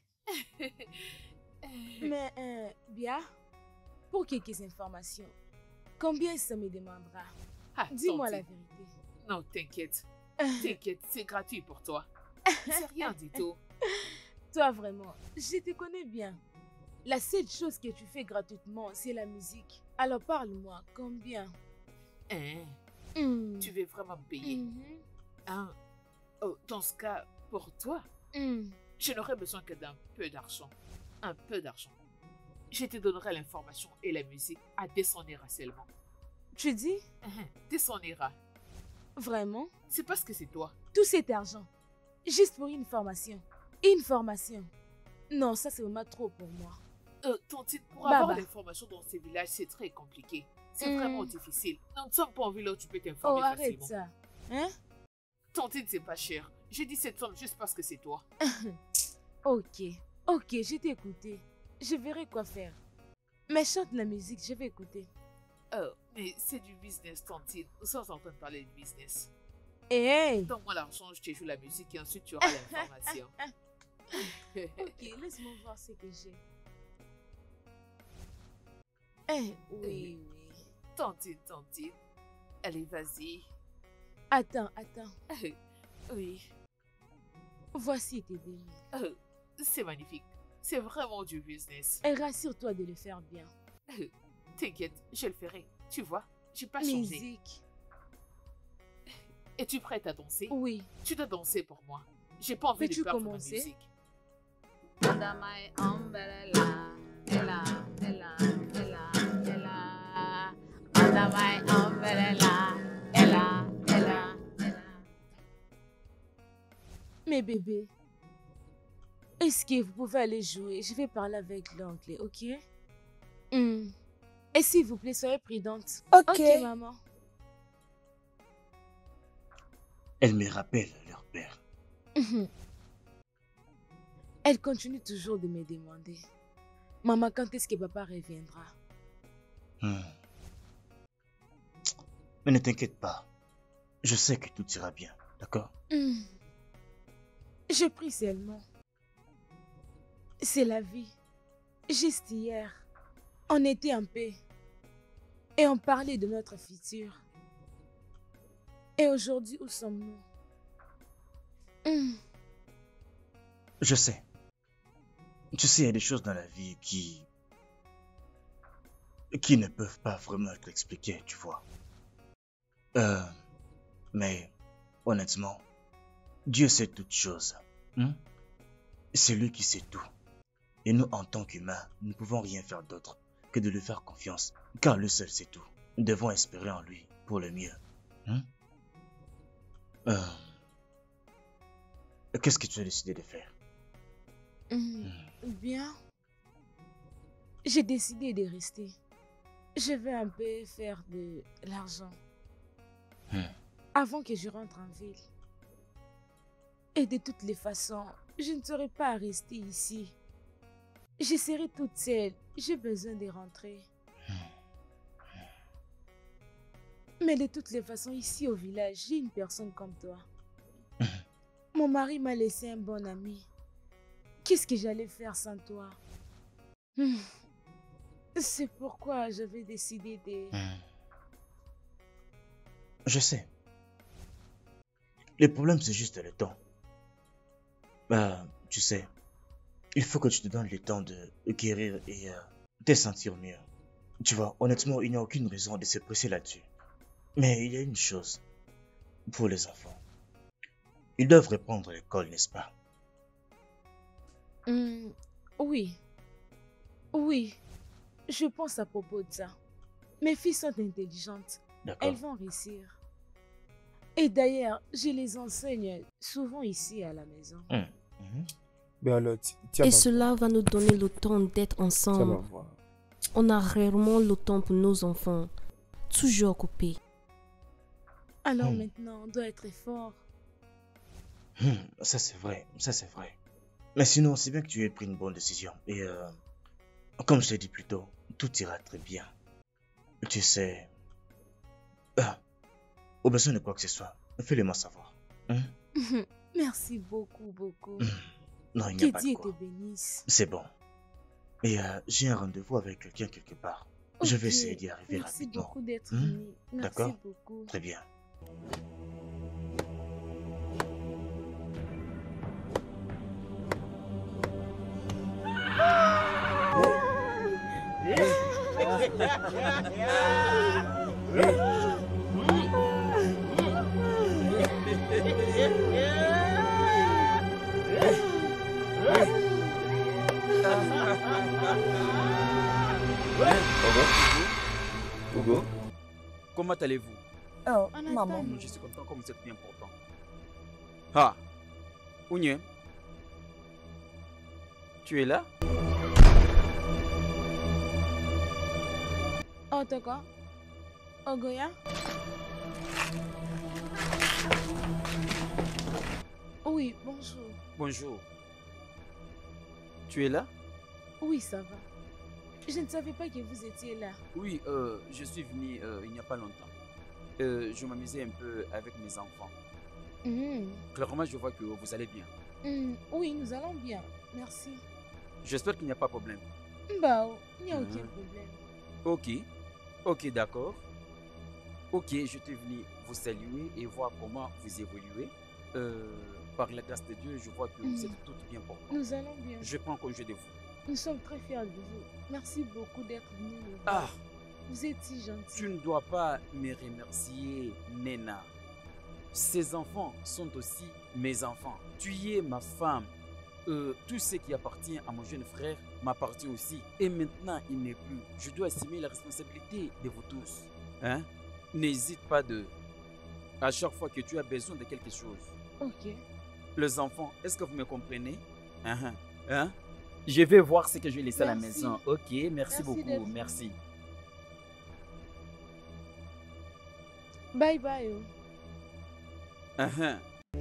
Mais, euh, bien, pour quelques informations, combien ça me demandera? Ah, Dis-moi la Tantine. vérité. Non, t'inquiète. T'inquiète, c'est gratuit pour toi. C'est rien du tout. Toi, vraiment, je te connais bien. La seule chose que tu fais gratuitement, c'est la musique. Alors parle-moi, combien? Hein, Hmm. tu veux vraiment me payer? Mhm. Hein? Oh, dans ce cas, pour toi, Hmm. je n'aurais besoin que d'un peu d'argent. Un peu d'argent. je te donnerai l'information et la musique à Descendera seulement. Tu dis? Descendera. Vraiment? C'est parce que c'est toi. Tout cet argent, juste pour une formation. Une formation. Non, ça c'est vraiment trop pour moi. Euh, Tantine, pour Baba. avoir l'information dans ces villages, c'est très compliqué. C'est Mm. vraiment difficile. Nous ne sommes pas en ville où tu peux Oh, t'informer arrête facilement. ça. Hein? Tantine, c'est pas cher. J'ai dit cette somme juste parce que c'est toi. Ok, ok, je t'ai écouté. Je verrai quoi faire. Mais chante la musique, je vais écouter. Oh, mais c'est du business, Tantine. Nous sommes en train de parler de business. Hey! Donne-moi l'argent, je te joue la musique et ensuite tu auras l'information. Ok, laisse-moi voir ce que j'ai. Eh, oui, oui. Tantine, Tantine. Allez, vas-y. Attends, attends. Oui. Voici tes deux mille. Oh, c'est magnifique. C'est vraiment du business. Et rassure-toi de le faire bien. T'inquiète, je le ferai. Tu vois, j'ai pas changé. Musique. Es-tu prête à danser? Oui. Tu dois danser pour moi. J'ai pas envie de Peux-tu perdre ma commencer? musique. Under my umbrella, Ella, Ella, Ella, Ella. Under my umbrella, Ella, Ella, Ella. Mais bébé, est-ce que vous pouvez aller jouer? Je vais parler avec l'oncle, ok? Hmm. Et s'il vous plaît, soyez prudente. Ok. Ok, maman. Elle me rappelle leur père. Mhm. Elle continue toujours de me demander. Maman, quand est-ce que papa reviendra? Hmm. Mais ne t'inquiète pas. Je sais que tout ira bien, d'accord? Hmm. Je prie seulement. C'est la vie. Juste hier, on était en paix. Et on parlait de notre futur. Et aujourd'hui, où sommes-nous? Hmm. Je sais. Tu sais, il y a des choses dans la vie qui... qui ne peuvent pas vraiment être expliquées, tu vois. Euh... Mais, honnêtement, Dieu sait toutes choses. Hein? C'est lui qui sait tout. Et nous, en tant qu'humains, nous ne pouvons rien faire d'autre que de lui faire confiance, car lui seul sait tout. Nous devons espérer en lui pour le mieux. Hein? Euh... Qu'est-ce que tu as décidé de faire? Hmm. Bien. J'ai décidé de rester. Je vais un peu faire de l'argent. Hmm. Avant que je rentre en ville. Et de toutes les façons, je ne serai pas à rester ici. Je serai toute seule. J'ai besoin de rentrer. Mais de toutes les façons, ici au village, j'ai une personne comme toi. Mon mari m'a laissé un bon ami. Qu'est-ce que j'allais faire sans toi? Hmm. C'est pourquoi j'avais décidé de... Hmm. Je sais. Le problème, c'est juste le temps. Bah, tu sais, il faut que tu te donnes le temps de guérir et euh, te sentir mieux. Tu vois, honnêtement, il n'y a aucune raison de se presser là-dessus. Mais il y a une chose. Pour les enfants. Ils doivent reprendre l'école, n'est-ce pas? Hmm. Oui. Oui. Je pense à propos de ça. Mes filles sont intelligentes. D'accord. Elles vont réussir. Et d'ailleurs, je les enseigne souvent ici à la maison. Mmh. Mmh. Ben alors, ti- tiens Et ma cela va nous donner le temps d'être voix, tiens ma ensemble. voix. On a rarement le temps pour nos enfants. Toujours occupés. Alors Hmm. maintenant, on doit être fort. Hmm, ça c'est vrai, ça c'est vrai. Mais sinon, c'est bien que tu aies pris une bonne décision. Et euh, comme je t'ai dit plus tôt, tout ira très bien. Tu sais... Ah, au besoin de quoi que ce soit, fais-le moi savoir. Hein? Merci beaucoup, beaucoup. Hmm, Non, il n'y a Que pas de Dieu quoi. te bénisse. C'est bon. Et euh, j'ai un rendez-vous avec quelqu'un quelque part. Je vais Ok. essayer d'y arriver Merci rapidement. beaucoup d'être Hmm? venu. Merci D'accord. beaucoup. Très bien. comment allez-vous? Oh, On maman. attend. Je suis content comme vous êtes bien portant. Ah, Ounye, tu es là? Otoko? Ogoya? Oui, bonjour. Bonjour. Tu es là? Oui, ça va. Je ne savais pas que vous étiez là. Oui, euh, je suis venu euh, il n'y a pas longtemps. Euh, je m'amusais un peu avec mes enfants. Mhm. Clairement, je vois que vous allez bien. Mhm. Oui, nous allons bien. Merci. J'espère qu'il n'y a pas de problème. Bah, il n'y a Mhm. aucun problème. Ok, ok, d'accord. Ok, je suis venu vous saluer et voir comment vous évoluez. Euh, par la grâce de Dieu, je vois que vous Mhm. êtes toutes bien portantes. Nous allons bien. Je prends congé de vous. Nous sommes très fiers de vous. Merci beaucoup d'être venu nous voir. Ah, Vous êtes si gentil. tu ne dois pas me remercier, Nena. Ces enfants sont aussi mes enfants. Tu es ma femme. Euh, tout ce qui appartient à mon jeune frère m'appartient aussi. Et maintenant, il n'est plus. Je dois assumer la responsabilité de vous tous. Hein? N'hésite pas de... À chaque fois que tu as besoin de quelque chose. Ok. Les enfants, est-ce que vous me comprenez? Hein? Hein? Je vais voir ce que je vais laisser à la Merci. maison. Ok, merci, Merci beaucoup. d'être venu. Merci. Bye bye. Oh. Hein?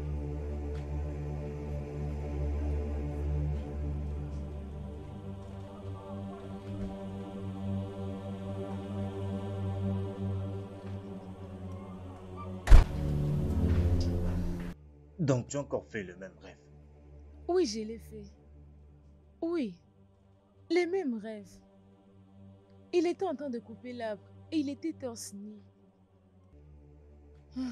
Donc tu as encore fait le même rêve. Oui, je l'ai fait. Oui. Les mêmes rêves. Il était en train de couper l'arbre et il était torse nu. Ah.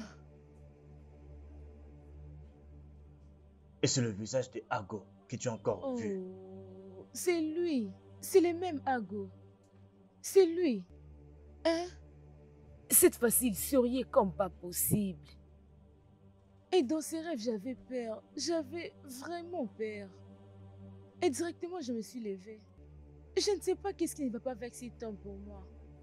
Et c'est le visage de Ago que tu as encore vu. Oh, c'est lui. C'est le même Ago. C'est lui. Hein? Cette fois-ci, il souriait comme pas possible. Et dans ces rêves, j'avais peur. J'avais vraiment peur. Et directement, je me suis levée. Je ne sais pas qu'est-ce qui ne va pas avec cet homme pour moi.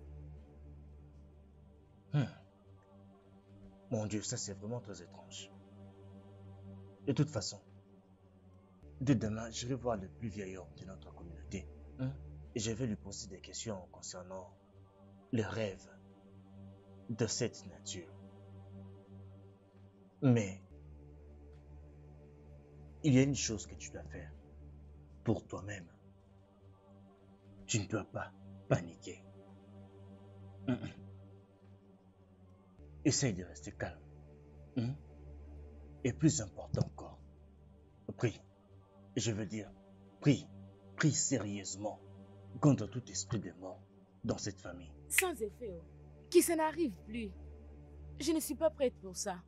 Hmm. Mon Dieu, ça c'est vraiment très étrange. De toute façon, dès demain, j'irai voir le plus vieil homme de notre communauté. Hein? Et je vais lui poser des questions concernant le rêve de cette nature. Mais, il y a une chose que tu dois faire pour toi-même. Tu ne dois pas paniquer. Hum, hum. Essaye de rester calme. Hum? Et plus important encore, prie. Je veux dire, prie. Prie sérieusement contre tout esprit de mort dans cette famille. Sans effet, oh. Que ça n'arrive plus. Je ne suis pas prête pour ça.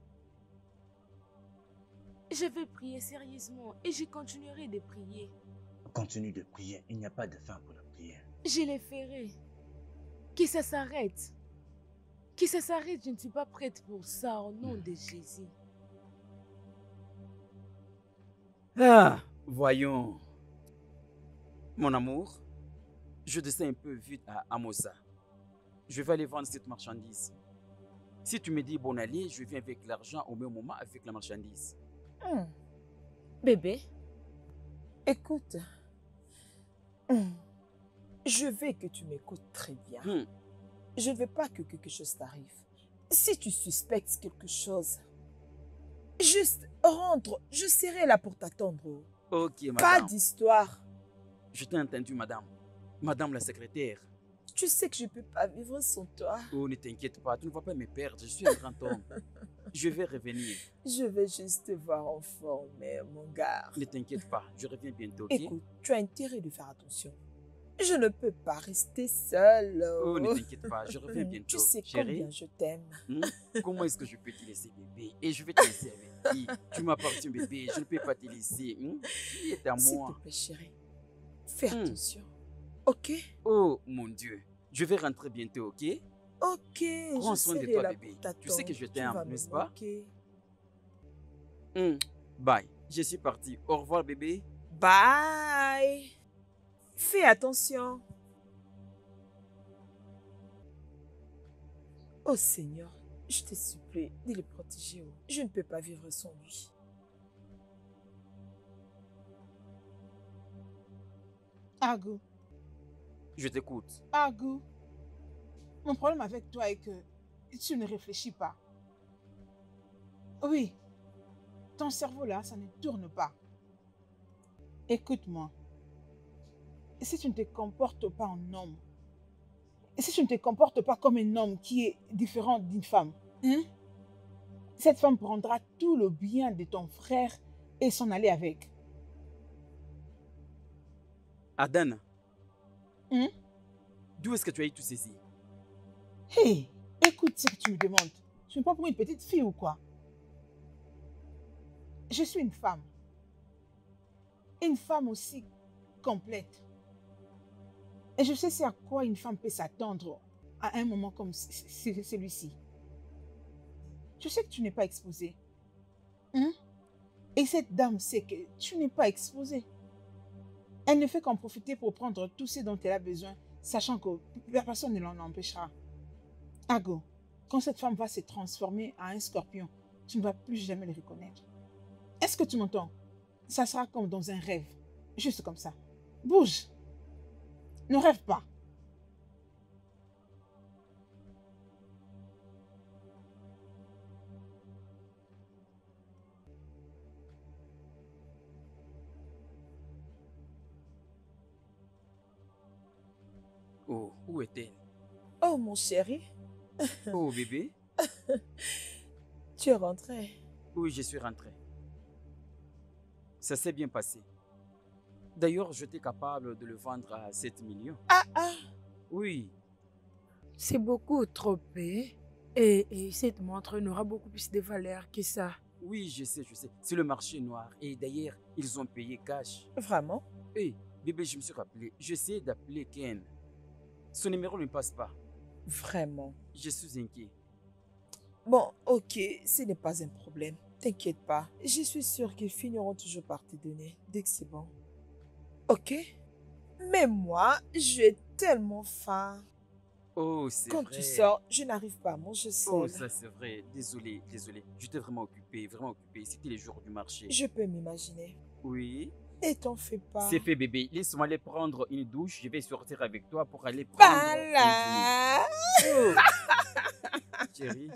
Je vais prier sérieusement et je continuerai de prier. Continue de prier, il n'y a pas de fin pour la prière. Je les ferai. Que ça s'arrête. Que ça s'arrête, je ne suis pas prête pour ça au nom de Jésus. Ah, voyons. Mon amour, je descends un peu vite à Amosa. Je vais aller vendre cette marchandise. Si tu me dis bon aller, je viens avec l'argent au même moment avec la marchandise. Hmm. Bébé, Écoute, hmm, je veux que tu m'écoutes très bien. Hmm. Je ne veux pas que quelque chose t'arrive. Si tu suspectes quelque chose, juste rentre, je serai là pour t'attendre. Ok, madame. Pas d'histoire. Je t'ai entendu, madame. Madame la secrétaire. Tu sais que je ne peux pas vivre sans toi. Oh, ne t'inquiète pas, tu ne vas pas me perdre. Je suis un grand homme. Je vais revenir. Je vais juste te voir en forme, mon gars. Ne t'inquiète pas, je reviens bientôt, ok? Écoute, tu as intérêt de faire attention. Je ne peux pas rester seule. Oh, ne t'inquiète pas, je reviens bientôt. Tu sais Chérie, combien je t'aime. hmm, comment est-ce que je peux te laisser, bébé? Et je vais te laisser avec qui? Tu m'appartiens, bébé. Je ne peux pas te laisser. Hmm? Tu es à S'il moi. te plaît, chérie. Fais Hmm. attention. Ok? Oh, mon Dieu. Je vais rentrer bientôt, ok? Ok, Prends je soin de serai toi, là bébé. pour t'attendre. Tu sais que je Tu t'aime, vas me n'est-ce pas? manquer. Hmm, bye. Je suis parti. Au revoir, bébé. Bye. Fais attention. Oh Seigneur, je te supplie de le protéger. Oh. Je ne peux pas vivre sans lui. Agou, Je t'écoute. Agou, mon problème avec toi est que tu ne réfléchis pas. Oui, ton cerveau là, ça ne tourne pas. Écoute-moi. Si tu ne te comportes pas en homme, si tu ne te comportes pas comme un homme qui est différent d'une femme, hein, cette femme prendra tout le bien de ton frère et s'en aller avec. Adana, Hein? d'où est-ce que tu as eu tout ceci? Hé, écoute ce que tu me demandes. Tu me prends pour une petite fille ou quoi? Je suis une femme. Une femme aussi complète. Et je sais c'est à quoi une femme peut s'attendre à un moment comme c- c- celui-ci. Je sais que tu n'es pas exposé. Hein? Et cette dame sait que tu n'es pas exposé. Elle ne fait qu'en profiter pour prendre tout ce dont elle a besoin, sachant que personne ne l'en empêchera. Ago, quand cette femme va se transformer en un scorpion, tu ne vas plus jamais le reconnaître. Est-ce que tu m'entends? Ça sera comme dans un rêve. Juste comme ça. Bouge. Ne rêve pas. Oh, où est-elle? Oh mon chéri, Oh, bébé. tu es rentré. Oui, je suis rentré. Ça s'est bien passé. D'ailleurs, j'étais capable de le vendre à sept millions. Ah ah, Oui, C'est beaucoup trop payé. Et, et cette montre n'aura beaucoup plus de valeur que ça. oui, je sais, je sais. C'est le marché noir. Et d'ailleurs, ils ont payé cash. vraiment? Hé, bébé, je me suis rappelé. J'essaie d'appeler Ken. Son numéro ne passe pas. Vraiment. Je suis inquiet. Bon, ok, ce n'est pas un problème. T'inquiète pas. Je suis sûre qu'ils finiront toujours par te donner dès que c'est bon. Ok? Mais moi, j'ai tellement faim. Oh, c'est Quand vrai. tu sors, je n'arrive pas à manger Oh, seule. ça c'est vrai. Désolé, désolé. J'étais vraiment occupé, vraiment occupé. C'était les jours du marché. Je peux m'imaginer. Oui. Et t'en fais pas. C'est fait, bébé. Laisse-moi aller prendre une douche. Je vais sortir avec toi pour aller prendre Pas un là. dîner. Oh. Chérie.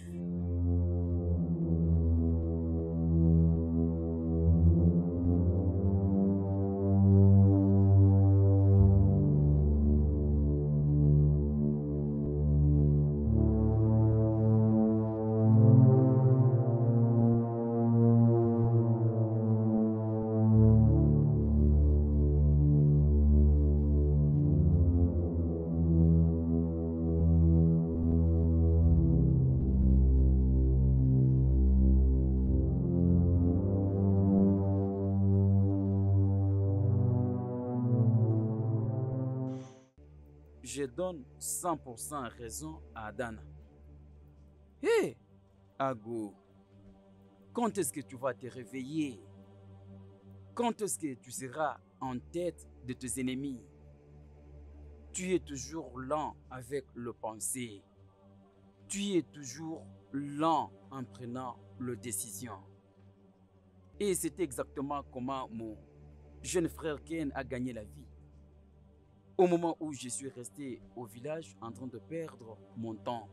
Je donne cent pour cent raison à Adana. Hé, Ago, quand est-ce que tu vas te réveiller? Quand est-ce que tu seras en tête de tes ennemis? Tu es toujours lent avec le pensée. Tu es toujours lent en prenant les décisions. Et c'est exactement comment mon jeune frère Ken a gagné la vie. Au moment où je suis resté au village en train de perdre mon temps,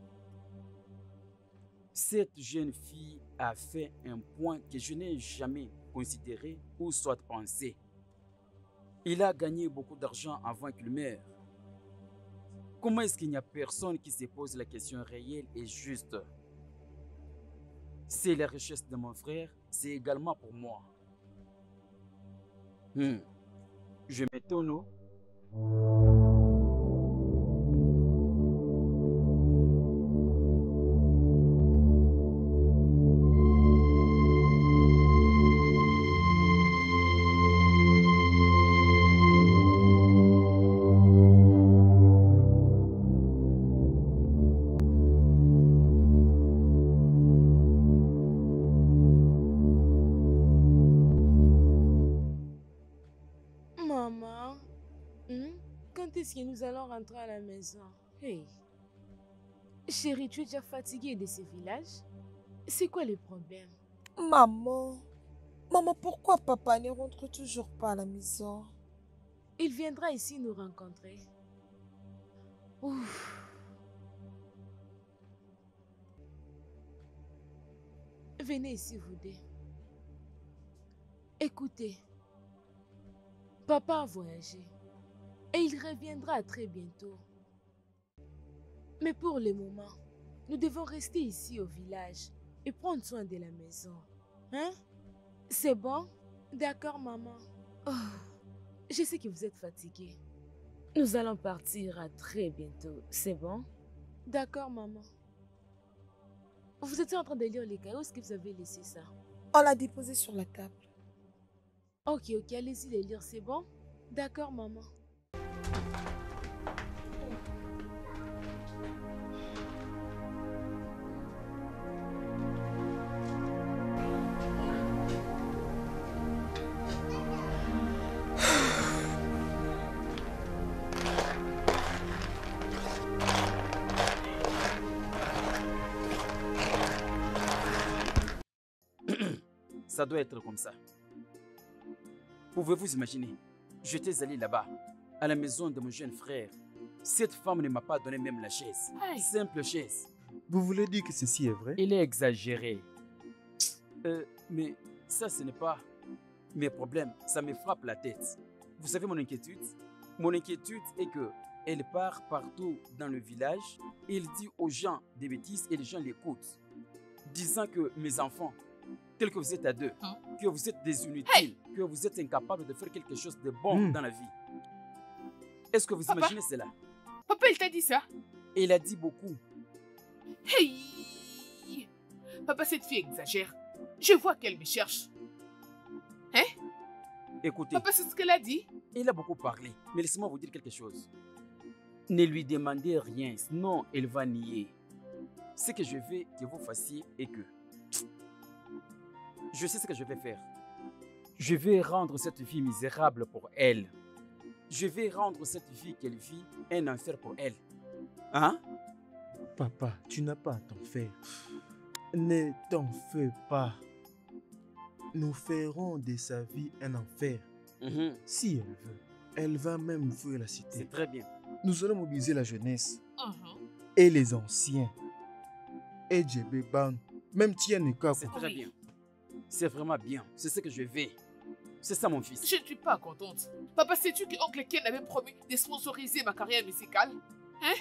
cette jeune fille a fait un point que je n'ai jamais considéré ou soit pensé. Il a gagné beaucoup d'argent avant qu'il meure. Comment est-ce qu'il n'y a personne qui se pose la question réelle et juste? C'est la richesse de mon frère, c'est également pour moi. Hmm. Je m'étonne, oh. Maman, hmm? Quand est-ce que nous allons rentrer à la maison? Hey. Chérie, tu es déjà fatiguée de ce village? C'est quoi le problème? Maman, maman, pourquoi papa ne rentre toujours pas à la maison? Il viendra ici nous rencontrer. Ouf. Venez ici, vous deux. Écoutez, papa a voyagé et il reviendra très bientôt. Mais pour le moment, nous devons rester ici au village et prendre soin de la maison. Hein? C'est bon? D'accord, maman. Oh, je sais que vous êtes fatiguée. Nous allons partir à très bientôt. C'est bon? D'accord, maman. Vous étiez en train de lire les cahiers. Où est-ce que vous avez laissé ça? On l'a déposé sur la table. Ok, ok, allez-y les lire, c'est bon? D'accord, maman. Ça doit être comme ça. Pouvez-vous imaginer? J'étais allé là-bas, à la maison de mon jeune frère. Cette femme ne m'a pas donné même la chaise. Hey. Simple chaise. Vous voulez dire que ceci est vrai? Il est exagéré. Euh, mais ça, ce n'est pas mes problèmes. Ça me frappe la tête. Vous savez mon inquiétude? Mon inquiétude est que elle part partout dans le village. Et elle dit aux gens des bêtises et les gens l'écoutent. Disant que mes enfants, tels que vous êtes à deux, hein? Que vous êtes des inutiles, hey! Que vous êtes incapables de faire quelque chose de bon mmh. dans la vie. Est-ce que vous Papa? imaginez cela? Papa, il t'a dit ça? Et il a dit beaucoup. Hey! Papa, cette fille exagère. Je vois qu'elle me cherche. Hein? Écoutez. Papa, c'est ce qu'elle a dit? Il a beaucoup parlé, mais laissez-moi vous dire quelque chose. Ne lui demandez rien, sinon elle va nier. Ce que je veux que vous fassiez est que je sais ce que je vais faire. Je vais rendre cette fille misérable pour elle. Je vais rendre cette fille qu'elle vit un enfer pour elle. Hein? Papa, tu n'as pas à t'en faire. Ne t'en fais pas. Nous ferons de sa vie un enfer. Mm-hmm. Si elle veut, elle va même fuir la cité. C'est très bien. Nous allons mobiliser la jeunesse uh-huh. et les anciens. Et Djebé Ban, même Tien et Kako. C'est très bien. C'est vraiment bien. C'est ce que je veux. C'est ça, mon fils. Je ne suis pas contente. Papa, sais-tu que Oncle Ken avait promis de sponsoriser ma carrière musicale? Hein?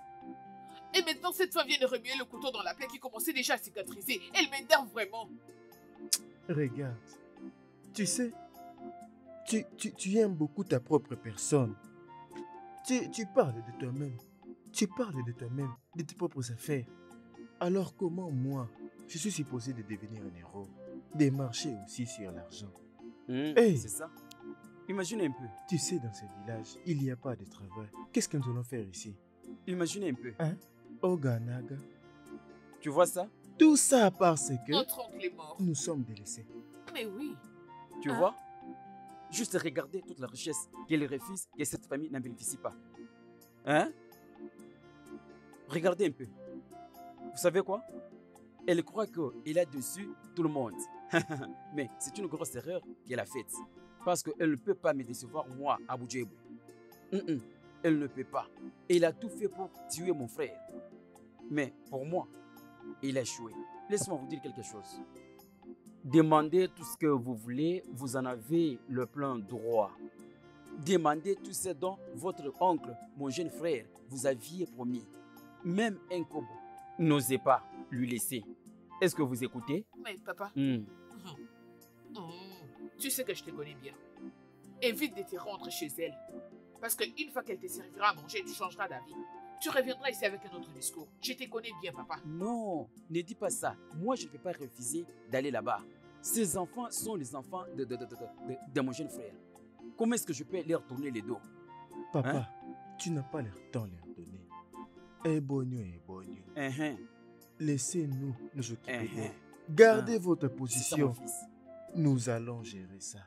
Et maintenant, cette femme vient de remuer le couteau dans la plaie qui commençait déjà à cicatriser. Elle m'énerve vraiment. Regarde. Tu sais, tu, tu, tu aimes beaucoup ta propre personne. Tu, tu parles de toi-même. Tu parles de toi-même, de tes propres affaires. Alors comment moi, je suis supposé de devenir un héros? De marcher aussi sur l'argent. Mmh, hey, c'est ça. Imaginez un peu. Tu sais, dans ce village, il n'y a pas de travail. Qu'est-ce que nous allons faire ici? Imaginez un peu. Hein? Oganaga. Tu vois ça? Tout ça parce que notre oncle est mort. Nous sommes délaissés. Mais oui. Tu hein? vois? Juste regarder toute la richesse qu'elle refuse que cette famille n'en bénéficie pas. Hein? Regardez un peu. Vous savez quoi? Elle croit qu'il a dessus tout le monde. Mais c'est une grosse erreur qu'elle a faite. Parce qu'elle ne peut pas me décevoir, moi, Abou Djebou. Mm-mm. Elle ne peut pas. Elle a tout fait pour tuer mon frère. Mais pour moi, il a échoué. Laissez-moi vous dire quelque chose. Demandez tout ce que vous voulez, vous en avez le plein droit. Demandez tout ce dont votre oncle, mon jeune frère, vous aviez promis. Même un kobo, n'osez pas lui laisser. Est-ce que vous écoutez? Mais papa, mm. mmh. Mmh. tu sais que je te connais bien. Évite de te rendre chez elle. Parce qu'une fois qu'elle te servira à manger, tu changeras d'avis. Tu reviendras ici avec un autre discours. Je te connais bien, papa. Non, ne dis pas ça. Moi, je ne peux pas refuser d'aller là-bas. Ces enfants sont les enfants de, de, de, de, de, de mon jeune frère. Comment est-ce que je peux leur tourner les dos? Papa, hein? Tu n'as pas leur temps leur donner. Eh bonio, eh bonio. Uh-huh. Laissez-nous nous occuper uh-huh. d'elle. Gardez uh-huh. votre position. Ça, nous allons gérer ça.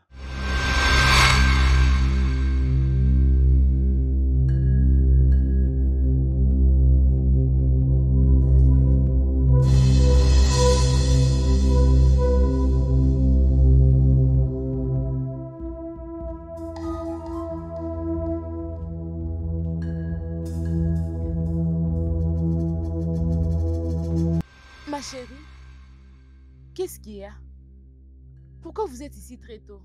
qu'il y a? Pourquoi vous êtes ici très tôt?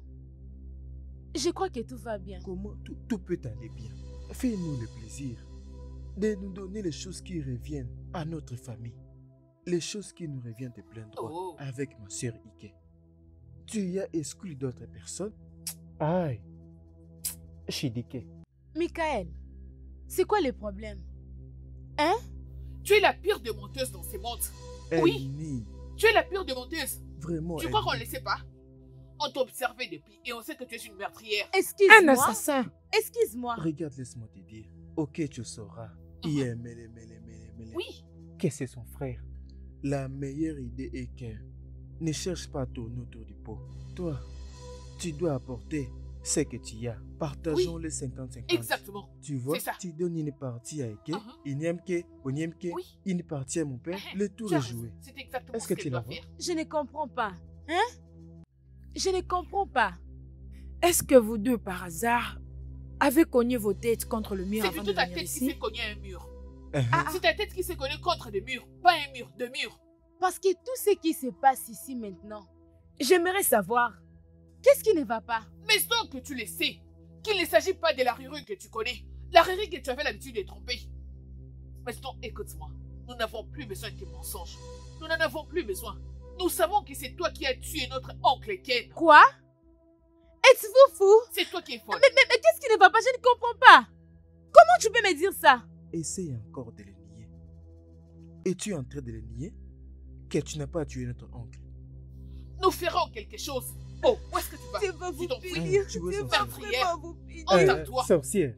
Je crois que tout va bien. Comment tout, tout peut aller bien? Fais-nous le plaisir de nous donner les choses qui reviennent à notre famille. Les choses qui nous reviennent de plein droit Oh. avec ma sœur Ike. Tu y as exclu d'autres personnes? Aïe. Chidike. Michael, c'est quoi le problème? Hein? Tu es la pire de menteuse dans ces mondes. Oui, Elni, tu es la pire de menteuse. vraiment. Tu crois qu'on ne Elni. le sait pas? On t'a observé depuis et on sait que tu es une meurtrière. Excuse-moi. Un assassin. Excuse-moi. Regarde, laisse-moi te dire. Ok, tu sauras. Hier, mêlé, mêlé, mêlé, mêlé. Oui. Que c'est son frère. La meilleure idée est que ne cherche pas à tourner autour du pot. Toi, tu dois apporter ce que tu as. Partageons Oui. les cinquante cinquante. Exactement. Tu vois, C'est ça. tu donnes une partie à Ike, Uh-huh. une Niemke, au Niemke, Oui. une partie à mon père, Uh-huh. le tour Tu as est raison. joué. C'est exactement Est-ce ce que qu'elle tu la doit vois? faire. Je ne comprends pas. Hein? Je ne comprends pas. Est-ce que vous deux, par hasard, avez cogné vos têtes contre le mur C'est avant de plutôt ta venir tête qui ici? s'est cognée à un mur. Uh-huh. C'est ta tête qui s'est cognée contre des murs. Pas un mur, deux murs. Parce que tout ce qui se passe ici maintenant, j'aimerais savoir, qu'est-ce qui ne va pas? Mais tant que tu le sais, qu'il ne s'agit pas de la rue que tu connais, la rue que tu avais l'habitude de tromper. Maintenant, écoute-moi. Nous n'avons plus besoin de tes mensonges. Nous n'en avons plus besoin. Nous savons que c'est toi qui as tué notre oncle Ken. Quoi? Êtes-vous fou? C'est toi qui es folle. Mais, mais, mais qu'est-ce qui ne va pas? Je ne comprends pas. Comment tu peux me dire ça? Essaye encore de le nier. Es-tu en train de le nier que tu n'as pas tué notre oncle? Nous ferons quelque chose. Oh, où est-ce que tu vas? Je vais vous Tu t'en fous. punir. Ah, tu veux Je sortir. vais vraiment vous punir. Oh, tape-toi. sorcière.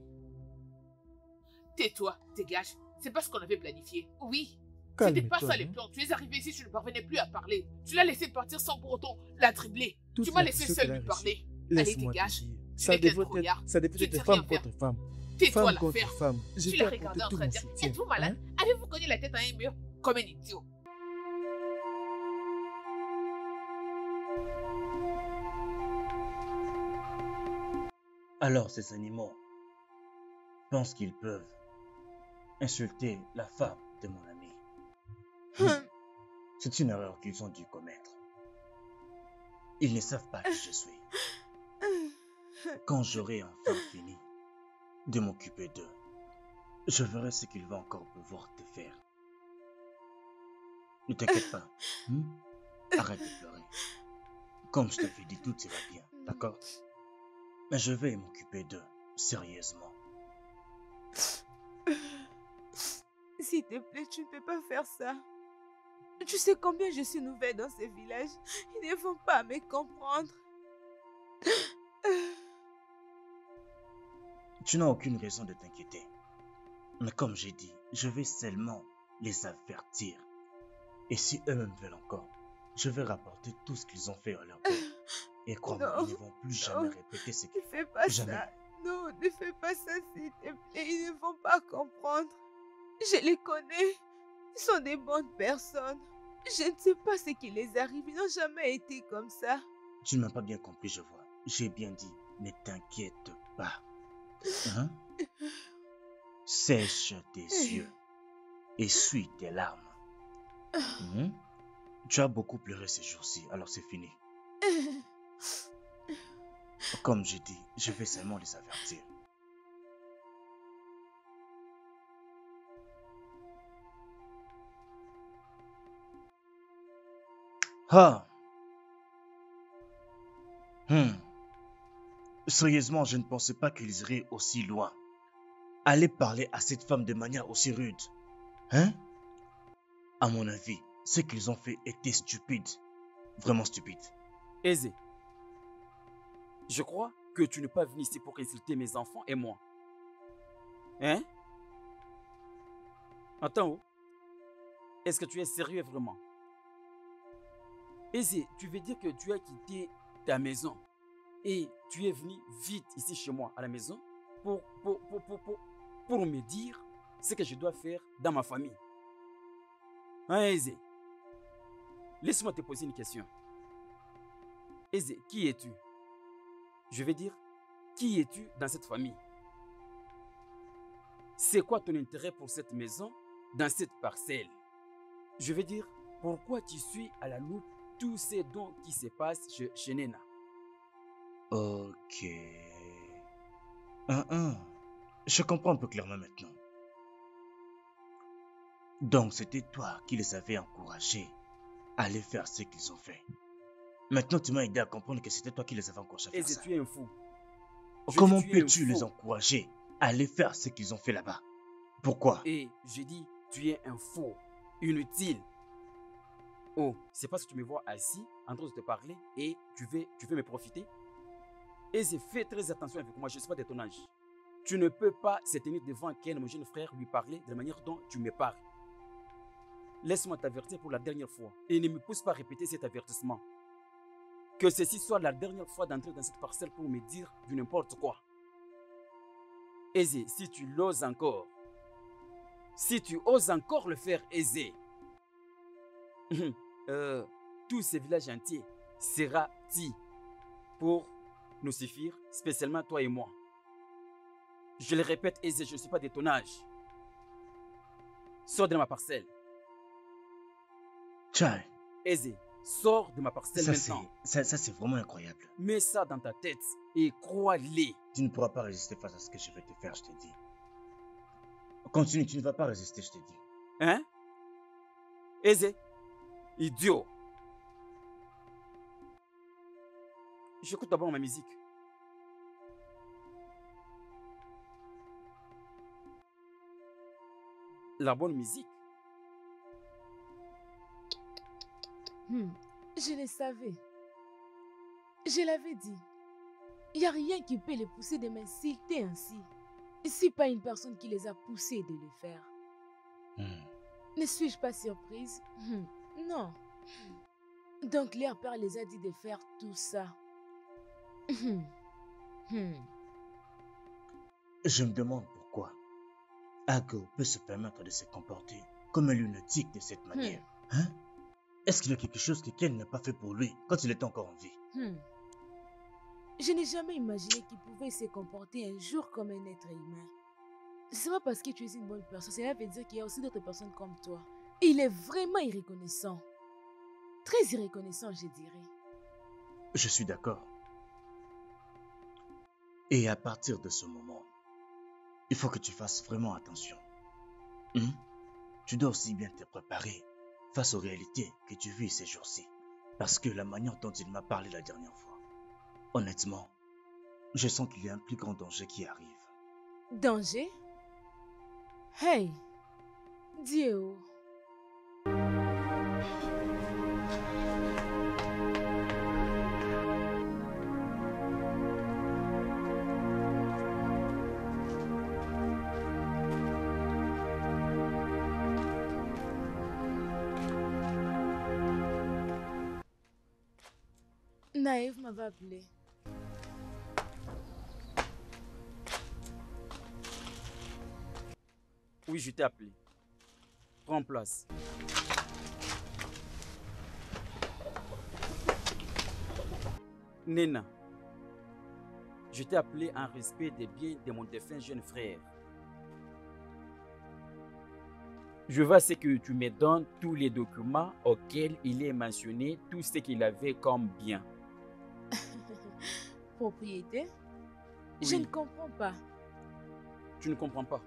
Tais-toi, dégage. C'est pas ce qu'on avait planifié. Oui. C'était pas Calme-toi, ça les hein. plans. Tu es arrivé ici, tu ne parvenais plus à parler. Tu l'as laissé partir sans pour autant la dribbler. Toute Tu m'as la laissé pression seul qu'elle a lui parler. reçue. Allez, Laisse-moi te dégage. dire. Tu Ça n'es qu'un devait trouillard. être, ça devait Tu être sais femme rien faire. contre femme. Tais-toi Femme la contre faire. femme. Je Tu t'ai la regardais apporté en tout train mon de dire, soutien. êtes-vous malade? Hein? Avez-vous cogné la tête à un mur comme un idiot? Alors ces animaux pensent qu'ils peuvent insulter la femme de mon ami. Hmm. C'est une erreur qu'ils ont dû commettre. Ils ne savent pas qui je suis. Quand j'aurai enfin fini de m'occuper d'eux, je verrai ce qu'ils vont encore pouvoir te faire. Ne t'inquiète pas. Hmm? Arrête de pleurer. Comme je t'avais dit, tout ira bien, d'accord? Mais je vais m'occuper d'eux, sérieusement. S'il te plaît, tu ne peux pas faire ça. Tu sais combien je suis nouvelle dans ce village. Ils ne vont pas me comprendre. Tu n'as aucune raison de t'inquiéter. Mais comme j'ai dit, je vais seulement les avertir. Et si eux-mêmes veulent encore, je vais rapporter tout ce qu'ils ont fait à leur père. Et crois-moi, ils ne vont plus jamais répéter ce Ne qu'ils fais pas Jamais. ça. Non, ne fais pas ça, s'il te plaît. Ils ne vont pas comprendre. Je les connais. Ils sont des bonnes personnes. Je ne sais pas ce qui les arrive. Ils n'ont jamais été comme ça. Tu ne m'as pas bien compris, je vois. J'ai bien dit, ne t'inquiète pas. Hein? Sèche tes yeux. Essuie tes larmes. Hein? Tu as beaucoup pleuré ces jours-ci, alors c'est fini. Comme j'ai dit, je vais seulement les avertir. Ah! Hmm. Sérieusement, je ne pensais pas qu'ils iraient aussi loin. Aller parler à cette femme de manière aussi rude. Hein? À mon avis, ce qu'ils ont fait était stupide. Vraiment stupide. Aisé, je crois que tu n'es pas venu ici pour insulter mes enfants et moi. Hein? Attends, oh. Est-ce que tu es sérieux vraiment? Aisé, tu veux dire que tu as quitté ta maison et tu es venu vite ici chez moi à la maison pour, pour, pour, pour, pour, pour me dire ce que je dois faire dans ma famille. Hein, Aisé? Laisse-moi te poser une question. Aisé, qui es-tu? Je veux dire, qui es-tu dans cette famille? C'est quoi ton intérêt pour cette maison, dans cette parcelle? Je veux dire, pourquoi tu suis à la loupe tout ce dont qui se passe chez, chez Nena. Ok. Un, un. Je comprends un peu clairement maintenant. Donc, c'était toi qui les avais encouragés à aller faire ce qu'ils ont fait. Maintenant, tu m'as aidé à comprendre que c'était toi qui les avais encouragés à faire Et ça. tu es un fou. Je Comment dis, tu es un peux-tu les fou. encourager à aller faire ce qu'ils ont fait là-bas? Pourquoi? Et je dis, tu es un faux, inutile. Oh, c'est parce que tu me vois assis, en train de te parler, et tu veux, tu veux me profiter? Et fais très attention avec moi, je ne suis pas de ton âge. Tu ne peux pas se tenir devant Ken, mon jeune frère, lui parler de la manière dont tu me parles. Laisse-moi t'avertir pour la dernière fois, et ne me pousse pas à répéter cet avertissement. Que ceci soit la dernière fois d'entrer dans cette parcelle pour me dire du n'importe quoi. Aisé, si tu l'oses encore, si tu oses encore le faire, Aisé, euh, tout ce village entier sera petit pour nous suffire, spécialement toi et moi. Je le répète, Aisé, je ne suis pas de ton âge. Sors de ma parcelle. Chai. Aisé, sors de ma parcelle Ça, maintenant. c'est, ça, ça, c'est vraiment incroyable. Mets ça dans ta tête et crois-les. Tu ne pourras pas résister face à ce que je vais te faire, je te dis. Continue, tu ne vas pas résister, je te dis. Hein? Aisé, idiot. J'écoute d'abord ma musique. La bonne musique. Hmm, je le savais. Je l'avais dit. Il n'y a rien qui peut les pousser de m'insulter ainsi. Si pas une personne qui les a poussés de le faire. Hmm. Ne suis-je pas surprise? Hmm, non. Donc leur père les a dit de faire tout ça. Hmm, hmm. Je me demande pourquoi Ago peut se permettre de se comporter comme un lunatique de cette manière. Hmm. Hein? Est-ce qu'il y a quelque chose que Ken n'a pas fait pour lui quand il était encore en vie? Hmm. Je n'ai jamais imaginé qu'il pouvait se comporter un jour comme un être humain. C'est pas parce que tu es une bonne personne, cela veut dire qu'il y a aussi d'autres personnes comme toi. Il est vraiment irreconnaissant. Très irreconnaissant, je dirais. Je suis d'accord. Et à partir de ce moment, il faut que tu fasses vraiment attention. Hum? Tu dois aussi bien te préparer face aux réalités que tu vis ces jours-ci. Parce que la manière dont il m'a parlé la dernière fois, honnêtement, je sens qu'il y a un plus grand danger qui arrive. Danger? Hey, Dieu. Naïf m'avait appelé. Oui, je t'ai appelé. Prends place. Nena, je t'ai appelé en respect des biens de mon défunt jeune frère. Je veux ce que tu me donnes tous les documents auxquels il est mentionné tout ce qu'il avait comme bien. Propriété? Oui. Je ne comprends pas. Tu ne comprends pas.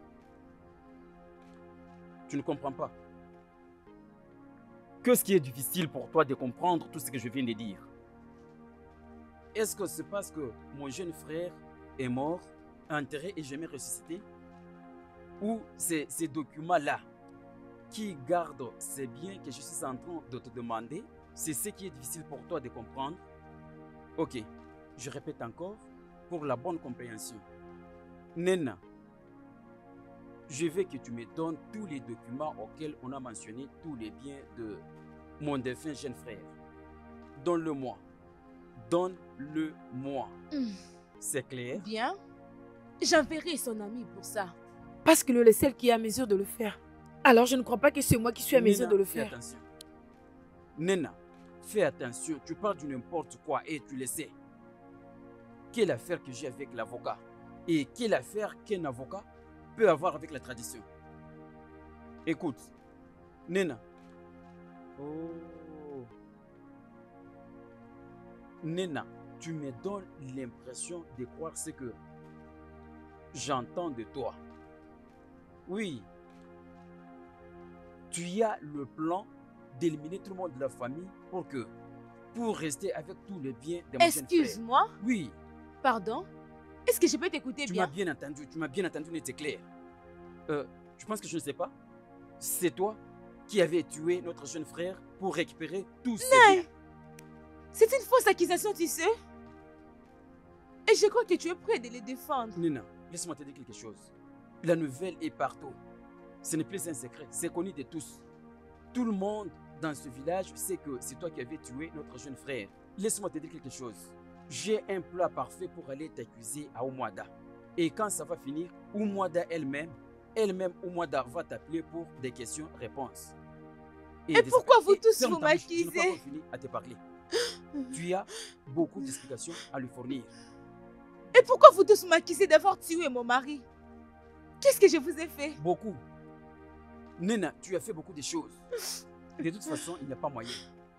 Tu ne comprends pas. Qu'est-ce qui est difficile pour toi de comprendre tout ce que je viens de dire? Est-ce que c'est parce que mon jeune frère est mort, enterré et jamais ressuscité? Ou c'est ces documents-là qui gardent ces biens que je suis en train de te demander? C'est ce qui est difficile pour toi de comprendre? Ok, je répète encore pour la bonne compréhension. Nena, je veux que tu me donnes tous les documents auxquels on a mentionné tous les biens de mon défunt jeune frère. Donne-le-moi. Donne-le-moi. Mmh. C'est clair? Bien. J'enverrai son ami pour ça. Parce que le est celle qui est à mesure de le faire. Alors je ne crois pas que c'est moi qui suis à mesure Nena, de le fais faire. attention. Nena, fais attention. Tu parles de n'importe quoi et tu le sais. Quelle affaire que j'ai avec l'avocat? Et quelle affaire qu'un avocat peut avoir avec la tradition? Écoute, Nena. Oh. Nena, tu me donnes l'impression de croire ce que j'entends de toi. Oui. Tu as le plan d'éliminer tout le monde de la famille pour que, pour rester avec tous les biens de mon jeune frère. Excuse-moi. Oui. Pardon? Est-ce que je peux t'écouter Tu bien? m'as bien entendu, tu m'as bien entendu, c'est clair. Euh, tu penses que je ne sais pas? C'est toi qui avais tué notre jeune frère pour récupérer tous ses biens. C'est une fausse accusation, tu sais. Et je crois que tu es prêt de les défendre. Nina, laisse-moi te dire quelque chose. La nouvelle est partout. Ce n'est plus un secret, c'est connu de tous. Tout le monde dans ce village sait que c'est toi qui avais tué notre jeune frère. Laisse-moi te dire quelque chose. J'ai un plat parfait pour aller t'accuser à Oumwada. Et quand ça va finir, Oumwada elle-même, elle-même Oumwada va t'appeler pour des questions-réponses. Et, Et pourquoi vous tous ferme vous ta bouche, m'accusez? Je n'ai pas encore fini à te parler. Tu as beaucoup d'explications à lui fournir. Et pourquoi vous tous m'accusez d'avoir tué mon mari? Qu'est-ce que je vous ai fait? Beaucoup. Nena, tu as fait beaucoup de choses. De toute façon, il n'y a pas moyen.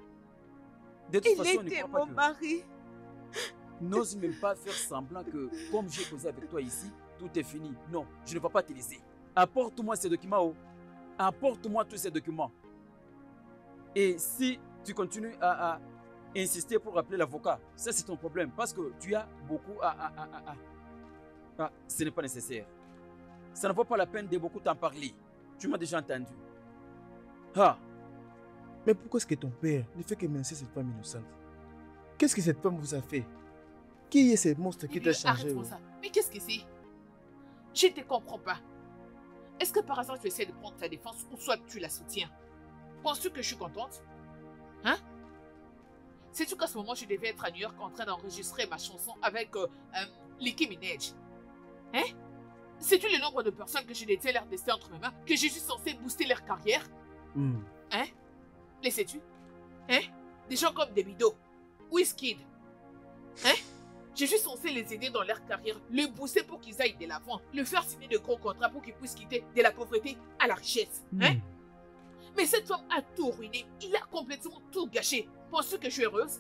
De toute il façon, était ne crois mon pas que... mari. N'ose même pas faire semblant que, comme j'ai causé avec toi ici, tout est fini. Non, je ne vais pas te laisser. Apporte-moi ces documents. Oh. Apporte-moi tous ces documents. Et si tu continues à, à insister pour appeler l'avocat, ça c'est ton problème. Parce que tu as beaucoup à... à, à, à, à. Ah, ce n'est pas nécessaire. Ça ne vaut pas la peine de beaucoup t'en parler. Tu m'as déjà entendu. Ah. Mais pourquoi est-ce que ton père ne fait que menacer cette femme innocente? Qu'est-ce que cette femme vous a fait? Qui est ce monstre qui t'a changé? Arrête-moi ça. Mais qu'est-ce que c'est? Je ne te comprends pas. Est-ce que par hasard tu essaies de prendre ta défense ou soit tu la soutiens? Penses-tu que je suis contente? Hein? Sais-tu qu'à ce moment je devais être à New York en train d'enregistrer ma chanson avec euh, euh, Nicki Minaj? Hein? Sais-tu le nombre de personnes que je détiens leur destin entre mes mains, que je suis censée booster leur carrière? Mm. Hein? Les sais-tu? Hein? Des gens comme Davido, Wizkid. Hein? Je suis censée les aider dans leur carrière, le booster pour qu'ils aillent de l'avant, le faire signer de gros contrats pour qu'ils puissent quitter de la pauvreté à la richesse. Hein? Mm. Mais cette femme a tout ruiné, il a complètement tout gâché. Penses-tu que je suis heureuse?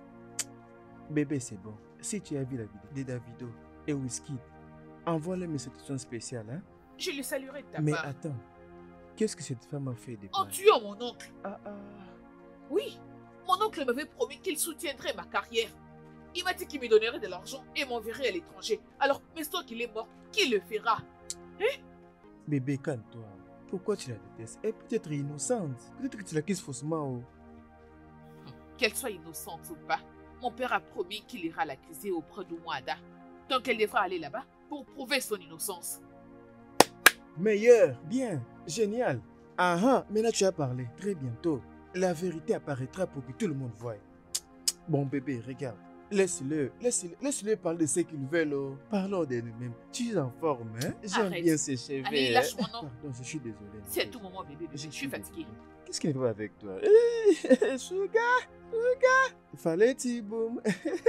Bébé, c'est bon. Si tu as vu la vidéo de Davido et Wizkid, envoie-le mes salutations spéciales, hein? Je le saluerai de ta Mais part. Mais attends, qu'est-ce que cette femme a fait de En tuant mon oncle. Ah ah. Oui, mon oncle m'avait promis qu'il soutiendrait ma carrière. Il m'a dit qu'il me donnerait de l'argent et m'enverrait à l'étranger. Alors, maintenant qu'il est mort, qui le fera? Hein? Bébé, calme-toi. Pourquoi tu la détestes? Elle peut être innocente. Peut-être que tu l'accuses faussement. Oh. Qu'elle soit innocente ou pas, mon père a promis qu'il ira l'accuser auprès d'Oumwada. Donc elle devra aller là-bas pour prouver son innocence. Meilleur, bien, génial. Ah ah, maintenant tu as parlé. Très bientôt, la vérité apparaîtra pour que tout le monde voie. Bon bébé, regarde. Laisse-le, laisse-le, laisse-le parler de ce qu'ils veulent. Oh. Parlons de nous-mêmes. Tu es en forme, hein? J'aime bien ces cheveux. Allez, lâche-moi, non. Pardon, je suis désolé. C'est à tout moment, bébé, bébé. Je, je suis fatiguée. Qu'est-ce qu'il va avec toi? Hey, Sugar, Sugar. Fallait-il boum?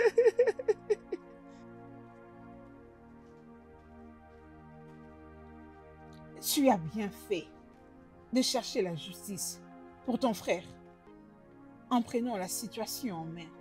Tu as bien fait de chercher la justice pour ton frère en prenant la situation en main.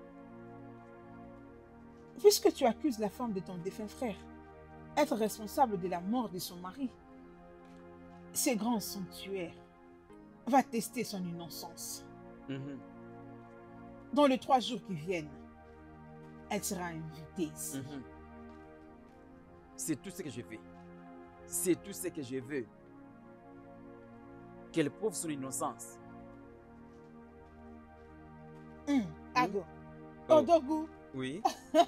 Puisque tu accuses la femme de ton défunt frère être responsable de la mort de son mari, ce grand sanctuaire va tester son innocence. Mm-hmm. Dans les trois jours qui viennent, elle sera invitée ici. Mm-hmm. C'est tout ce que je veux. C'est tout ce que je veux. Qu'elle prouve son innocence. Hum, Ago. Oh. Odogu. Oui.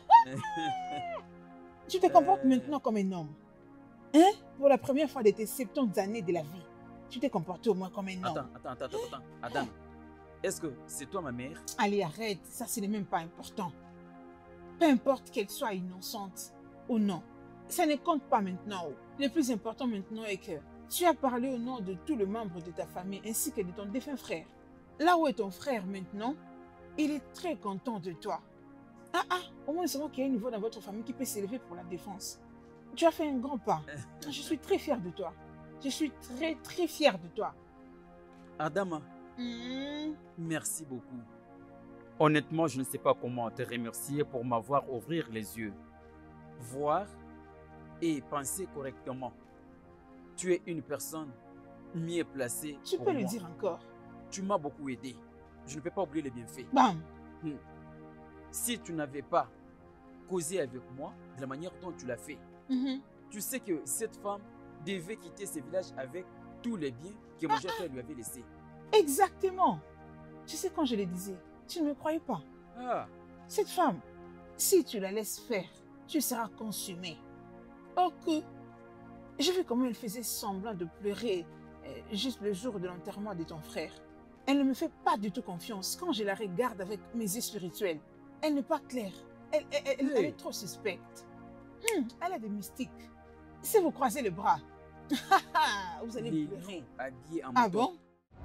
Tu te comportes euh... maintenant comme un homme. Hein? Pour la première fois de tes soixante-dix années de la vie, tu t'es comporté au moins comme un homme. Attends, attends, attends, attends. Adam, est-ce que c'est toi ma mère? Allez, arrête. Ça, ce n'est même pas important. Peu importe qu'elle soit innocente ou non. Ça ne compte pas maintenant. Le plus important maintenant est que tu as parlé au nom de tous les membres de ta famille ainsi que de ton défunt frère. Là où est ton frère maintenant, il est très content de toi. Ah ah, au moins nous savons qu'il y a un niveau dans votre famille qui peut s'élever pour la défense. Tu as fait un grand pas. Je suis très fière de toi. Je suis très très fière de toi. Adama, mmh. merci beaucoup. Honnêtement, je ne sais pas comment te remercier pour m'avoir ouvert les yeux, voir et penser correctement. Tu es une personne mieux placée Tu pour peux moi. le dire encore. Tu m'as beaucoup aidé. Je ne peux pas oublier les bienfaits. Bam! Hmm. Si tu n'avais pas causé avec moi de la manière dont tu l'as fait, Mhm. tu sais que cette femme devait quitter ce village avec tous les biens que mon jeune frère lui avait laissés. Exactement. Tu sais, quand je le disais, tu ne me croyais pas. Ah, Cette femme, si tu la laisses faire, tu seras consumé. Ok. J'ai vu comment elle faisait semblant de pleurer euh, juste le jour de l'enterrement de ton frère. Elle ne me fait pas du tout confiance quand je la regarde avec mes yeux spirituels. Elle n'est pas claire. Elle, elle- elle- elle Hey. est trop suspecte. Hmm, elle a des mystiques. Si vous croisez les bras, vous allez les pleurer. lions habillés en Ah mouton. bon?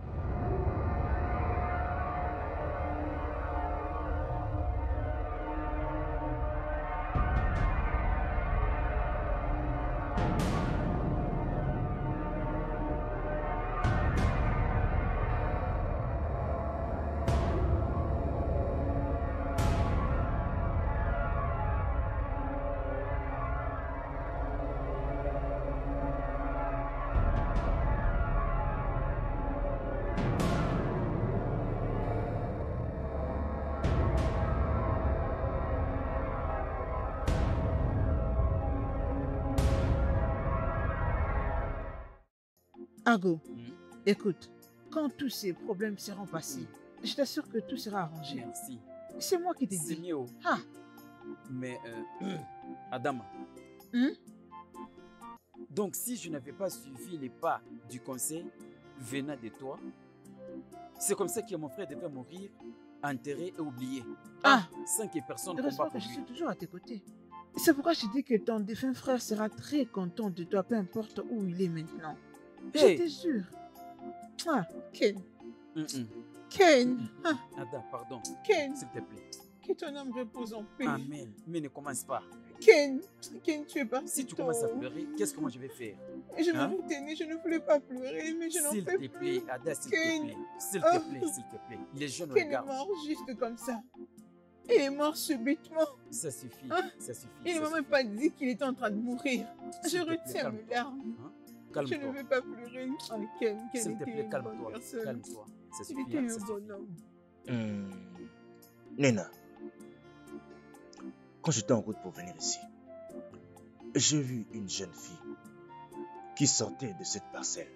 Ago, Hmm. écoute, quand tous ces problèmes seront passés, je t'assure que tout sera arrangé. Merci. C'est moi qui t'ai C'est dit. mieux. Ah, Mais, euh, Adam, Hmm? donc si je n'avais pas suivi les pas du conseil venant de toi, c'est comme ça que mon frère devait mourir, enterré et oublié. Ah. Sans que personne ne heureusement combat que pour je lui. suis toujours à tes côtés. C'est pourquoi je dis que ton défunt frère sera très content de toi, peu importe où il est maintenant. Hey. Je te jure. Ah, Ken, Hum, hum. Ken, ah, Ada, pardon, Ken, s'il te plaît. que ton âme repose en paix. Amen. Mais ne commence pas. Ken, Ken, tu es parti Si tu tôt. commences à pleurer, qu'est-ce que moi je vais faire? Je me Hein? retenais, je ne voulais pas pleurer, mais je n'en S'il peux te plus. plaît, Ada, s'il Ken. te plaît. S'il Oh. te plaît, s'il te plaît. Les jeunes Ken est regardent. mort juste comme ça. Il est mort subitement. Ça suffit, Hein? ça suffit. Il ne ça m'a même suffit. pas dit qu'il était en train de mourir. Je S'il te plaît, retiens mes calme-toi. larmes. Hein? Je Calme-toi. ne veux pas pleurer. Oh, Ken, Ken S'il te était plaît, une bonne calme-toi. personne. Calme-toi. Ça Il suffit. était hein, un ça bon suffit. homme. Hmm. Nena, quand j'étais en route pour venir ici, j'ai vu une jeune fille qui sortait de cette parcelle.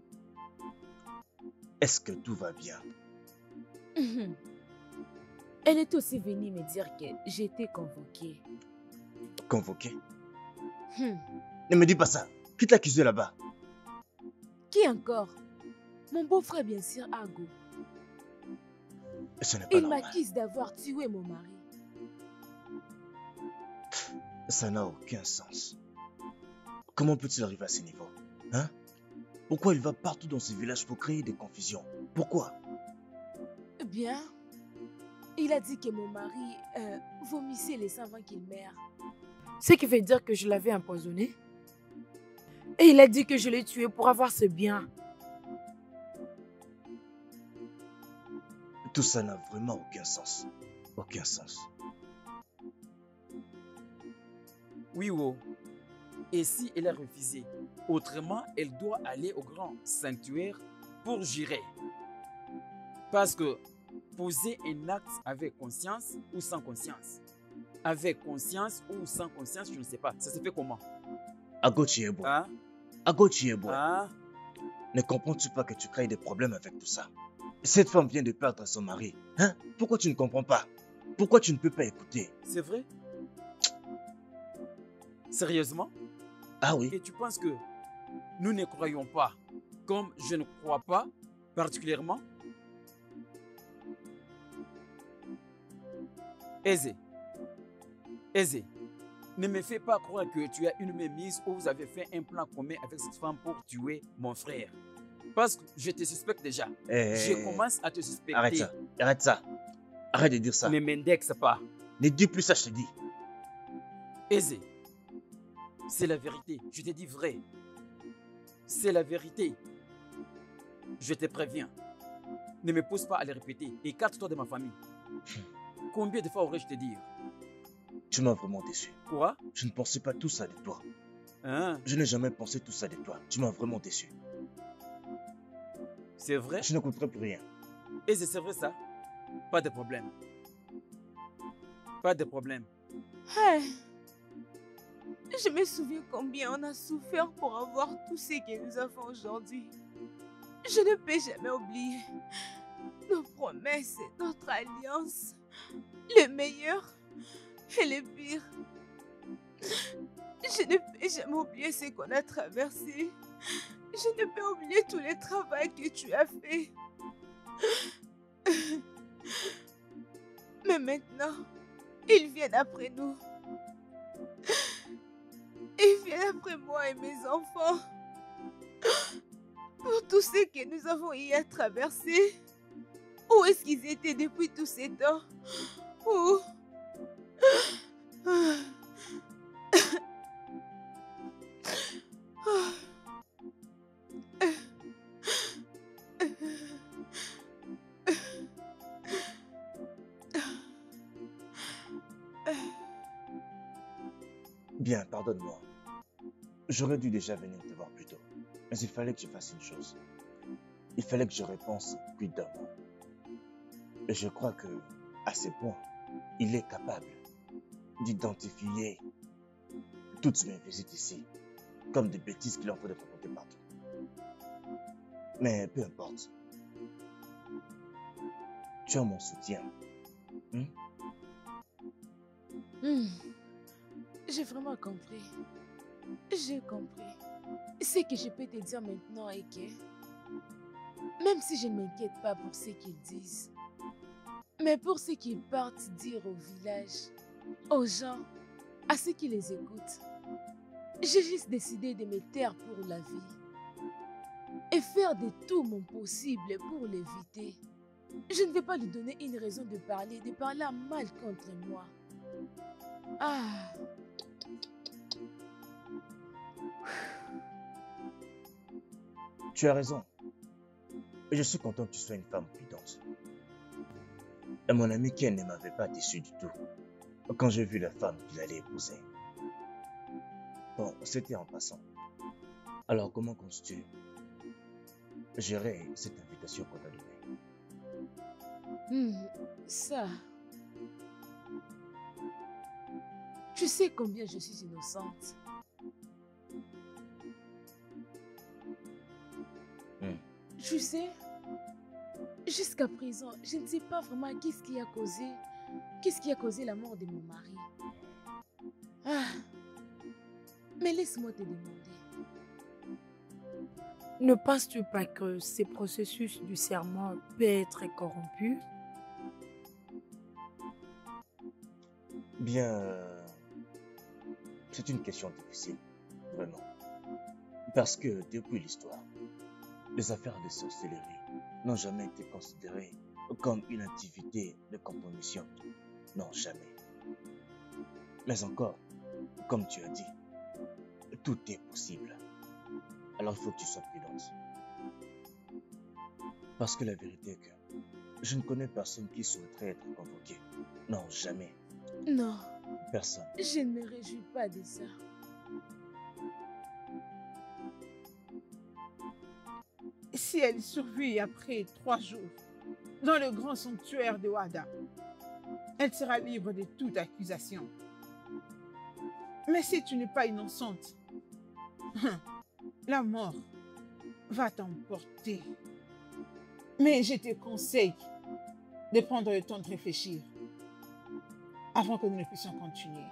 Est-ce que tout va bien? Mhm. Elle est aussi venue me dire que j'ai été convoquée. Convoquée? Hmm. Ne me dis pas ça. Qui t'a accusé là-bas? Qui encore? Mon beau-frère, bien sûr, Ago. Ce n'est pas Il normal. m'accuse d'avoir tué mon mari. Ça n'a aucun sens. Comment peut-il arriver à ce niveau? Hein? Pourquoi il va partout dans ce village pour créer des confusions? Pourquoi? Eh bien, il a dit que mon mari euh, vomissait les sang avant qu'il meure. Ce qui veut dire que je l'avais empoisonné. Et il a dit que je l'ai tué pour avoir ce bien. Tout ça n'a vraiment aucun sens. Aucun sens. Oui, oh. Et si elle a refusé, autrement, elle doit aller au grand sanctuaire pour jurer. Parce que poser un acte avec conscience ou sans conscience, avec conscience ou sans conscience, je ne sais pas. Ça se fait comment? Ago Chiebo. Hein? Ago Chiebo. Hein? Ne comprends-tu pas que tu crées des problèmes avec tout ça? Cette femme vient de perdre son mari. Hein? Pourquoi tu ne comprends pas? Pourquoi tu ne peux pas écouter? C'est vrai? Sérieusement? Ah oui. Et tu penses que nous ne croyons pas comme je ne crois pas particulièrement? Aisé. Aisé. Ne me fais pas croire que tu as une mémise ou vous avez fait un plan commun avec cette femme pour tuer mon frère. Parce que je te suspecte déjà. Eh, Je commence à te suspecter. Arrête ça. Arrête ça. Arrête de dire ça. Ne m'indexe pas. Ne dis plus ça, je te dis. Aisé. C'est la vérité. Je te dis vrai. C'est la vérité. Je te préviens. Ne me pousse pas à le répéter. Écarte-toi de ma famille. Combien de fois aurais-je te dire? Tu m'as vraiment déçu. Quoi? Je ne pensais pas tout ça de toi. Hein? Je n'ai jamais pensé tout ça de toi. Tu m'as vraiment déçu. C'est vrai? Je n'écouterai plus rien. Et c'est vrai ça? Pas de problème. Pas de problème. Hey. Je me souviens combien on a souffert pour avoir tout ce que nous avons aujourd'hui. Je ne peux jamais oublier nos promesses, notre alliance, le meilleur et le pire. Je ne peux jamais oublier ce qu'on a traversé. Je ne peux oublier tout le travail que tu as fait. Mais maintenant, ils viennent après nous. Ils viennent après moi et mes enfants. Pour tout ce que nous avons eu à traverser. Où est-ce qu'ils étaient depuis tous ces temps? Où? Bien, pardonne-moi. J'aurais dû déjà venir te voir plus tôt. Mais il fallait que je fasse une chose. Il fallait que je réponse prudemment. Et je crois que, à ce point, il est capable d'identifier toutes mes visites ici comme des bêtises qu'il est en train de raconter partout. Mais peu importe. Tu as mon soutien. Hmm? Hmm. J'ai vraiment compris. J'ai compris. Ce que je peux te dire maintenant est que, même si je ne m'inquiète pas pour ce qu'ils disent, mais pour ce qu'ils partent dire au village, aux gens, à ceux qui les écoutent, j'ai juste décidé de me taire pour la vie et faire de tout mon possible pour l'éviter. Je ne vais pas lui donner une raison de parler, de parler à mal contre moi. Ah. Tu as raison. Et je suis content que tu sois une femme prudente. Et mon ami Ken ne m'avait pas déçu du tout quand j'ai vu la femme qu'il allait épouser. Bon, c'était en passant. Alors comment comptes-tu gérer cette invitation qu'on t'a donnée? Hmm, ça... Tu sais combien je suis innocente. Mm. Tu sais, jusqu'à présent, je ne sais pas vraiment qu'est-ce qui a causé, qu'est-ce qui a causé la mort de mon mari. Ah, mais laisse-moi te demander. Ne penses-tu pas que ces processus du serment peuvent être corrompus? Bien... Euh... C'est une question difficile, vraiment. Parce que depuis l'histoire, les affaires de sorcellerie n'ont jamais été considérées comme une activité de compromission. Non, jamais. Mais encore, comme tu as dit, tout est possible. Alors il faut que tu sois prudente. Parce que la vérité est que je ne connais personne qui souhaiterait être convoqué. Non, jamais. Non. Personne. Je ne me réjouis pas de ça. Si elle survit après trois jours dans le grand sanctuaire de Wada, elle sera libre de toute accusation. Mais si tu n'es pas innocente, la mort va t'emporter. Mais je te conseille de prendre le temps de réfléchir avant que nous ne puissions continuer.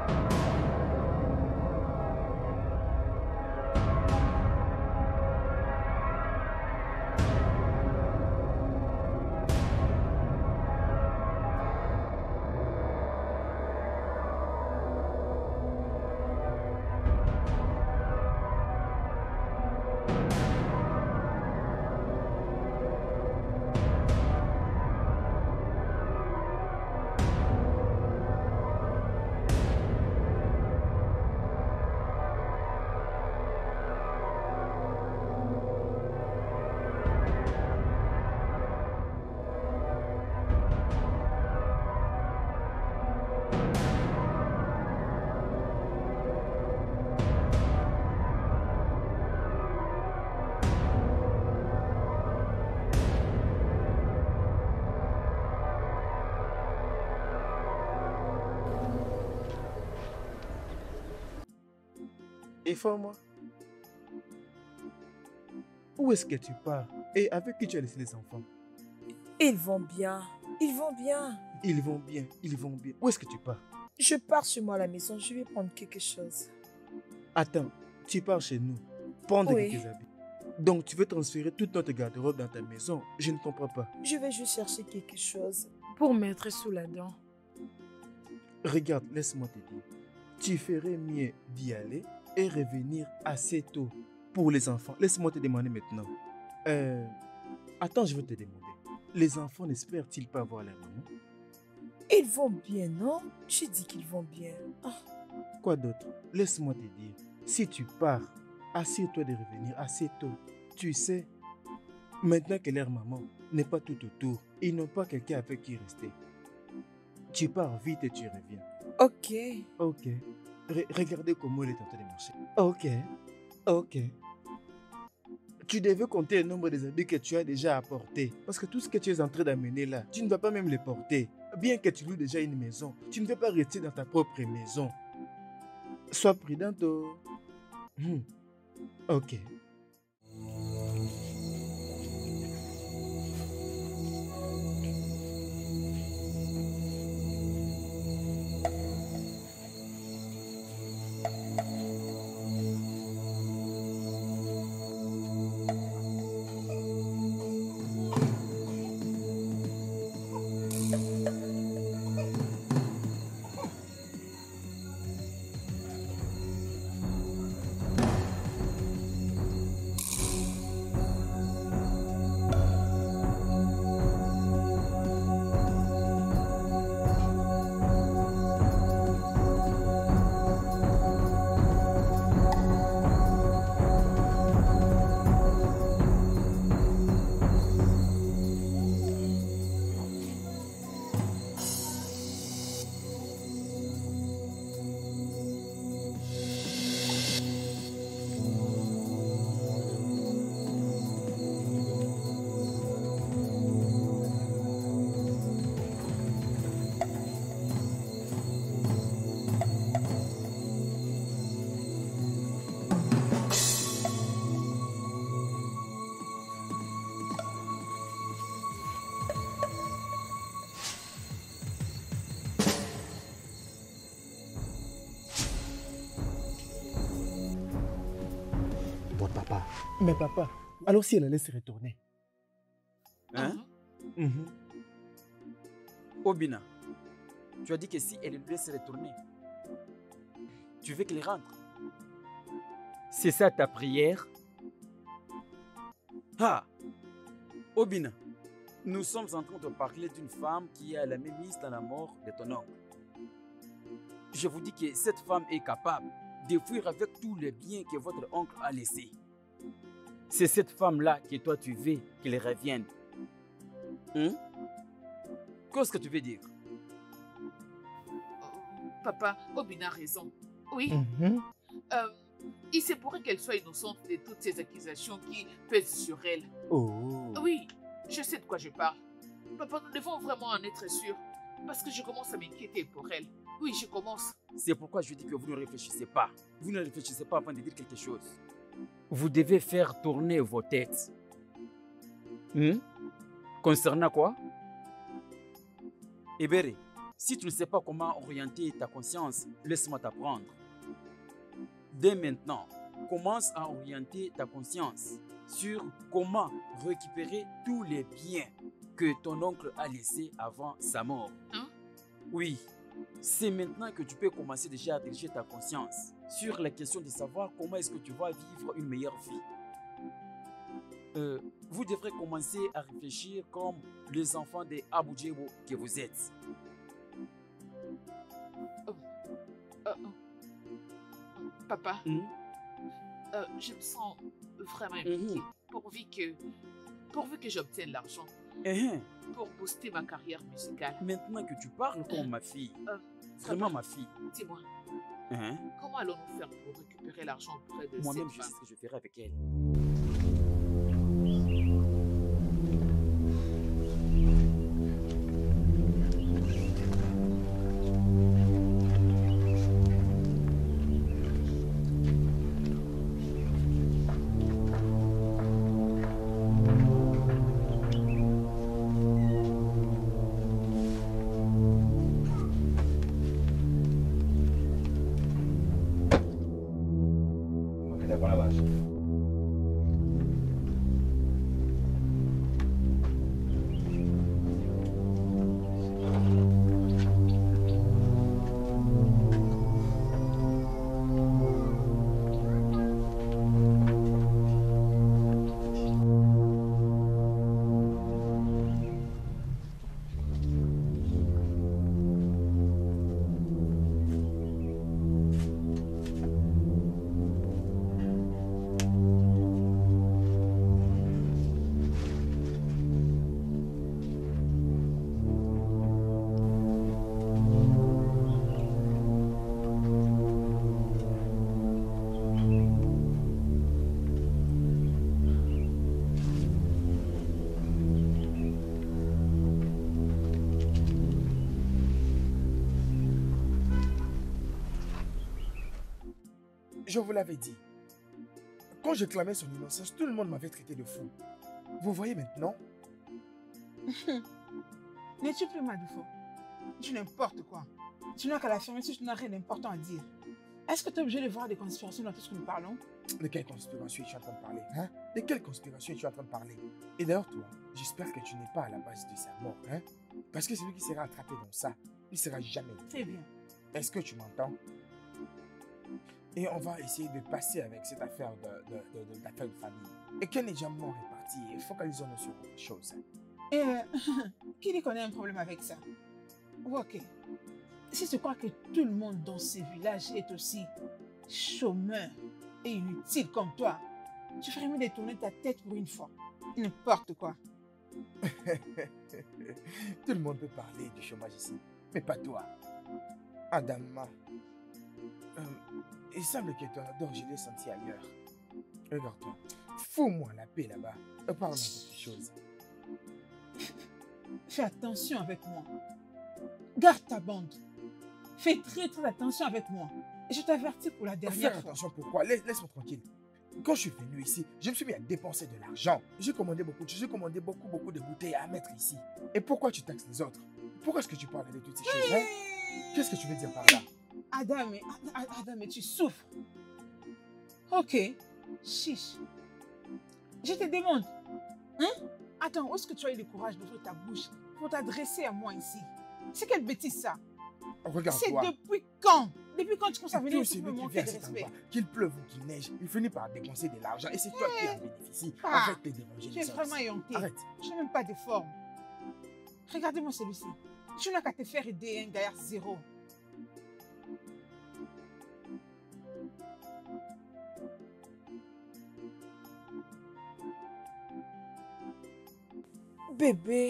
Informe-moi. Où est-ce que tu pars? Et avec qui tu as laissé les enfants? Ils vont bien. Ils vont bien. Ils vont bien, ils vont bien. Où est-ce que tu pars? Je pars chez moi à la maison. Je vais prendre quelque chose. Attends, tu pars chez nous. Prendre Oui. quelques habits. Donc tu veux transférer toute notre garde-robe dans ta maison? Je ne comprends pas. Je vais juste chercher quelque chose. Pour mettre sous la dent. Regarde, laisse-moi te dire. Tu ferais mieux d'y aller et revenir assez tôt pour les enfants. Laisse-moi te demander maintenant. Euh, attends, je veux te demander. Les enfants n'espèrent-ils pas voir leur maman? Ils vont bien, non? J'ai dit qu'ils vont bien. Ah. Quoi d'autre? Laisse-moi te dire. Si tu pars, assure-toi de revenir assez tôt. Tu sais, maintenant que leur maman n'est pas tout autour, ils n'ont pas quelqu'un avec qui rester. Tu pars vite et tu reviens. Ok. Ok. Re- regardez comment elle est en train de marcher. Ok. Ok. Tu devais compter le nombre des habits que tu as déjà apportés. Parce que tout ce que tu es en train d'amener là, tu ne vas pas même les porter. Bien que tu loues déjà une maison, tu ne veux pas rester dans ta propre maison. Sois prudente. Oh. Hmm. Ok. Bon, papa. Mais papa, alors si elle allait se retourner? Hein? Mhm. Obina, tu as dit que si elle devait se retourner, tu veux qu'elle rentre? C'est ça ta prière? Ah! Obina, nous sommes en train de parler d'une femme qui a la même mise dans la mort de ton oncle. Je vous dis que cette femme est capable de fuir avec tous les biens que votre oncle a laissés. C'est cette femme-là que toi tu veux qu'elle revienne. Hein? Qu'est-ce que tu veux dire? Papa, Obina a raison. Oui. Mhm. Euh, il se pourrait qu'elle soit innocente de toutes ces accusations qui pèsent sur elle. Oh. Oui, je sais de quoi je parle. Papa, nous devons vraiment en être sûrs. Parce que je commence à m'inquiéter pour elle. Oui, je commence. C'est pourquoi je dis que vous ne réfléchissez pas. Vous ne réfléchissez pas avant de dire quelque chose. Vous devez faire tourner vos têtes. Hmm? Concernant quoi? Ebere, Si tu ne sais pas comment orienter ta conscience, laisse-moi t'apprendre. Dès maintenant, commence à orienter ta conscience sur comment récupérer tous les biens que ton oncle a laissés avant sa mort. Hein? Oui, c'est maintenant que tu peux commencer déjà à diriger ta conscience sur la question de savoir comment est-ce que tu vas vivre une meilleure vie. Euh, vous devrez commencer à réfléchir comme les enfants des Abu Djebo que vous êtes. Oh. Oh, oh. Papa, Mm. euh, je me sens vraiment impliquée. Mhm. Pourvu que, pourvu que j'obtienne l'argent Eh, pour booster ma carrière musicale. Maintenant que tu parles comme ma fille, Euh, vraiment papa, ma fille, dis-moi, hein, comment allons-nous faire pour récupérer l'argent auprès de moi-même cette je sais femme? ce que je ferai avec elle. Je vous l'avais dit. Quand je clamais son innocence, tout le monde m'avait traité de fou. Vous voyez maintenant? N'es-tu plus Madoufo? Tu n'importe quoi. Tu n'as qu'à l'affirmer si tu n'as rien d'important à dire. Est-ce que tu es obligé de voir des conspirations dans tout ce que nous parlons? De quelle conspiration es-tu en train de parler, hein? De quelle conspiration es-tu en train de parler? Et d'ailleurs, toi, j'espère que tu n'es pas à la base de sa mort, hein? Parce que celui qui sera attrapé dans ça, il sera jamais. Très bien. Est-ce que tu m'entends? Et on va essayer de passer avec cette affaire de, de, de, de, d'affaire de famille. Et qu'elle est déjà mort et partie, et focalisons-nous sur autre chose. Et euh, qui dit qu'on a un problème avec ça? Ok. Si tu crois que tout le monde dans ce village est aussi chômeur et inutile comme toi, tu ferais mieux de tourner ta tête pour une fois. N'importe quoi. Tout le monde peut parler du chômage ici, mais pas toi. Adama. Euh, il semble que ton odeur, je l'ai senti ailleurs. Regarde-toi. Fous-moi la paix là-bas. Parlons d'autre chose. Fais attention avec moi. Garde ta bande. Fais très très attention avec moi. Et je t'avertis pour la dernière Faire fois. attention pourquoi? Laisse- Laisse-moi tranquille. Quand je suis venu ici, je me suis mis à dépenser de l'argent. J'ai commandé beaucoup de choses. J'ai commandé beaucoup, beaucoup de bouteilles à mettre ici. Et pourquoi tu taxes les autres? Pourquoi est-ce que tu parles de toutes ces choses, hein? Qu'est-ce que tu veux dire par là? Adam, mais, Ad- Adam, mais tu souffres. Ok. Chiche. Je te demande. Hein? Attends, où est-ce que tu as eu le courage d'ouvrir ta bouche pour t'adresser à moi ici? C'est quelle bêtise ça? C'est Regarde-toi. depuis quand? Depuis quand tu commences à venir Tout ici pour me celui qui manquer vient à de cet respect? endroit, qu'il pleuve ou qu'il neige, il finit par dépenser de l'argent et c'est toi qui en bénéficies. Ah, Arrête de déranger Tu es les autres. vraiment éhonté. Arrête. Je n'ai même pas de forme. Regardez-moi celui-ci. Tu n'as qu'à te faire aider, un gaillard zéro. Bébé.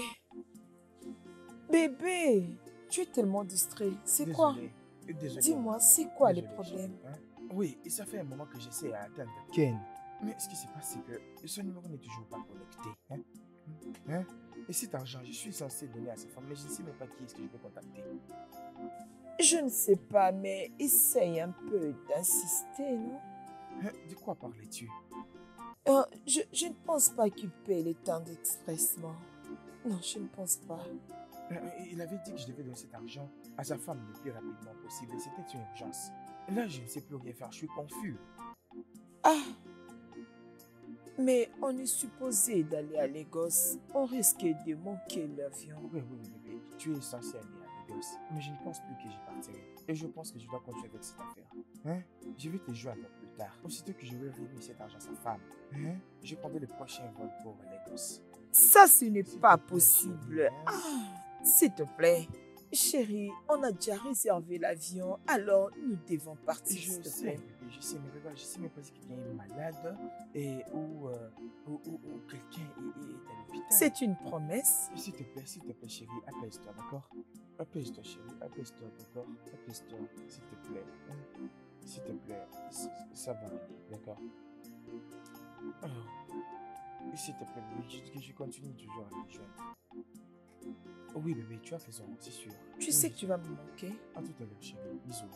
Bébé. Tu es tellement distrait. C'est quoi? Désolé. Désolé. Dis-moi, c'est quoi les Désolé, problèmes? chérie, hein? Oui, et ça fait un moment que j'essaie à atteindre Ken. Mais ce qui se passe, c'est que son numéro n'est toujours pas connecté. Hein? Hein? Et cet argent, je suis censé donner à sa femme, mais je ne sais même pas qui est-ce que je peux contacter. Je ne sais pas, mais essaye un peu d'insister, non? Hein? De quoi parlais-tu? Euh, je, je ne pense pas qu'il paye les temps d'expressement. Non, je ne pense pas. Euh, Il avait dit que je devais donner cet argent à sa femme le plus rapidement possible et c'était une urgence. Là, je ne sais plus rien faire, je suis confus. Ah! Mais on est supposé d'aller à Lagos. On risquait de manquer l'avion. Oui, oui, oui, bébé, tu es censé aller à Lagos. Mais je ne pense plus que j'y partirai. Et je pense que je dois continuer avec cette affaire. Hein? Je vais te joindre plus tard. Aussitôt que j'aurai remis cet argent à sa femme, hein? Je prendrai le prochain vol pour Lagos. Ça, ce n'est pas possible. Ah, s'il te plaît. Chérie, on a déjà réservé l'avion, alors nous devons partir, Je s'il te sais, plaît. bébé, je sais, mais regarde, je sais même pas si quelqu'un est malade et, ou, euh, ou, ou, ou quelqu'un est, est à l'hôpital. C'est une promesse. S'il te plaît, s'il te plaît, chérie, apaise-toi, d'accord? Apaise-toi, chérie, apaise-toi, d'accord? Apaise-toi, s'il te plaît. hein. S'il te plaît, c- ça va aller, d'accord? Alors, s'il te plaît, bébé, je, je continue toujours à les joindre. Oh oui, bébé, tu as raison, c'est sûr. Tu Oui. sais que tu vas me manquer. À tout à l'heure, chérie. Bisous.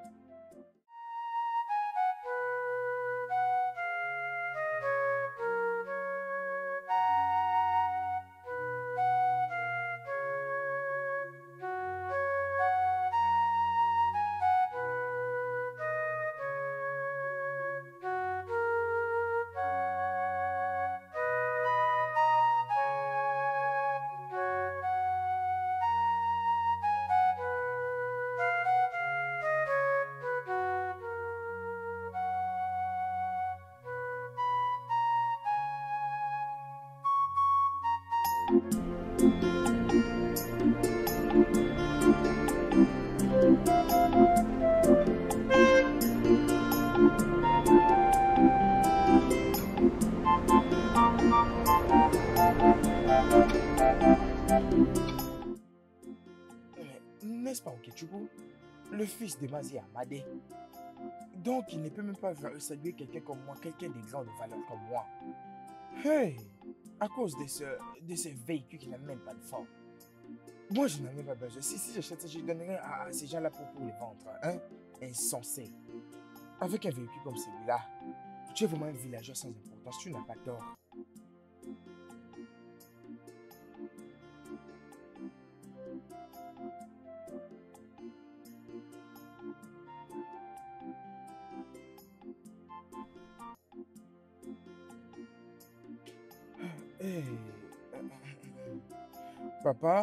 Mais n'est-ce pas Okechukwu, le fils de Mazi Amadé? Donc il ne peut même pas va- saluer quelqu'un comme moi, quelqu'un d'exemple de valeur comme moi. Hey, à cause de ce, de ce véhicule qui n'a même pas de forme. Moi je n'en ai pas besoin. Si, si j'achète ça, je donnerai à, à ces gens-là pour, pour les vendre. Hein? Insensé. Avec un véhicule comme celui-là, tu es vraiment un villageois sans importance, tu n'as pas tort. Hey. Papa?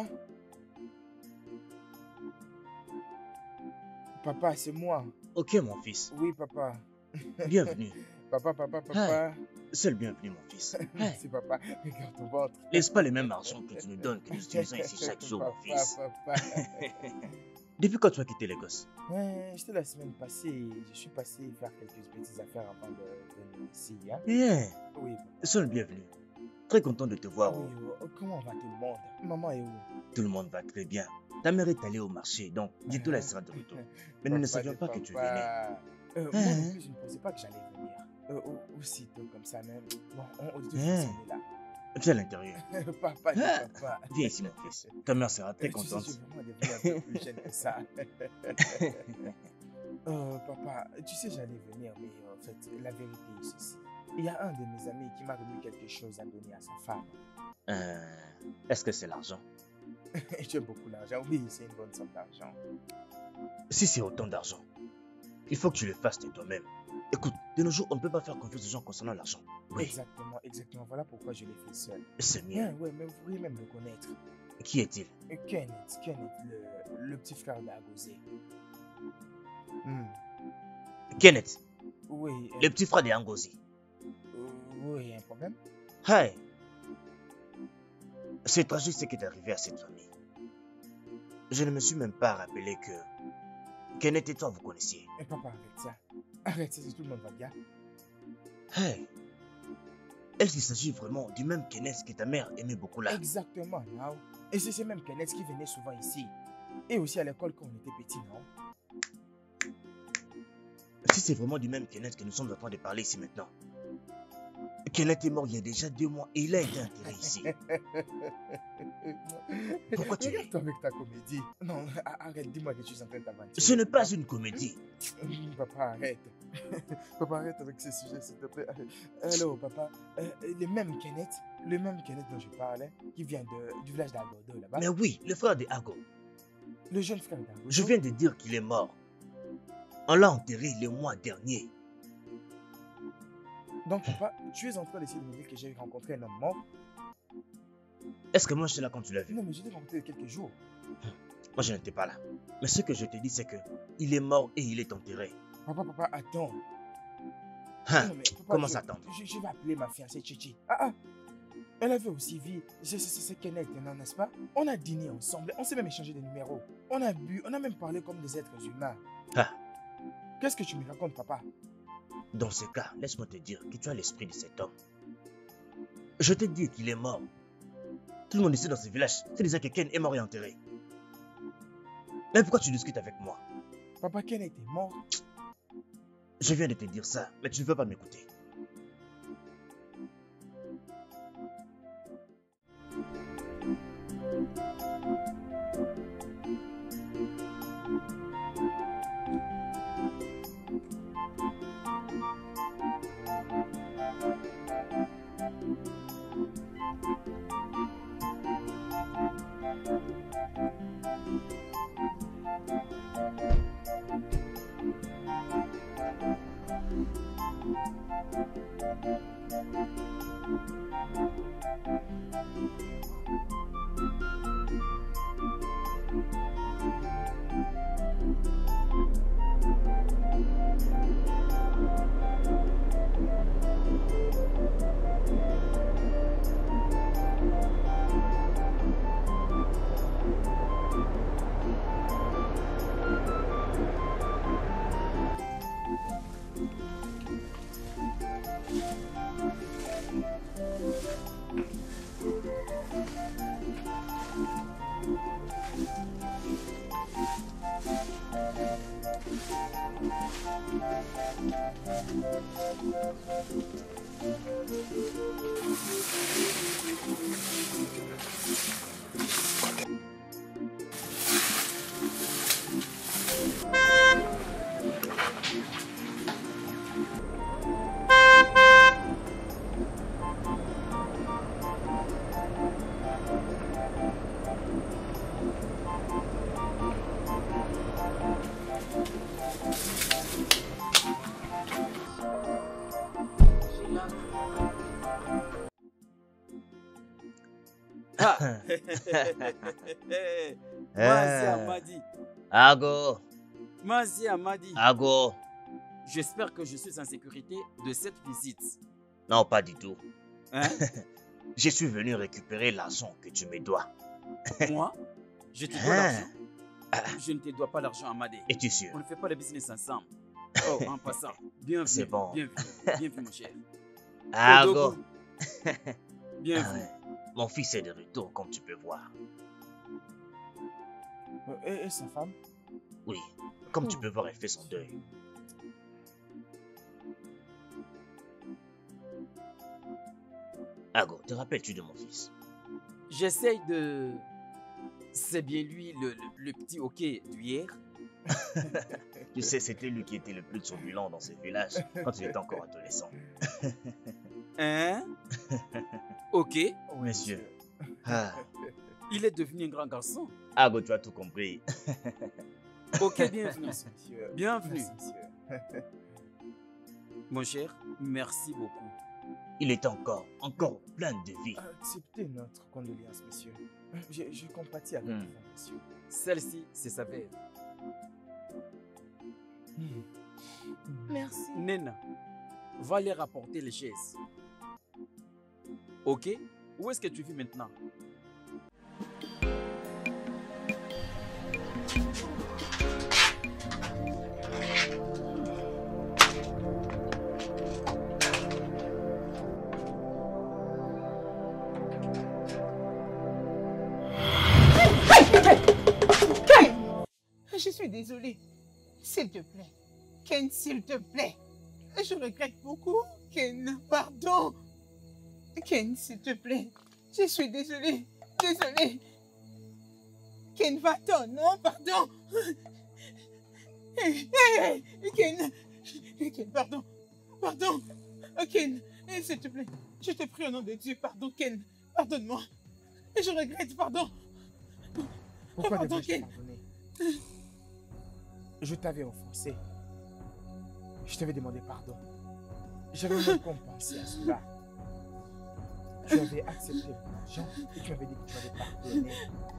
Papa, c'est moi. Ok, mon fils. Oui, papa. Bienvenue. Papa, papa, papa. C'est le bienvenu, mon fils. Merci, papa. Regarde ton ventre. Laisse pas le même argent que tu nous donnes que nous utilisons ici chaque jour, mon Papa, fils. papa. Depuis quand tu as quitté Lagos? Ouais, j'étais la semaine passée. Je suis passé faire quelques petites affaires avant de venir ici. Hein? Bien. Oui, Sois le bienvenu. Très content de te voir. oui, oh, comment va tout le monde? Maman est où? Tout le monde va très bien. Ta mère est allée au marché, donc bientôt elle sera de retour. Mais nous ne Papa savions de pas que tu papa. venais. Euh, moi Hein? non plus, je ne pensais pas que j'allais venir. Euh, au- aussitôt comme ça même. Bon, on, on dit Hein? on est là. Viens à l'intérieur. Papa de Ah, papa. Viens ici, mon fils. Ta mère sera très Euh, tu sais, contente. je suis vraiment devenu un peu plus jeune que ça. Euh, papa, tu sais, j'allais venir, mais euh, en fait, la vérité est ceci. Il y a un de mes amis qui m'a remis quelque chose à donner à sa femme. Euh, Est-ce que c'est l'argent? Et tu as beaucoup d'argent. Oui, c'est une bonne somme d'argent. Si c'est autant d'argent, il faut que tu le fasses de toi-même. Écoute, de nos jours, on ne peut pas faire confiance aux gens concernant l'argent. Oui, Exactement, exactement. Voilà pourquoi je l'ai fait seul. c'est Ouais, mieux. ouais, mais vous pourriez même le connaître. Qui est-il? Euh, Kenneth, Kenneth, le, le petit frère d'Agosé. Hmm. Kenneth, Oui, euh, le petit frère de Ngozi. euh, oui, un problème? Hey! C'est tragique ce qui est arrivé à cette famille. Je ne me suis même pas rappelé que Kenneth et toi vous connaissiez. Eh, papa, arrête ça. Arrête ça, si tout le monde va bien. Hey! Est-ce qu'il s'agit vraiment du même Kenneth que ta mère aimait beaucoup là? Exactement, Nao. Et c'est ce même Kenneth qui venait souvent ici. Et aussi à l'école quand on était petit, non? Si c'est vraiment du même Kenneth que nous sommes en train de parler ici maintenant. Kenneth est mort il y a déjà deux mois et il a été enterré ici. Pourquoi tu ris? Regarde-toi avec ta comédie. Non, a- arrête, dis-moi que tu es en train de t'aventurer. Ce n'est pas une comédie. Hum, Papa, arrête. Papa, arrête avec ce sujet, s'il te plaît. Allô, papa. Euh, le même Kenneth, Le même Kenneth dont je parlais, qui vient de, du village d'Agodo là-bas. Mais oui, le frère de Ago. Le jeune frère d'Agodo. Je viens de dire qu'il est mort. On l'a enterré le mois dernier. Donc, papa, tu es en train d'essayer de me dire que j'ai rencontré un homme mort? Est-ce que moi j'étais là quand tu l'as vu? Non, mais je l'ai rencontré il y a quelques jours. Moi je n'étais pas là. Mais ce que je te dis, c'est que il est mort et il est enterré. Papa, papa, attends. Hein? Non, mais papa, Comment je- s'attendre? je, je vais appeler ma fiancée Chichi. Ah ah. Elle avait aussi vu. C'est c'est- c'est Kenneth, non, n'est-ce pas? On a dîné ensemble. On s'est même échangé des numéros. On a bu. On a même parlé comme des êtres humains. Ah. Qu'est-ce que tu me racontes, papa? Dans ce cas, laisse-moi te dire que tu as l'esprit de cet homme. Je te dis qu'il est mort. Tout le monde ici dans ce village sait déjà que Ken est mort et enterré. Mais pourquoi tu discutes avec moi? Papa, Kenneth est mort. Je viens de te dire ça, mais tu ne veux pas m'écouter. Ah. Mazi Amadi. Ago. Mazi Amadi. Ago. J'espère que je suis en sécurité de cette visite. Non, pas du tout. Hein? Je suis venu récupérer l'argent que tu me dois. Moi? Je te dois Hein? l'argent. Je ne te dois pas l'argent, Amadé. Es-tu sûr? On ne fait pas le business ensemble. Oh, en passant. Bienvenue. C'est bon. Bienvenue. Bienvenue, mon cher. Ago. Odogu. Bienvenue. Ah ouais. Mon fils est de retour, comme tu peux voir. Euh, Et, et sa femme? Oui, comme tu peux voir, elle fait son deuil. Ago, te rappelles-tu de mon fils? J'essaye de... C'est bien lui, le, le, le petit hockey d'hier. Tu sais, c'était lui qui était le plus turbulent dans ce village quand il était encore adolescent. Hein? Ok. Monsieur. Ah. Il est devenu un grand garçon. Ago, tu as tout compris. Ok, bienvenue. Merci, monsieur. Bienvenue. Merci, monsieur. Mon cher, merci beaucoup. Il est encore, encore plein de vie. Acceptez notre condoléance, monsieur. Je, je compatis avec Hmm. vous, monsieur. Celle-ci, c'est sa veuve. Merci. Nena, va les rapporter les chaises. Ok? Où est-ce que tu vis maintenant? Ken! Je suis désolée. S'il te plaît. Ken, s'il te plaît. Je regrette beaucoup. Ken, pardon. Ken, s'il te plaît. Je suis désolée. Désolée. Ken, va-t'en. Non, pardon. Hey, hey, Ken. Ken, pardon. Pardon. Ken, Eh, s'il te plaît, je te prie au nom de Dieu, pardon Ken, pardonne-moi. Et je regrette, pardon. Pourquoi pardon, devrais-je te Ken. pardonner? Je t'avais offensé. Je t'avais demandé pardon. J'avais même compensé à cela. Tu avais accepté mon argent et tu m'avais dit que tu m'avais pardonné.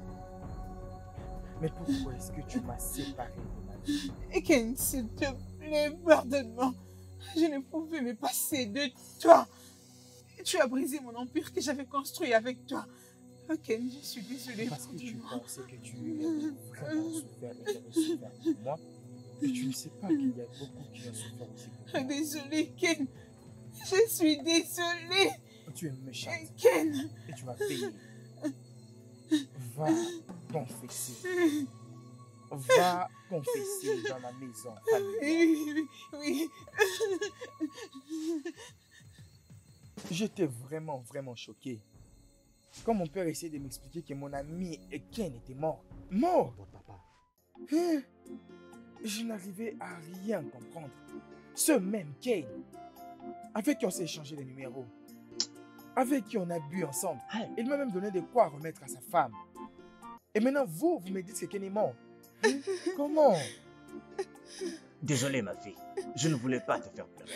Mais pourquoi est-ce que tu m'as séparé de ma vie? Et Ken, s'il te plaît, pardonne-moi. Je ne pouvais me passer de toi. Tu as brisé mon empire que j'avais construit avec toi. Oh Ken, je suis désolée. Parce que tu pensais que tu avais vraiment souffert et j'avais souffert pour moi. Et tu ne sais pas qu'il y a beaucoup qui ont souffert aussi pour moi. Désolée, Ken. Je suis désolée. Tu es méchante. Ken. Et tu vas payer. Va confesser. Va confesser dans la maison familiale. Oui, oui, oui. J'étais vraiment, vraiment choqué. Quand mon père essayait de m'expliquer que mon ami Ken était mort. Mort, papa. Hein? Je n'arrivais à rien comprendre. Ce même Ken, avec qui on s'est échangé les numéros, avec qui on a bu ensemble, il m'a même donné de quoi remettre à sa femme. Et maintenant, vous, vous me dites que Ken est mort. Hein? Comment? Désolé, ma fille. Je ne voulais pas te faire pleurer.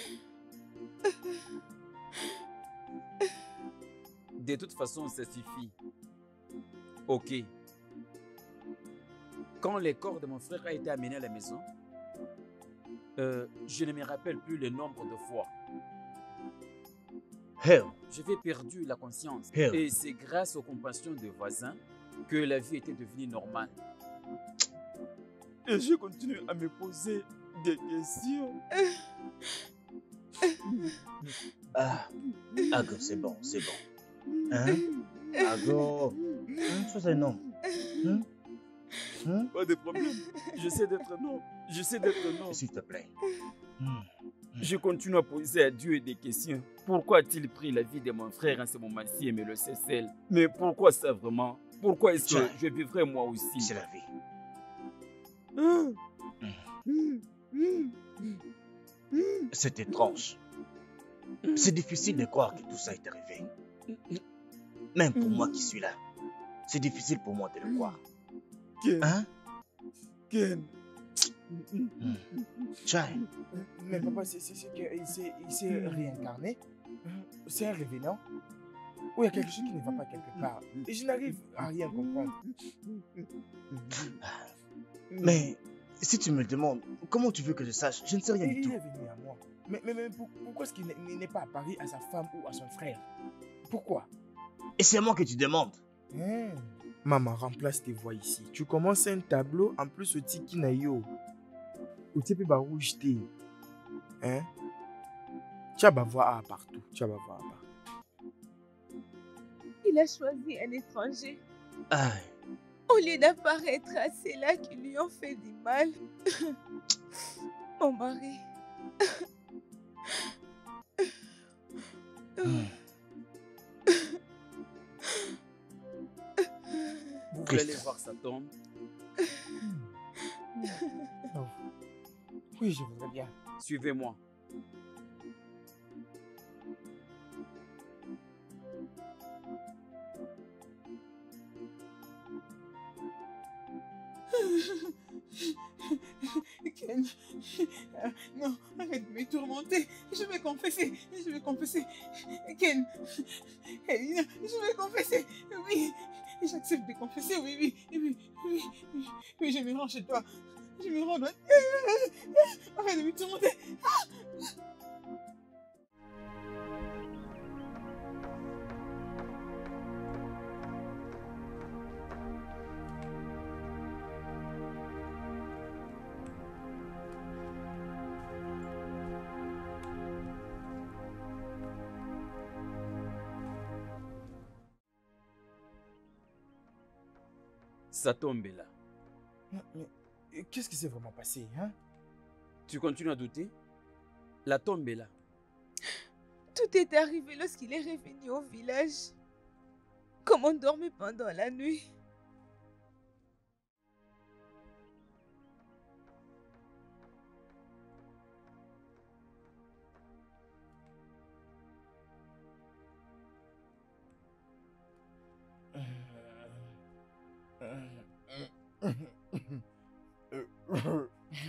De toute façon, ça suffit. Ok. Quand le corps de mon frère a été amené à la maison, euh, je ne me rappelle plus le nombre de fois. Hell. J'avais perdu la conscience. Hell. Et c'est grâce aux compassions des voisins que la vie était devenue normale. Et je continue à me poser des questions. Ah, Ago, c'est bon, c'est bon. Hein? Ago, hein, sois un homme. Hein? Hein? Pas de problème. J'essaie d'être un homme. J'essaie d'être un homme. S'il te plaît. Je continue à poser à Dieu des questions. Pourquoi a-t-il pris la vie de mon frère en ce moment-ci et me le laissait seul? Mais pourquoi ça vraiment? Pourquoi est-ce que je vivrais moi aussi? C'est la vie. C'est étrange. C'est difficile de croire que tout ça est arrivé. Même pour moi qui suis là, c'est difficile pour moi de le croire. Ken. Hein? Ken. Chai. Mais papa, c'est qu'il s'est réincarné. C'est un révélant. Ou il y a quelque chose qui ne va pas quelque part. Et je n'arrive à rien comprendre. Mais si tu me demandes, comment tu veux que je sache? Je ne sais rien il du tout. Il est venu à moi. Mais, mais, mais pour, pourquoi est-ce qu'il n'est pas à Paris à sa femme ou à son frère? Pourquoi? Et c'est à moi que tu demandes. Hein? Maman, remplace tes voix ici. Tu commences un tableau en plus au tiki na yo. Ou tu peux rouge té. Hein? Tu as ma voix partout. Tu as ma voix partout. Il a choisi un étranger. Aïe. Au lieu d'apparaître à ceux-là qui lui ont fait du mal. Mon mari. Vous voulez aller voir sa tombe? Oh. Oui, je voudrais bien. Suivez-moi. Ken, euh, non, arrête de me tourmenter. Je vais confesser, je vais confesser. Ken, Ken, je vais confesser. Oui, j'accepte de confesser. Oui, oui, oui, oui, oui, oui, je me rends chez toi. Je me rends. Arrête de me tourmenter. Sa tombe est là. Mais qu'est-ce qui s'est vraiment passé, hein? Tu continues à douter? La tombe est là. Tout est arrivé lorsqu'il est revenu au village. Comme on dormait pendant la nuit.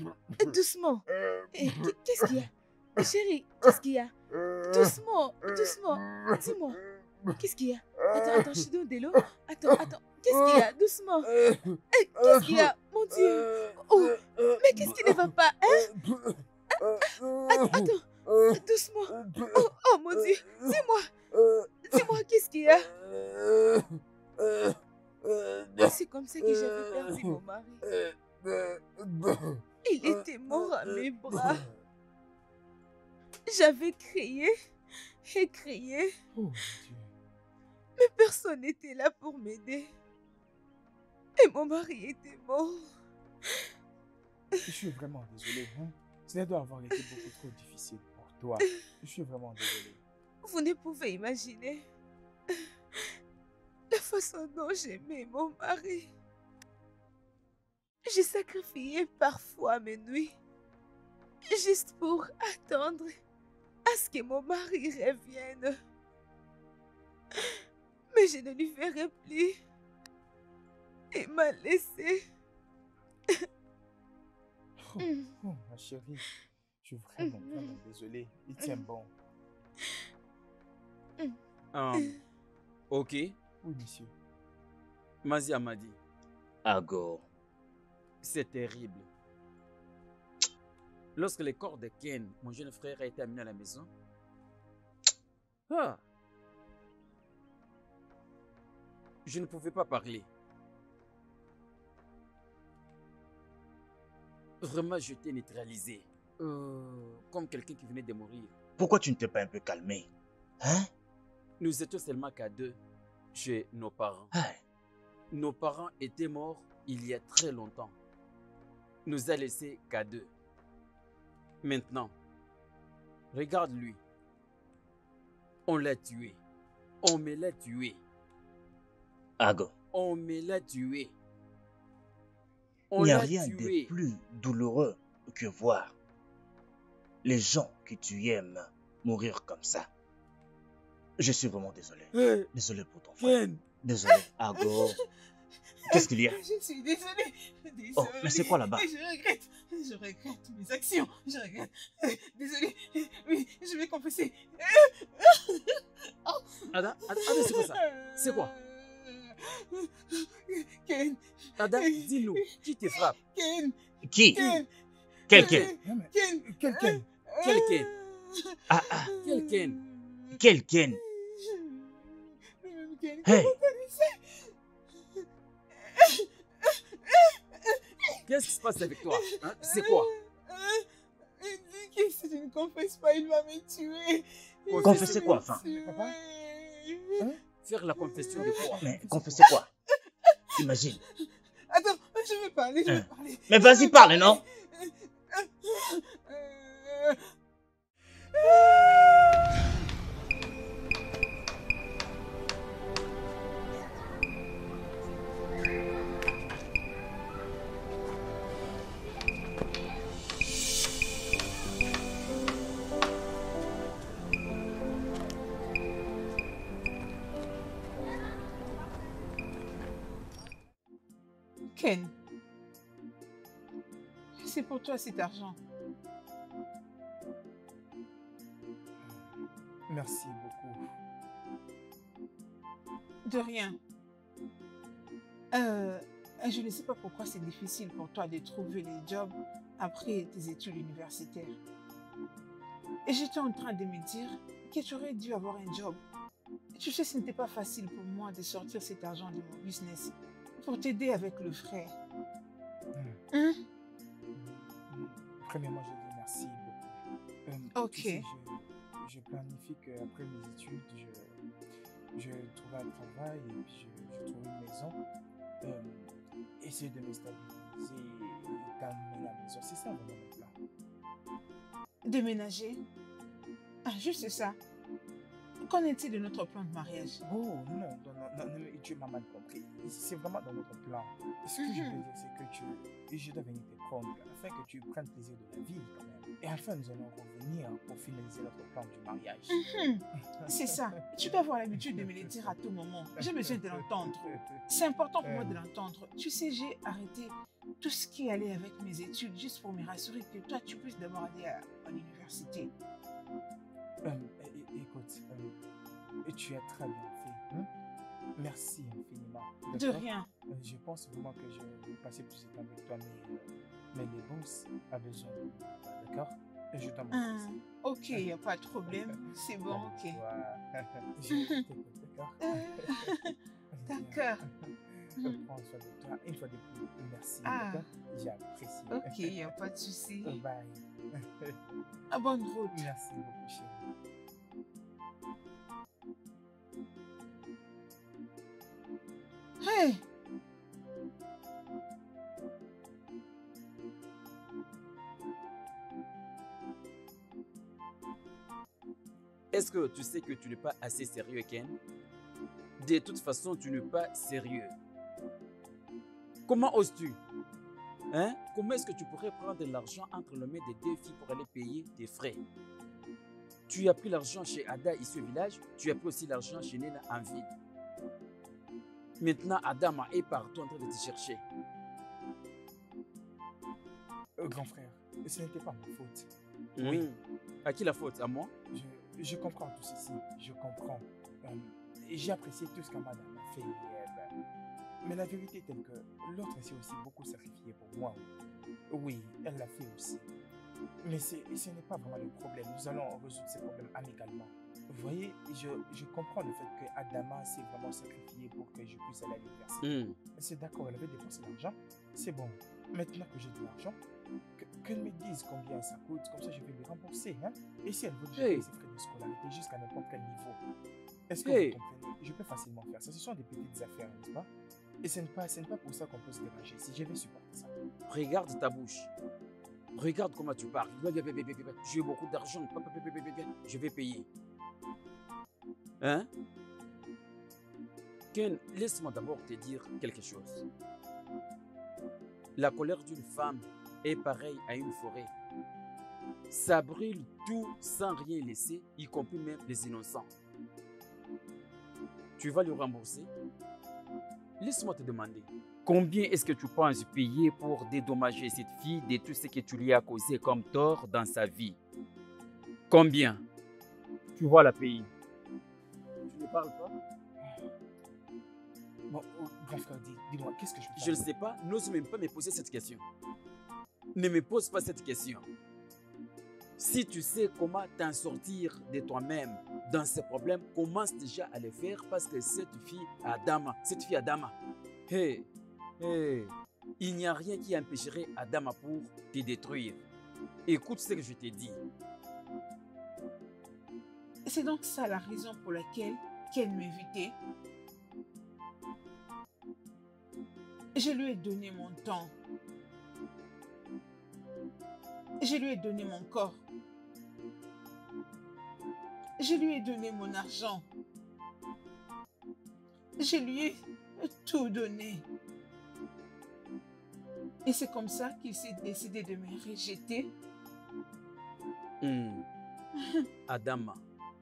Doucement. Eh, qu'est-ce qu'il y a? Chérie, qu'est-ce qu'il y a? Doucement, doucement. Dis-moi, qu'est-ce qu'il y a? Attends, attends, je te donne de l'eau. Attends, attends. Qu'est-ce qu'il y a? Doucement. Eh, qu'est-ce qu'il y a? Mon Dieu. Oh, mais qu'est-ce qui ne va pas, hein? Attends, attends. Doucement. Oh, oh, mon Dieu. Dis-moi. Dis-moi, qu'est-ce qu'il y a? C'est comme ça que j'avais perdu mon mari. Il était mort à mes bras. J'avais crié et crié. Mais personne n'était là pour m'aider. Et mon mari était mort. Je suis vraiment désolé. Hein? Ça doit avoir été beaucoup trop difficile pour toi. Je suis vraiment désolé. Vous ne pouvez imaginer la façon dont j'aimais mon mari. J'ai sacrifié parfois mes nuits juste pour attendre à ce que mon mari revienne. Mais je ne lui verrai plus. Il m'a laissé. Oh, oh, ma chérie, je suis vraiment, vraiment désolé. Il tient bon. Um, ok. Oui, monsieur. Mazia m'a dit. Ago. C'est terrible. Lorsque le corps de Ken, mon jeune frère, a été amené à la maison, ah, je ne pouvais pas parler. Vraiment, j'étais neutralisé. Euh, comme quelqu'un qui venait de mourir. Pourquoi tu ne t'es pas un peu calmé? Hein? Nous étions seulement qu'à deux chez nos parents. Ah. Nos parents étaient morts il y a très longtemps. Nous a laissés qu'à deux. Maintenant, regarde-lui. On l'a tué. On me l'a tué. Ago. On me l'a tué. Il n'y a rien de plus douloureux que voir les gens que tu aimes mourir comme ça. Je suis vraiment désolé. Hey, désolé pour ton frère. Ken. Désolé, Ago. Qu'est-ce qu'il y a? Je suis désolée. Désolée. Oh, mais c'est quoi là-bas? Je regrette. Je regrette mes actions. Je regrette. Désolée. Oui, je vais confesser. Ada, Ada, c'est quoi ça? C'est quoi? Ken. Ada, dis-nous, qui te frappe? Ken. Qui? Ken. Quel Ken? Ken. Quel Ken? Quel Ken? Ah, ah. Quel Ken? Quel Ken? Ken, hey. Qu'est-ce qui se passe avec toi? Hein? C'est quoi? Il dit que si je ne confesse pas, il va me tuer. Confesser quoi, enfin? Papa? Hein? Faire la confession de quoi? Mais confesser quoi? Imagine. Attends, je vais parler, je vais parler. Mais vas-y, parle, non? Ken, c'est pour toi cet argent. Merci beaucoup. De rien. Euh, je ne sais pas pourquoi c'est difficile pour toi de trouver les jobs après tes études universitaires. Et j'étais en train de me dire que tu aurais dû avoir un job. Tu sais, ce n'était pas facile pour moi de sortir cet argent de mon business pour t'aider avec le frère. Mmh. Hein? Mmh. Premièrement, je dis merci beaucoup. Euh, ok. Tu sais, je, je planifie qu'après mes études, je, je trouve un travail et puis je, je trouve une maison. Euh, essayer de me stabiliser et calmer la maison. C'est ça vraiment mon plan. Déménager? Ah, juste ça. Qu'en est-il de notre plan de mariage? Oh non, non, non, non, non, tu m'as mal compris. C'est vraiment dans notre plan. Ce que mm-hmm. je veux dire, c'est que tu, je dois venir te prendre afin que tu prennes plaisir de la vie quand même. Et enfin, nous allons revenir pour finaliser notre plan du mariage. Mm-hmm. C'est ça. Tu peux avoir l'habitude de me le dire à tout moment. J'ai besoin de l'entendre. C'est important pour moi de l'entendre. Tu sais, j'ai arrêté tout ce qui allait avec mes études, juste pour me rassurer que toi, tu puisses d'abord aller à, à l'université. Euh, é- écoute, euh, tu as très bien fait. Hein? Merci infiniment. De d'accord? rien. Euh, Je pense vraiment que je vais passer plus de temps avec toi, mais, euh, mais les boss a besoin de moi, d'accord? Et je t'en Ah, remercie. ok, il n'y a pas de problème. C'est bon, ok. Ouais. Je t'écoute, d'accord? D'accord. Euh, Prends soin de toi. Une fois de plus, merci, Ah. d'accord? J'ai apprécié. Ok, il n'y a pas de souci. Bye. À bonne route. Merci beaucoup, chérie. Hey! Est-ce que tu sais que tu n'es pas assez sérieux, Ken? De toute façon, tu n'es pas sérieux. Comment oses-tu? Hein? Comment est-ce que tu pourrais prendre de l'argent entre les mains des deux filles pour aller payer tes frais? Tu as pris l'argent chez Ada ici au village, tu as pris aussi l'argent chez Nena en ville. Maintenant, Adama est partout en train de te chercher. Euh, grand frère, ce n'était pas ma faute. Oui. À qui la faute? À moi? Je, je comprends tout ceci, je comprends. Euh, et j'ai apprécié tout ce qu'Amada m'a fait. Et, euh, ben, mais la vérité est telle que l'autre s'est aussi beaucoup sacrifié pour moi. Oui, elle l'a fait aussi. Mais c'est- ce n'est pas vraiment le problème. Nous allons résoudre ces problèmes amicalement. Vous voyez, je, je comprends le fait que Adama s'est vraiment sacrifié pour que je puisse aller à l'université. Mm. C'est d'accord, elle avait dépensé l'argent. C'est bon. Maintenant que j'ai de l'argent, que- qu'elle me dise combien ça coûte, comme ça je vais lui rembourser. Hein? Et si elle veut que je Hey. paye ses frais de scolarité jusqu'à n'importe quel niveau, est-ce que Hey. vous comprenez? Je peux facilement faire ça. Ce sont des petites affaires, n'est-ce pas? Et ce n'est pas, ce n'est pas pour ça qu'on peut se déranger. Si je vais supporter ça. Regarde ta bouche. Regarde comment tu parles. J'ai beaucoup d'argent. Je vais payer. Hein? Ken, laisse-moi d'abord te dire quelque chose. La colère d'une femme est pareille à une forêt. Ça brûle tout sans rien laisser, y compris même les innocents. Tu vas lui rembourser? Laisse-moi te demander, combien est-ce que tu penses payer pour dédommager cette fille de tout ce que tu lui as causé comme tort dans sa vie? Combien? Tu vas la payer. Tu ne parles pas? Bon, oh, grand frère, dis- dis-moi, qu'est-ce que je peux Je ne faire? sais pas, n'ose même pas me poser cette question. Ne me pose pas cette question. Si tu sais comment t'en sortir de toi-même dans ces problèmes, commence déjà à le faire parce que cette fille Adama, cette fille Adama, hey, hey, il n'y a rien qui empêcherait Adama pour te détruire. Écoute ce que je t'ai dit. C'est donc ça la raison pour laquelle Ken m'invitait. Je lui ai donné mon temps. Je lui ai donné mon corps. Je lui ai donné mon argent. Je lui ai tout donné. Et c'est comme ça qu'il s'est décidé de me rejeter. Hmm. Adama,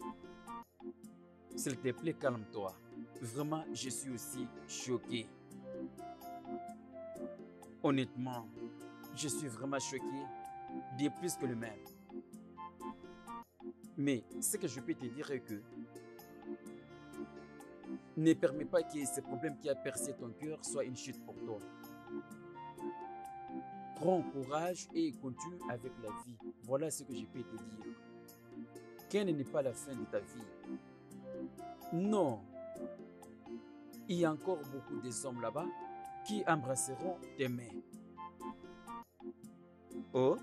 s'il te plaît, calme-toi. Vraiment, je suis aussi choqué. Honnêtement, je suis vraiment choqué de plus que le même. Mais ce que je peux te dire est que ne permets pas que ce problème qui a percé ton cœur soit une chute pour toi. Prends courage et continue avec la vie. Voilà ce que je peux te dire. Ken n'est pas la fin de ta vie. Non. Il y a encore beaucoup des hommes là-bas qui embrasseront tes mains. Oh?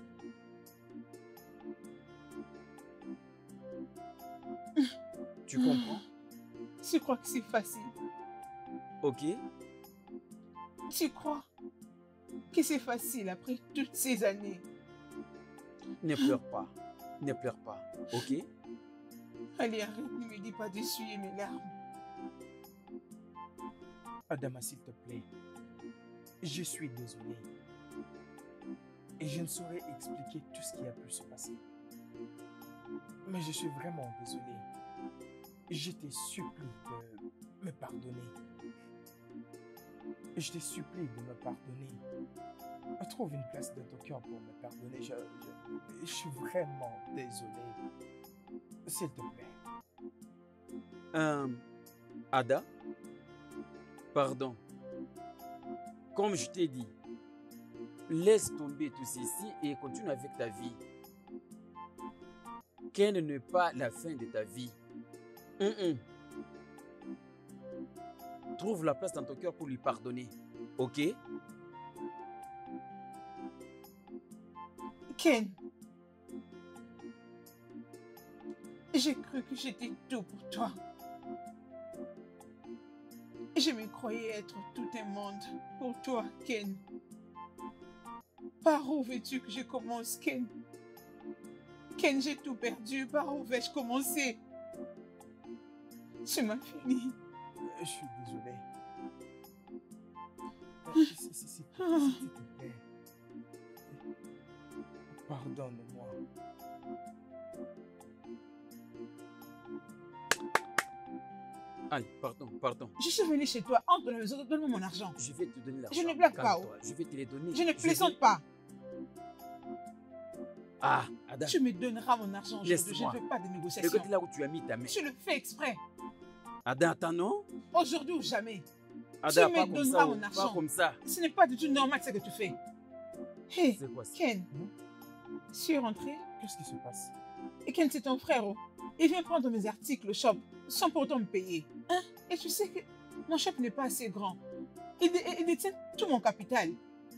Tu comprends? Tu crois que c'est facile? Ok. Tu crois que c'est facile après toutes ces années? Ne pleure pas. Ne pleure pas. Ok? Allez, arrête, ne me dis pas d'essuyer mes larmes. Adama, s'il te plaît, je suis désolé. Et je ne saurais expliquer tout ce qui a pu se passer. Mais je suis vraiment désolé. Je te supplie de me pardonner. Je te supplie de me pardonner. Trouve une place dans ton cœur pour me pardonner. Je, je, je suis vraiment désolé. S'il te plaît. Euh, Ada, pardon. Comme je t'ai dit, laisse tomber tout ceci et continue avec ta vie. Ken n'est pas la fin de ta vie. Hum, hum. Trouve la place dans ton cœur pour lui pardonner. Ok? Ken, j'ai cru que j'étais tout pour toi. Je me croyais être tout un monde pour toi, Ken. Par où veux-tu que je commence, Ken? Ken, j'ai tout perdu. Par où vais-je commencer? Tu m'as fini. Je suis désolé. S'il s'il te plaît. Pardonne-moi. Allez, pardon, pardon. Je suis venu chez toi, entre dans la maison, donne-moi mon argent. Je vais te donner l'argent. Je ne blague pas. Calme-toi, je vais te les donner. Je ne Je plaisante vais- pas. Ah, Ada. Tu me donneras mon argent aujourd'hui. Je ne Laisse-moi. veux pas de Le négociation. côté là où tu as mis ta main. Tu le fais exprès. Ada, attends, non? Aujourd'hui ou jamais. Ada, tu pas me comme donneras ça, mon pas argent. comme ça. Ce n'est pas du tout normal ce que tu fais. Hé, C'est quoi ça? Ken, tu es rentré? Qu'est-ce qui se passe? Et Ken, c'est ton frère. Oh. Il vient prendre mes articles au shop sans pourtant me payer. Hein? Et tu sais que mon shop n'est pas assez grand. Il, dé- il détient tout mon capital.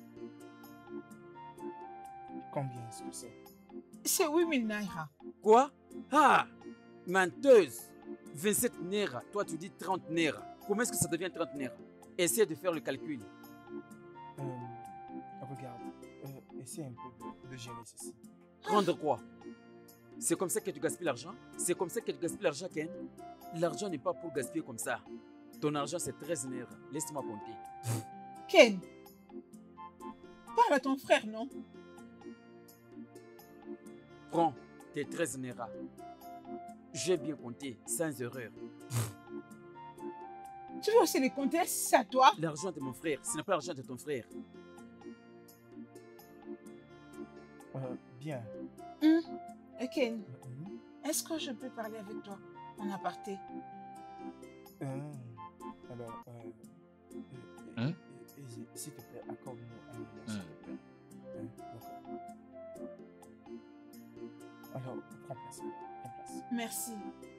Combien est-ce que c'est? C'est huit mille naira. Quoi? Ah! Menteuse! vingt-sept naira. Toi, tu dis trente naira. Comment est-ce que ça devient trente naira? Essaie de faire le calcul. Euh, regarde, euh, essaie un peu de, de gérer ceci. Prendre quoi? C'est comme ça que tu gaspilles l'argent? C'est comme ça que tu gaspilles l'argent, Ken? L'argent n'est pas pour gaspiller comme ça. Ton argent, c'est treize naira. Laisse-moi compter. Ken, parle à ton frère, non? Prends tes treize naira. J'ai bien compté, sans erreur. Tu veux aussi les compter? C'est à toi? L'argent de mon frère, ce n'est pas l'argent de ton frère. Euh, bien. Hum? Et Ken, est-ce que je peux parler avec toi en aparté? Euh, alors, euh, euh, Hein? euh, euh, s'il te plaît, accorde-nous un moment, s'il te plaît. Hein, d'accord. Alors, prends place. Prends place. Merci.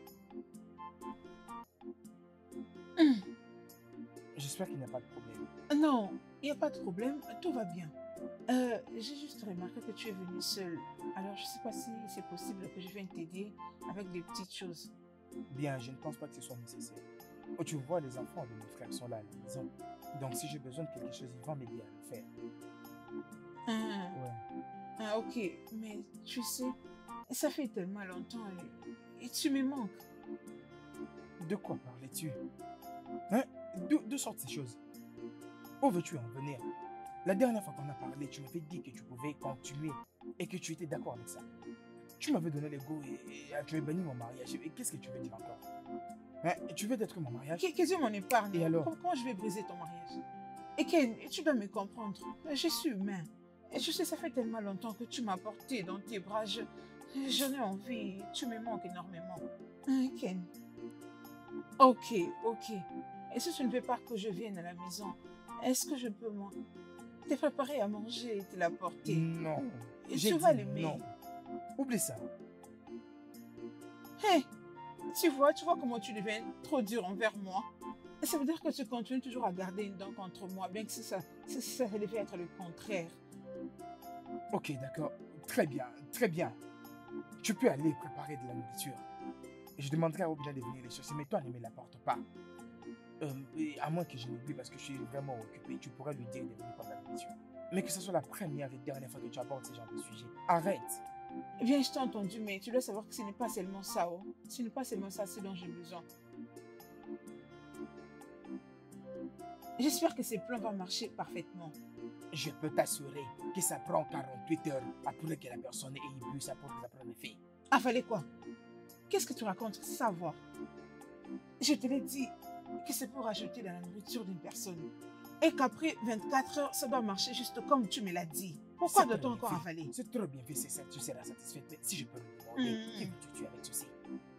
Hum. J'espère qu'il n'y a pas de problème. Non, il n'y a pas de problème, tout va bien. Euh, j'ai juste remarqué que tu es venu seul. Alors, je ne sais pas si c'est possible que je vienne t'aider avec des petites choses. Bien, je ne pense pas que ce soit nécessaire. Oh, tu vois, les enfants de mon frère sont là à la maison. Donc, si j'ai besoin de quelque chose, ils vont m'aider à le faire. Ah, Ouais. ah, ok, mais tu sais, ça fait tellement longtemps et, et tu me manques. De quoi parlais-tu? Hein? D'où d'où sortent ces choses? Où veux-tu en venir? La dernière fois qu'on a parlé, tu m'avais dit que tu pouvais continuer et que tu étais d'accord avec ça. Tu m'avais donné le go et, et tu avais banni mon mariage. Et qu'est-ce que tu veux dire encore? Hein? Tu veux détruire mon mariage? Qu'est- Qu'est-ce que mon épargne? Et alors? Comment comment je vais briser ton mariage? Et Ken, tu dois me comprendre. Je suis humain. Et je sais, ça fait tellement longtemps que tu m'as porté dans tes bras. Je- J'en ai envie. Tu me manques énormément. Hein, Ken? Ok, ok. Et si tu ne veux pas que je vienne à la maison, est-ce que je peux, moi, te préparer à manger et te l'apporter? Non. Et J'ai tu vas dit l'aimer. non. Oublie ça. Hé, tu vois, tu vois comment tu deviens trop dur envers moi. Et ça veut dire que tu continues toujours à garder une dent contre moi, bien que ça, ça, ça, ça devait être le contraire. Ok, d'accord. Très bien, très bien. Tu peux aller préparer de la nourriture. Je demanderai à Obina de venir les chercher, mais toi ne me l'apporte pas. Euh, et à moins que je l'oublie parce que je suis vraiment occupé, tu pourrais lui dire de venir prendre la nourriture. Mais que ce soit la première et dernière fois que tu abordes ce genre de sujet. Arrête. Eh bien, je t'ai entendu, mais tu dois savoir que ce n'est pas seulement ça, oh. Ce n'est pas seulement ça, ce dont j'ai besoin. J'espère que ces plans vont marcher parfaitement. Je peux t'assurer que ça prend quarante-huit heures après que la personne ait bu ça pour que ça prenne effet. Avaler quoi? Qu'est-ce que tu racontes? Savoir. Je te l'ai dit que c'est pour ajouter dans la nourriture d'une personne. Et qu'après vingt-quatre heures, ça doit marcher juste comme tu me l'as dit. Pourquoi doit-on encore avaler? C'est trop bien fait, c'est ça, tu seras satisfaite. Mais si je peux me demander, Mm. qui veux-tu tuer avec ceci?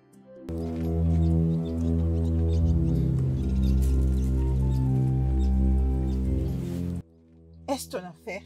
Est-ce ton affaire?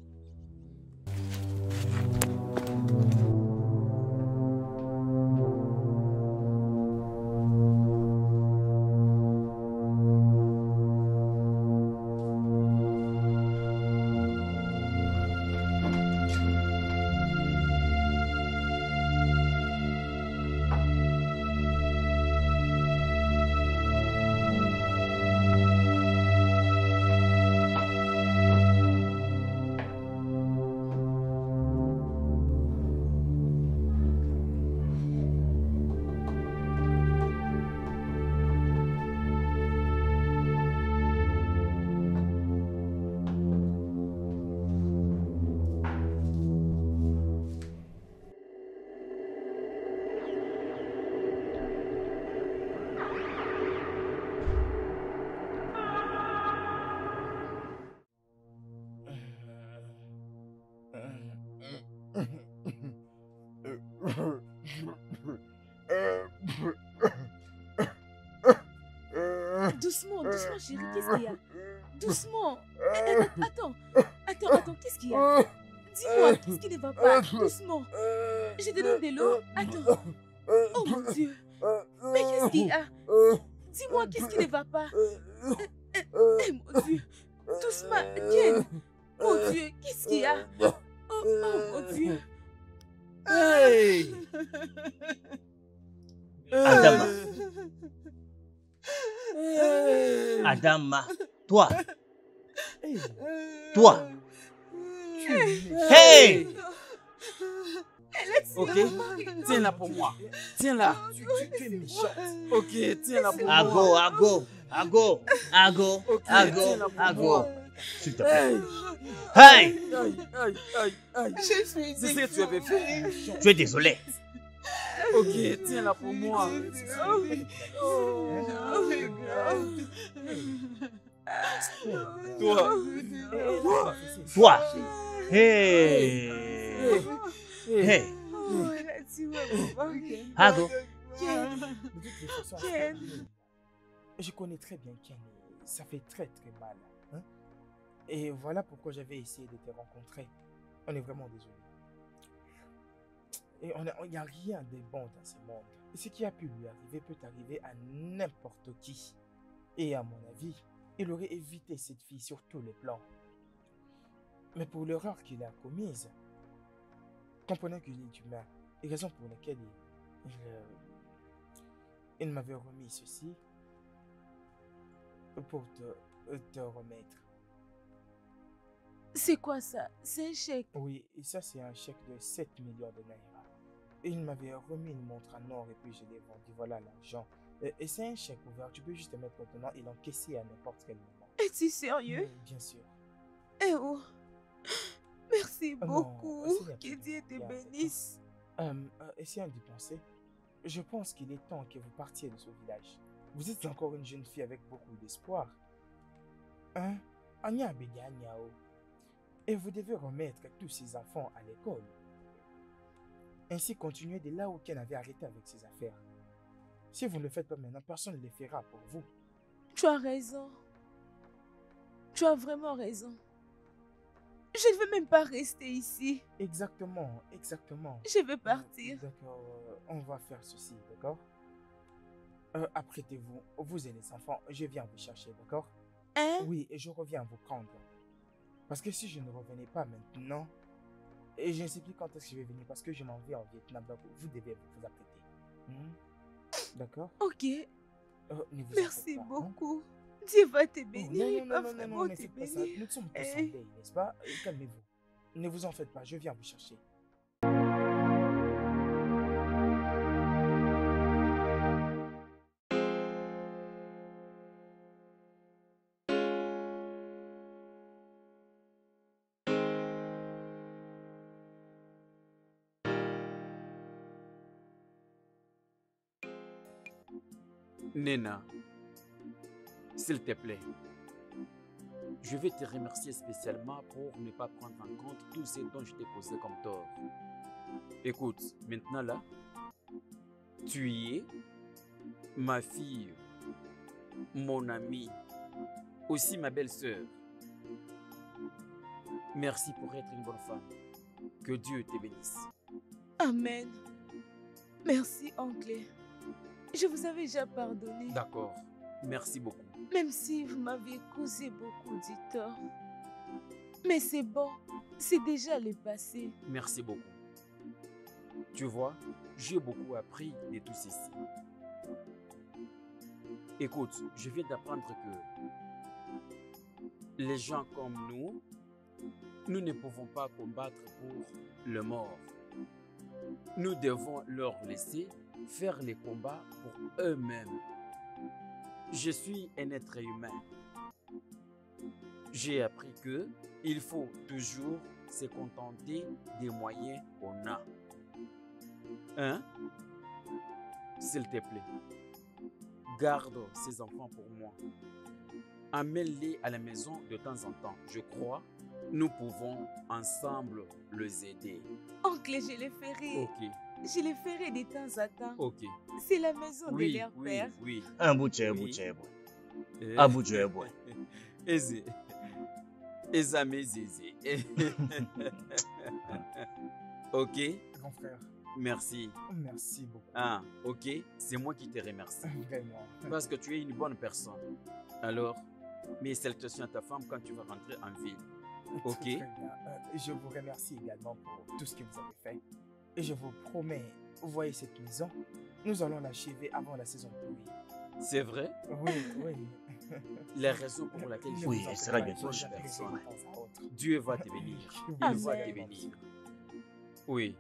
Doucement, doucement, chérie, qu'est-ce qu'il y a? Doucement. Eh, eh, Attends, attends, attends, qu'est-ce qu'il y a? Dis-moi, qu'est-ce qui ne va pas? Doucement. Je te donne de l'eau. Attends. Oh mon Dieu. Mais qu'est-ce qu'il y a? Dis-moi, qu'est-ce qui ne va pas? Eh, eh, eh, mon Dieu. Doucement, Ken. Mon Dieu, qu'est-ce qu'il y a? Oh, oh mon Dieu. Hey! Adama. Adama, toi. Toi. Hey! Ok, tiens-la pour moi. Tiens-la. Tu es méchante. Ok, tiens-la pour moi. Ago, Ago, Ago, Ago, Ok, Ago, tiens-la pour Ago. moi. S'il te plaît. Hey! Hey! Aïe, aïe, aïe, aïe. Je suis C'est ce que tu avais fait. Tu es désolé. Ok, tiens-la pour moi. Toi. Toi. Toi. Hey! Hey! Oh, elle a dit ouais, papa. Ago. Ken. De toutes les façons, Ken. je connais très bien Ken. Ça fait très très mal. Hein? Et voilà pourquoi j'avais essayé de te rencontrer. On est vraiment désolé. Et il n'y a rien de bon dans ce monde. Et ce qui a pu lui arriver peut arriver à n'importe qui. Et à mon avis, il aurait évité cette fille sur tous les plans. Mais pour l'erreur qu'il a commise, comprenant qu'il est humain, et raison pour laquelle il, il, euh, il m'avait remis ceci pour te, te remettre. C'est quoi ça? C'est un chèque? Oui, et ça c'est un chèque de sept millions de naira. Il m'avait remis une montre en or et puis je l'ai vendu, voilà l'argent. Et, et c'est un chèque ouvert, tu peux juste te mettre maintenant et l'encaisser à n'importe quel moment. Es-tu sérieux? Oui, bien sûr. Eh oh, merci Ah non, beaucoup. c'est Que Dieu te bien, bénisse. Euh, euh, essayons d'y penser. Je pense qu'il est temps que vous partiez de ce village. Vous êtes encore une jeune fille avec beaucoup d'espoir. Hein? Anya Abega Anyao. Et vous devez remettre tous ces enfants à l'école. Ainsi continuer de là où Ken avait arrêté avec ses affaires. Si vous ne le faites pas maintenant, personne ne le fera pour vous. Tu as raison. Tu as vraiment raison. Je ne veux même pas rester ici. Exactement, exactement. Je veux partir. D'accord, euh, on va faire ceci, d'accord? euh, Apprêtez-vous, vous et les enfants, je viens vous chercher, d'accord? Hein? Oui, et je reviens vous prendre. Parce que si je ne revenais pas maintenant, et je ne sais plus quand est-ce que je vais venir, parce que je m'en vais en Vietnam, donc vous devez vous apprêter. Hmm? D'accord? Ok. Euh, ne vous Merci en faites pas, hein? beaucoup. Dieu va te Oh, bénir. non, non, non, Il va non, non, vraiment non, ne te faites pas ça. bénir. Nous sommes tous Eh. en deuil, n'est-ce pas? Euh, Calmez-vous. Ne vous en faites pas, je viens vous chercher. Nena, s'il te plaît, je vais te remercier spécialement pour ne pas prendre en compte tout ce dont je t'ai causé comme tort. Écoute, maintenant là, tu y es, ma fille, mon amie, aussi ma belle-sœur. Merci pour être une bonne femme. Que Dieu te bénisse. Amen. Merci, oncle. Je vous avais déjà pardonné. D'accord. Merci beaucoup. Même si vous m'aviez causé beaucoup de tort. Mais c'est bon. C'est déjà le passé. Merci beaucoup. Tu vois, j'ai beaucoup appris de tout ceci. Écoute, je viens d'apprendre que les gens comme nous, nous ne pouvons pas combattre pour le mort. Nous devons leur laisser faire les combats pour eux-mêmes. Je suis un être humain. J'ai appris que il faut toujours se contenter des moyens qu'on a. Hein? S'il te plaît, garde ces enfants pour moi. Amène-les à la maison de temps en temps. Je crois nous pouvons ensemble les aider. Oncle, je les ferai. Ok. Je les ferai de temps à temps. Ok. C'est la maison Oui, de leur oui, père. oui. Un bout de Oui. chèvre. Eh. Un bout de chèvre. Eze. Ezame Zézé. Ok. Grand frère. Merci. Merci beaucoup. Ah, ok. C'est moi qui te remercie. Vraiment. Parce que tu es une bonne personne. Alors, mes salutations à ta femme quand tu vas rentrer en ville. Ok. Très bien. Euh, je vous remercie également pour tout ce que vous avez fait. Et je vous promets, vous voyez cette maison, nous allons l'achever avant la saison de pluie. C'est vrai? Oui, oui. La raison pour laquelle je Oui, vous elle sera appelle bientôt bonne achevée. personne. Dieu va te bénir. Il Amen. va te bénir. Oui.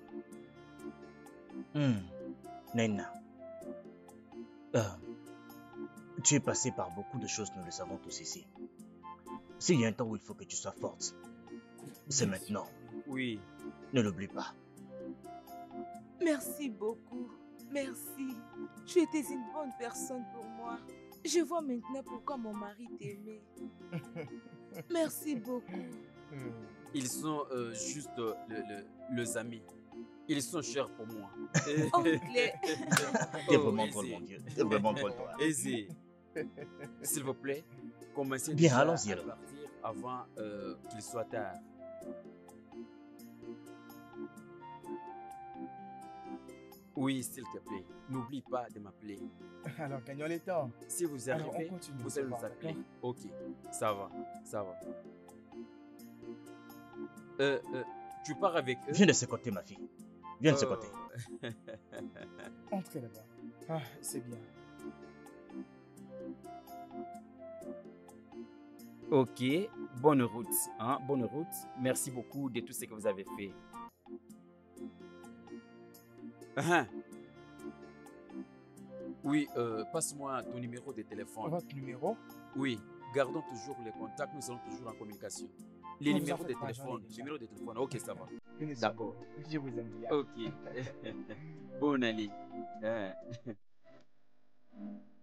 Hmm. Nena. Euh, tu es passé par beaucoup de choses, nous le savons tous ici. S'il y a un temps où il faut que tu sois forte, c'est maintenant. Oui. Ne l'oublie pas. Merci beaucoup. Merci. Tu étais une bonne personne pour moi. Je vois maintenant pourquoi mon mari t'aimait. Merci beaucoup. Ils sont euh, juste euh, le, le- les amis. Ils sont chers pour moi. Oncle. T'es vraiment drôle, mon Dieu. T'es vraiment drôle, toi. Aisé. S'il vous plaît, commencez Bien, déjà allons-y, à alors. partir avant euh, qu'il soit tard. Oui, s'il te plaît, n'oublie pas de m'appeler. Alors, gagnons les temps. Si vous Alors, on arrivez, continue vous de se allez nous voir, appeler. d'accord? Ok, ça va, ça va. Euh, euh, tu pars avec eux? Viens de ce côté, ma fille. Viens de ce Oh. côté. Entrez là-bas. Ah, c'est bien. Ok, bonne route, hein, bonne route. Merci beaucoup de tout ce que vous avez fait. Hein? Oui, euh, passe-moi ton numéro de téléphone. Votre numéro? Oui, gardons toujours les contacts, nous serons toujours en communication. Les Ne vous en numéros de faites pas, j'en ai téléphone, déjà. numéro de téléphone, ok, ça va. Prenez soin de D'accord. vous. Je vous aime bien. Ok. Bonne année. Hein.